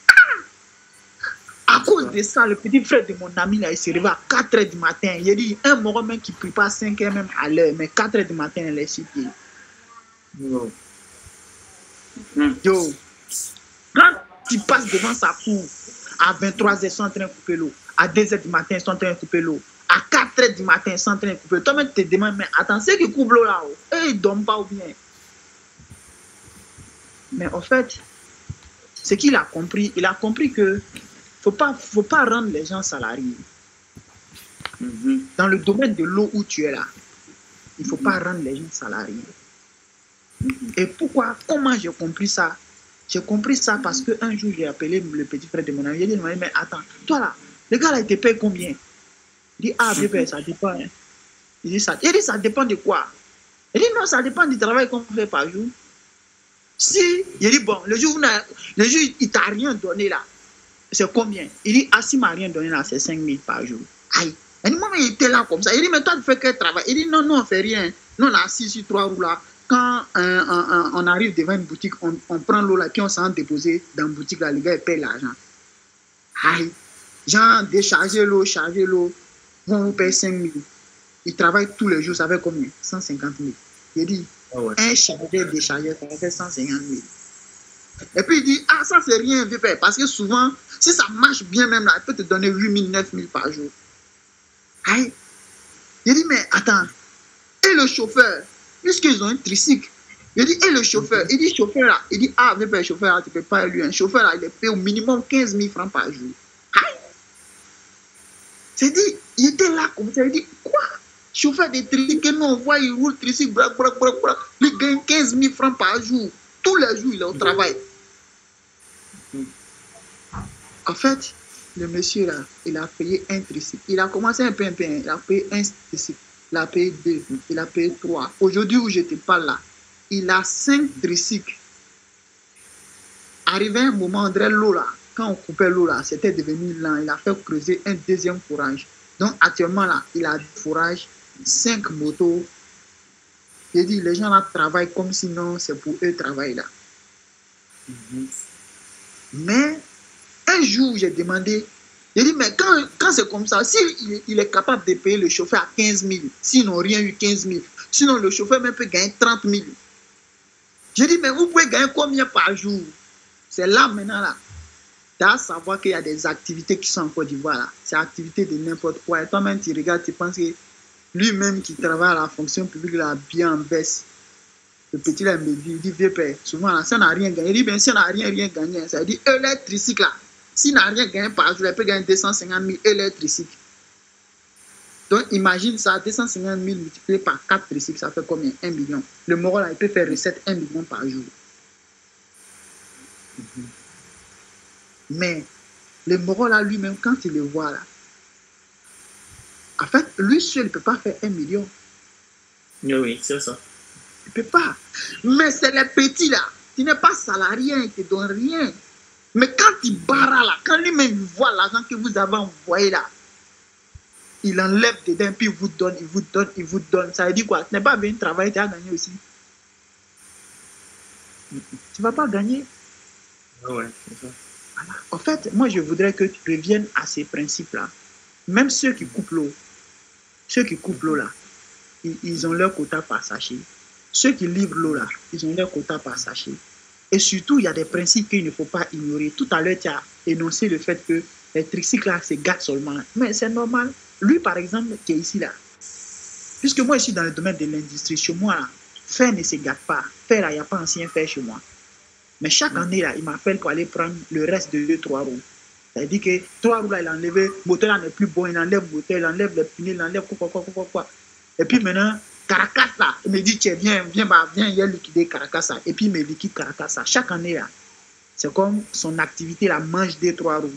À cause de ça, le petit frère de mon ami, là, il s'est réveillé à quatre heures du matin. Il a dit, un Moro même qui ne prie pas cinq heures même à l'heure, mais quatre heures du matin, il est sur pied. Yo. Mm. Yo. Quand tu passes devant sa cour, à vingt-trois heures, ils sont en train de couper l'eau. À deux heures du matin, ils sont en train de couper l'eau. À quatre heures du matin, ils sont en train de couper l'eau. Toi-même, tu te demandes, mais attends, c'est qui coupe l'eau là-haut? Et ils ne dorment pas ou bien? Mais en fait, ce qu'il a compris, il a compris que faut pas, faut pas rendre les gens salariés. Mm-hmm. Dans le domaine de l'eau où tu es là, il ne faut mm-hmm. pas rendre les gens salariés. Mm-hmm. Et pourquoi? Comment j'ai compris ça? J'ai compris ça parce qu'un jour, j'ai appelé le petit frère de mon ami. Il m'a dit, mais attends, toi là, le gars là, il te paye combien? Il dit, ah, bébé, ça dépend. Hein. Il dit, ça, il dit, ça dépend de quoi? Il dit, non, ça dépend du travail qu'on fait par jour. Si, il dit, bon, le jour, le jour il ne t'a rien donné là, c'est combien? Il dit, ah, s'il ne m'a rien donné là, c'est cinq mille par jour. Aïe. Il dit, moi, il était là comme ça. Il dit, mais toi, tu fais quel travail? Il dit, non, non, on ne fait rien. Nous, on est assis sur trois roues là. Quand euh, on, on arrive devant une boutique, on, on prend l'eau là, puis on s'en dépose dans la boutique là, les gars, ils payent l'argent. Aïe. Genre, décharger l'eau, charger l'eau, vont vous payer cinq mille. Ils travaillent tous les jours, ça fait combien? cent cinquante mille. Il dit, oh ouais. Un chargeur, déchargeur, ça fait cent cinquante mille. Et puis il dit, ah, ça c'est rien, vieux père, parce que souvent, si ça marche bien même là, il peut te donner huit mille, neuf mille par jour. Aïe. Il dit, mais attends, et le chauffeur, puisqu'ils ont un tricycle, il dit, et le chauffeur, il dit, chauffeur là, il dit, ah, vieux père, chauffeur là, tu ne peux pas lui, un chauffeur là, il est payé au minimum quinze mille francs par jour. Aïe. C'est dit, il était là comme ça, il dit, quoi? Chauffeur de tricycle, nous on voit, il roule tricycle, brac, brac, brac, brac, il gagne quinze mille francs par jour. Tous les jours, il est au travail. En fait, le monsieur là, il a payé un tricycle. Il a commencé un peu, un peu, il a payé un tricycle. Il a payé deux, il a payé trois. Aujourd'hui où je te parle là, il a cinq tricycles. Arrivé un moment, André, l'eau là, quand on coupait l'eau là, c'était devenu lent. Il a fait creuser un deuxième forage. Donc actuellement là, il a du forage, cinq motos. J'ai dit, les gens là travaillent comme sinon c'est pour eux travailler là. Mm-hmm. Mais un jour, j'ai demandé, Je dis, mais quand, quand c'est comme ça, s'il il, il est capable de payer le chauffeur à quinze mille, s'ils n'ont rien eu quinze mille, sinon le chauffeur même peut gagner trente mille. Je dis, mais vous pouvez gagner combien par jour? C'est là maintenant, là. Tu as à savoir qu'il y a des activités qui sont en Côte d'Ivoire, là. C'est activités de n'importe quoi. Et toi-même, tu regardes, tu penses que lui-même qui travaille à la fonction publique, là, bien en baisse. Le petit, là, il me dit, il dit, vieux père, souvent, là, si on n'a rien gagné, il dit, bien, si on n'a rien, rien gagné, ça veut dire, électrique, là. S'il n'a rien gagné par jour, il peut gagner deux cent cinquante mille électriques. Donc, imagine ça, deux cent cinquante mille multiplié par quatre tricycles, ça fait combien? un million. Le Moro, là, il peut faire recette un million par jour. Mm-hmm. Mais, le Moro, là, lui-même, quand il le voit, là, en fait, lui seul, il ne peut pas faire un million. Oui, oui, c'est ça. Il ne peut pas. Mais c'est les petits, là. Tu n'es pas salarié, il ne te donne rien. Mais quand il barre là, quand lui-même voit l'argent que vous avez envoyé là, il enlève dedans, puis il vous donne, il vous donne, il vous donne. Ça veut dire quoi? Tu n'es pas venu travailler, tu as gagné aussi. Tu ne vas pas gagner. Ah ouais, c'est ça. Voilà. En fait, moi, je voudrais que tu reviennes à ces principes-là. Même ceux qui coupent l'eau, ceux qui coupent l'eau là, ils, ils ont leur quota par sachet. Ceux qui livrent l'eau là, ils ont leur quota par sachet. Et surtout, il y a des principes qu'il ne faut pas ignorer. Tout à l'heure, tu as énoncé le fait que les tricycles là, se gâtent seulement. Mais c'est normal. Lui, par exemple, qui est ici là, puisque moi, je suis dans le domaine de l'industrie, chez moi, là, fer ne se gâte pas. Fer, là, il n'y a pas ancien fer chez moi. Mais chaque année, là, il m'appelle pour aller prendre le reste de deux, trois roues. C'est-à-dire que trois roues, là, il enlève, le moteur là n'est plus bon, il enlève le moteur, il enlève les pneus, il enlève quoi, quoi, quoi, quoi, quoi. Et puis maintenant, Caracas là, il me dit, tiens, viens, viens, bah, viens, il a liquidé Caracas là. Et puis il me liquide Caracas là. Chaque année là, c'est comme son activité là, mange des trois roues.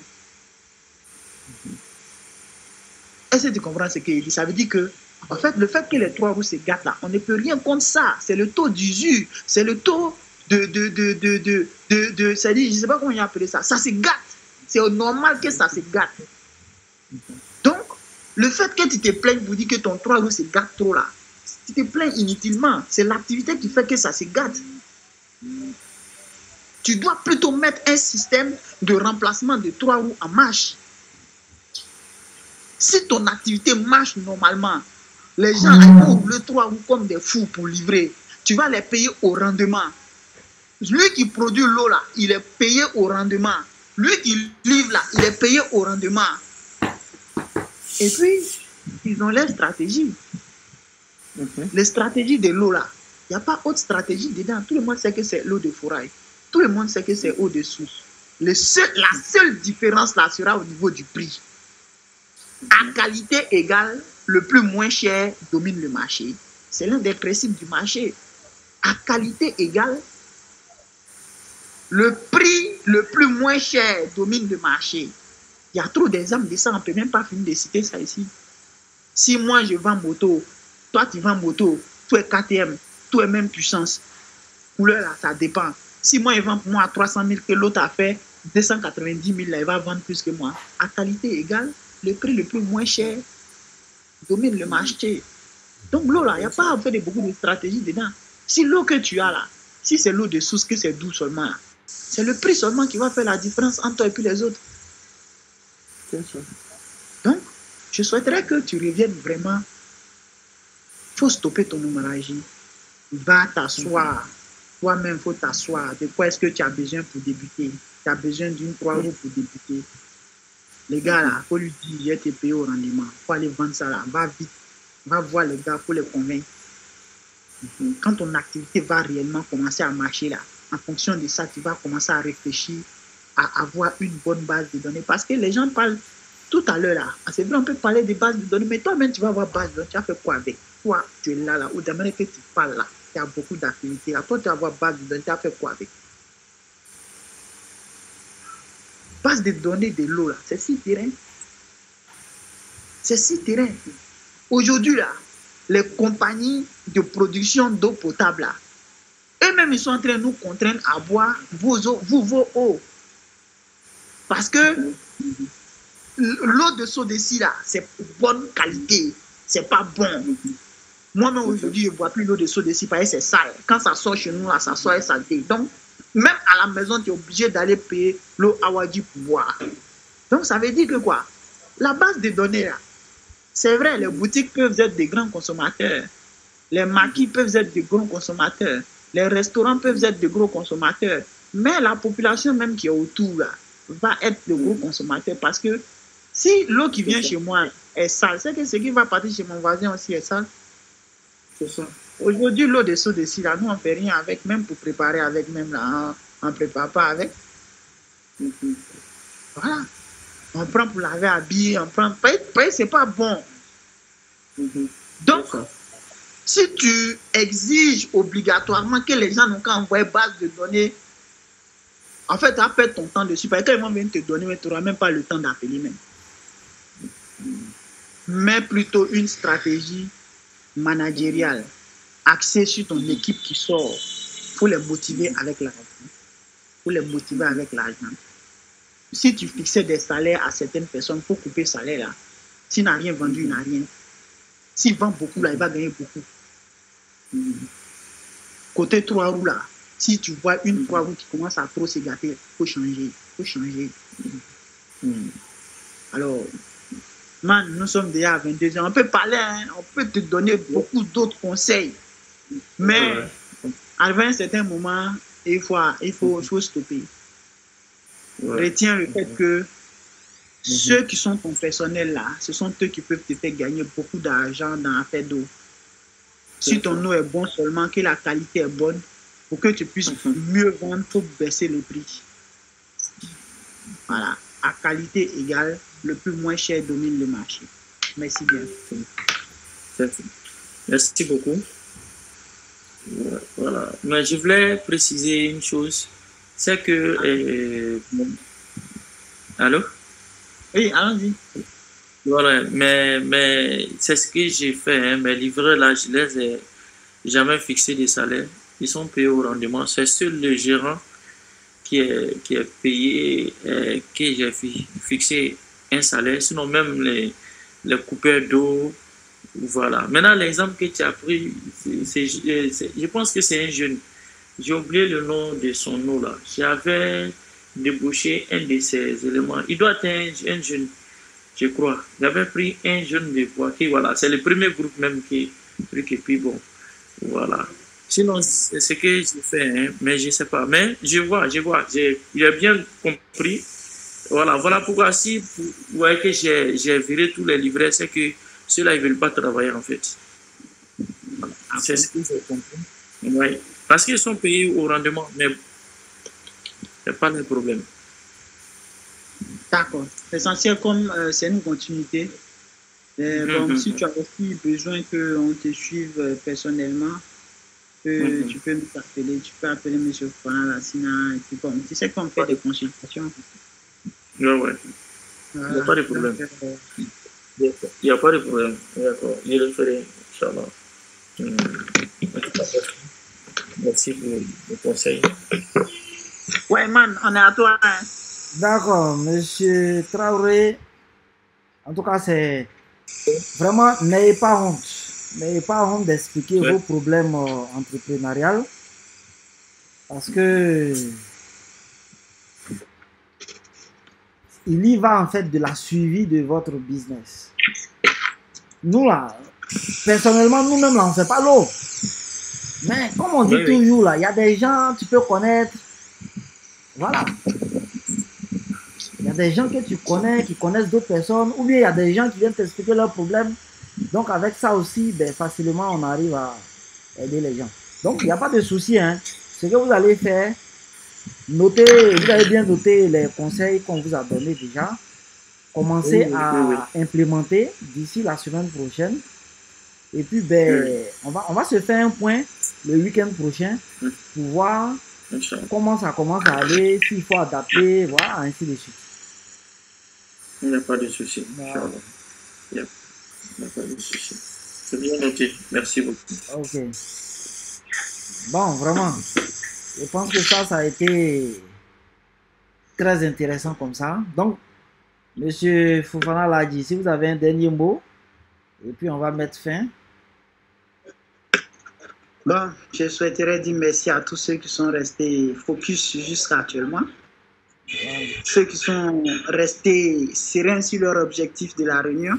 Est-ce que tu comprends ce qu'il dit? Ça veut dire que, en fait, le fait que les trois roues se gâtent là, on ne peut rien contre ça. C'est le taux d'usure, c'est le taux de, de, de, de, de, de, de c'est-à-dire, je ne sais pas comment il a appelé ça. Ça se gâte. C'est normal que ça se gâte. Donc, le fait que tu te plaignes pour dire que ton trois roues se gâte trop là, tu te plains inutilement. C'est l'activité qui fait que ça se gâte. Tu dois plutôt mettre un système de remplacement de trois roues en marche. Si ton activité marche normalement, les gens ouvrent le trois roues comme des fous pour livrer. Tu vas les payer au rendement. Lui qui produit l'eau là, il est payé au rendement. Lui qui livre là, il est payé au rendement. Et puis, ils ont leur stratégie. Mm-hmm. Les stratégies de l'eau là, il n'y a pas autre stratégie dedans. Tout le monde sait que c'est l'eau de forail. Tout le monde sait que c'est eau de source. Le seul, la seule différence là sera au niveau du prix. À qualité égale, le plus moins cher domine le marché. C'est l'un des principes du marché. À qualité égale, le prix le plus moins cher domine le marché. Il y a trop d'exemples de ça, on ne peut même pas finir de citer ça ici. Si moi je vends moto, toi tu vends moto, tout est K T M, tout est même puissance. Couleur là, ça dépend. Si moi je vends pour moi à trois cent mille, que l'autre a fait deux cent quatre-vingt-dix mille, là, il va vendre plus que moi. À qualité égale, le prix le plus moins cher domine le marché. Donc l'eau là, il n'y a pas à faire de beaucoup de stratégies dedans. Si l'eau que tu as là, si c'est l'eau de source, que c'est doux seulement, c'est le prix seulement qui va faire la différence entre toi et puis les autres. Donc, je souhaiterais que tu reviennes vraiment. Il faut stopper ton hémorragie. Va t'asseoir. Toi-même, il faut t'asseoir. De quoi est-ce que tu as besoin pour débuter? Tu as besoin d'une trois roues pour débuter. Les gars, là, il faut lui dire, j'ai été payé au rendement. Il faut aller vendre ça là. Va vite. Va voir les gars pour les convaincre. Quand ton activité va réellement commencer à marcher là, en fonction de ça, tu vas commencer à réfléchir à avoir une bonne base de données. Parce que les gens parlent tout à l'heure là. C'est vrai, on peut parler de base de données, mais toi-même, tu vas avoir base de données. Tu as fait quoi avec? Toi, tu es là, là, ou d'aimerais que tu parles là. Tu as beaucoup d'activités là. Toi, tu vas avoir base de données. Tu as fait quoi avec? Base de données de l'eau là, c'est six terrains. C'est six terrains. Aujourd'hui là, les compagnies de production d'eau potable là, eux-mêmes, ils sont en train de nous contraindre à boire vos eaux, vous, vos eaux. Parce que l'eau de Sodeci, là, c'est bonne qualité. C'est pas bon. Moi-même, aujourd'hui, je ne bois plus l'eau de Sodeci parce que c'est sale. Quand ça sort chez nous, là, ça sort et ça dé. Donc, même à la maison, tu es obligé d'aller payer l'eau Awadi pour boire. Donc, ça veut dire que quoi? La base de données, là, c'est vrai, les boutiques peuvent être des grands consommateurs. Les maquis peuvent être des gros consommateurs. Les restaurants peuvent être des gros consommateurs. Mais la population même qui est autour là, va être de gros consommateurs parce que si l'eau qui vient chez moi est sale, c'est que ce qui va partir chez mon voisin aussi est sale. C'est ça. Aujourd'hui, l'eau de soda ici, là, nous on ne fait rien avec, même pour préparer avec, même là, on ne prépare pas avec. Mhm. Voilà. On prend pour laver habiller, on prend. Payer, c'est pas bon. Mhm. Donc, C'est ça. si tu exiges obligatoirement que les gens n'ont qu'à envoyer base de données, en fait, tu vas perdre ton temps dessus. Parce que quand ils vont venir te donner, mais tu n'auras même pas le temps d'appeler même. Mais plutôt une stratégie managériale axée sur ton équipe qui sort. Il faut les motiver avec l'argent. Il faut les motiver avec l'argent. Si tu fixais des salaires à certaines personnes, il faut couper le salaire là. S'il n'a rien vendu, il n'a rien. S'il vend beaucoup là, il va gagner beaucoup. Côté trois roues là, si tu vois une trois roues qui commence à trop se gâter, il faut changer. Il faut changer. Mhm. Alors, man, nous sommes déjà à vingt-deux ans. On peut parler, hein, on peut te donner beaucoup d'autres conseils. Mais Ouais. à un certain moment, il faut, il faut, il faut stopper. Ouais. Retiens le fait que ceux qui sont ton personnel là, ce sont eux qui peuvent te faire gagner beaucoup d'argent dans l'affaire d'eau. Si ton eau est bonne seulement, que la qualité est bonne, pour que tu puisses mieux vendre, il faut baisser le prix. Voilà. À qualité égale, le plus moins cher domine le marché. Merci bien. Merci beaucoup. Voilà. Mais je voulais préciser une chose, c'est que... Euh, allô? Oui, allons-y. Voilà, mais, mais c'est ce que j'ai fait. Hein. Mes livreurs, là, je les ai jamais fixé des salaires. Ils sont payés au rendement. C'est seul le gérant qui est, qui est payé, euh, que j'ai fi- fixé un salaire. Sinon, même les, les coupeurs d'eau, voilà. Maintenant, l'exemple que tu as pris, c'est, c'est- c'est- je pense que c'est un jeune. J'ai oublié le nom de son nom là. J'avais débauché un de ces éléments. Il doit être un, un jeune, je crois. J'avais pris un jeune de voix qui, voilà, c'est le premier groupe même qui truc et puis bon, voilà. Sinon, c'est ce que j'ai fait, hein, mais je ne sais pas. Mais je vois, je vois, j'ai j'ai bien compris. Voilà, voilà pourquoi si vous voyez que j'ai j'ai viré tous les livrets, c'est que ceux-là, ils ne veulent pas travailler en fait. C'est ce que j'ai compris. Oui. Parce qu'ils sont payés au rendement, mais ce n'est pas le problème. D'accord. L'essentiel, comme euh, c'est une continuité, euh, Mhm, bon, si mhm. tu as aussi besoin qu'on te suive euh, personnellement, euh, Mhm. tu peux nous appeler, tu peux appeler M. Fana Lassina, et puis bon, tu sais qu'on fait des consultations. Ouais, ouais. Il n'y a Voilà. pas de Donc, problème. euh, Il n'y a pas de problème. D'accord. Je le ferai, Inch'Allah. Mhm. Merci pour le conseil. ouais, man, on est à toi. Hein. D'accord, monsieur Traoré. En tout cas, c'est vraiment, n'ayez pas honte. N'ayez pas honte d'expliquer Ouais. vos problèmes euh, entrepreneuriaux. Parce que il y va en fait de la suivi de votre business. Nous là, personnellement, nous-mêmes là, on ne fait pas l'eau. Mais comme on dit Oui, oui. toujours là, il y a des gens, tu peux connaître. Voilà. Il y a des gens que tu connais, qui connaissent d'autres personnes, ou bien il y a des gens qui viennent t'expliquer leurs problèmes. Donc avec ça aussi, ben, facilement, on arrive à aider les gens. Donc il n'y a pas de souci. Hein. Ce que vous allez faire, notez, vous avez bien noté les conseils qu'on vous a donnés déjà. Commencez Oui, oui, oui, oui. à implémenter d'ici la semaine prochaine. Et puis, Oui, ben, on va, on va se faire un point le week-end prochain oui. pour voir Inch'Allah. comment ça commence à aller, s'il faut adapter, voilà, ainsi de suite. Il n'y a pas de souci. Voilà. Inch'Allah. Il n'y a, il n'y a pas de souci. C'est bien noté. Merci beaucoup. Ok. Bon, vraiment, je pense que ça, ça a été très intéressant comme ça. Donc, Monsieur Fofana l'a dit, si vous avez un dernier mot, et puis on va mettre fin. Bon, je souhaiterais dire merci à tous ceux qui sont restés focus jusqu'à actuellement. ceux qui sont restés sereins sur leur objectif de la réunion.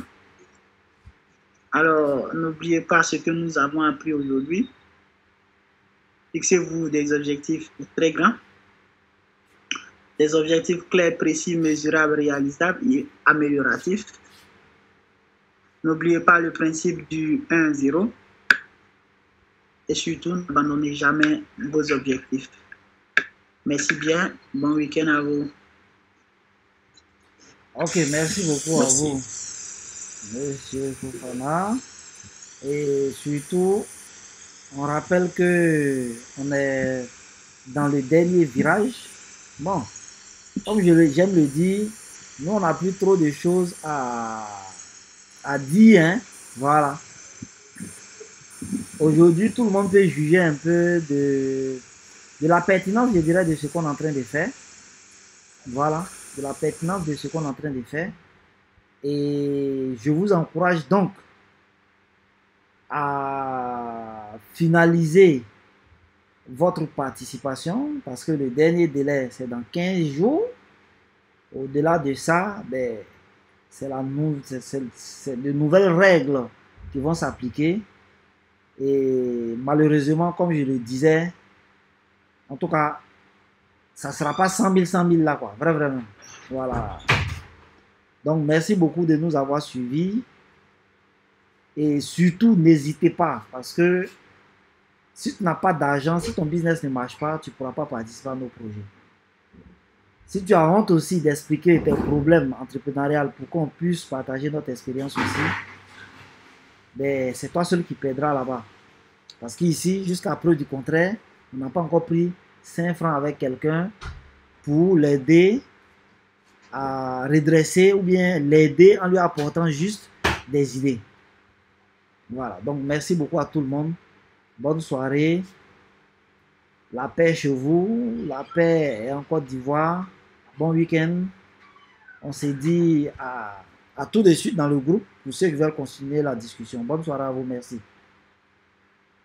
Alors, n'oubliez pas ce que nous avons appris aujourd'hui. Fixez-vous des objectifs très grands, des objectifs clairs, précis, mesurables, réalisables et amélioratifs. N'oubliez pas le principe du un zéro. Et surtout, n'abandonnez jamais vos objectifs. Merci bien. Bon week-end à vous. Ok, merci beaucoup Merci. à vous, Monsieur Fofana. Et surtout, on rappelle que on est dans le dernier virage. Bon, comme je le- j'aime le dire, nous on n'a plus trop de choses à, à dire, hein. Voilà. Aujourd'hui, tout le monde peut juger un peu de, de la pertinence, je dirais, de ce qu'on est en train de faire. Voilà, de la pertinence de ce qu'on est en train de faire. Et je vous encourage donc à finaliser votre participation parce que le dernier délai, c'est dans quinze jours. Au-delà de ça, ben, c'est la nou- c'est- c'est- c'est de nouvelles règles qui vont s'appliquer. Et malheureusement, comme je le disais, en tout cas, ça ne sera pas cent mille, cent mille là, quoi. Vrai, vraiment. Voilà. Donc, merci beaucoup de nous avoir suivis. Et surtout, n'hésitez pas, parce que si tu n'as pas d'argent, si ton business ne marche pas, tu ne pourras pas participer à nos projets. Si tu as honte aussi d'expliquer tes problèmes entrepreneuriaux pour qu'on puisse partager notre expérience aussi, ben, c'est toi seul qui perdras là-bas. Parce qu'ici, jusqu'à preuve du contraire, on n'a pas encore pris cinq francs avec quelqu'un pour l'aider à redresser ou bien l'aider en lui apportant juste des idées. Voilà, donc merci beaucoup à tout le monde. Bonne soirée. La paix chez vous. La paix est en Côte d'Ivoire. Bon week-end. On s'est dit à, à tout de suite dans le groupe pour ceux qui veulent continuer la discussion. Bonne soirée à vous. Merci.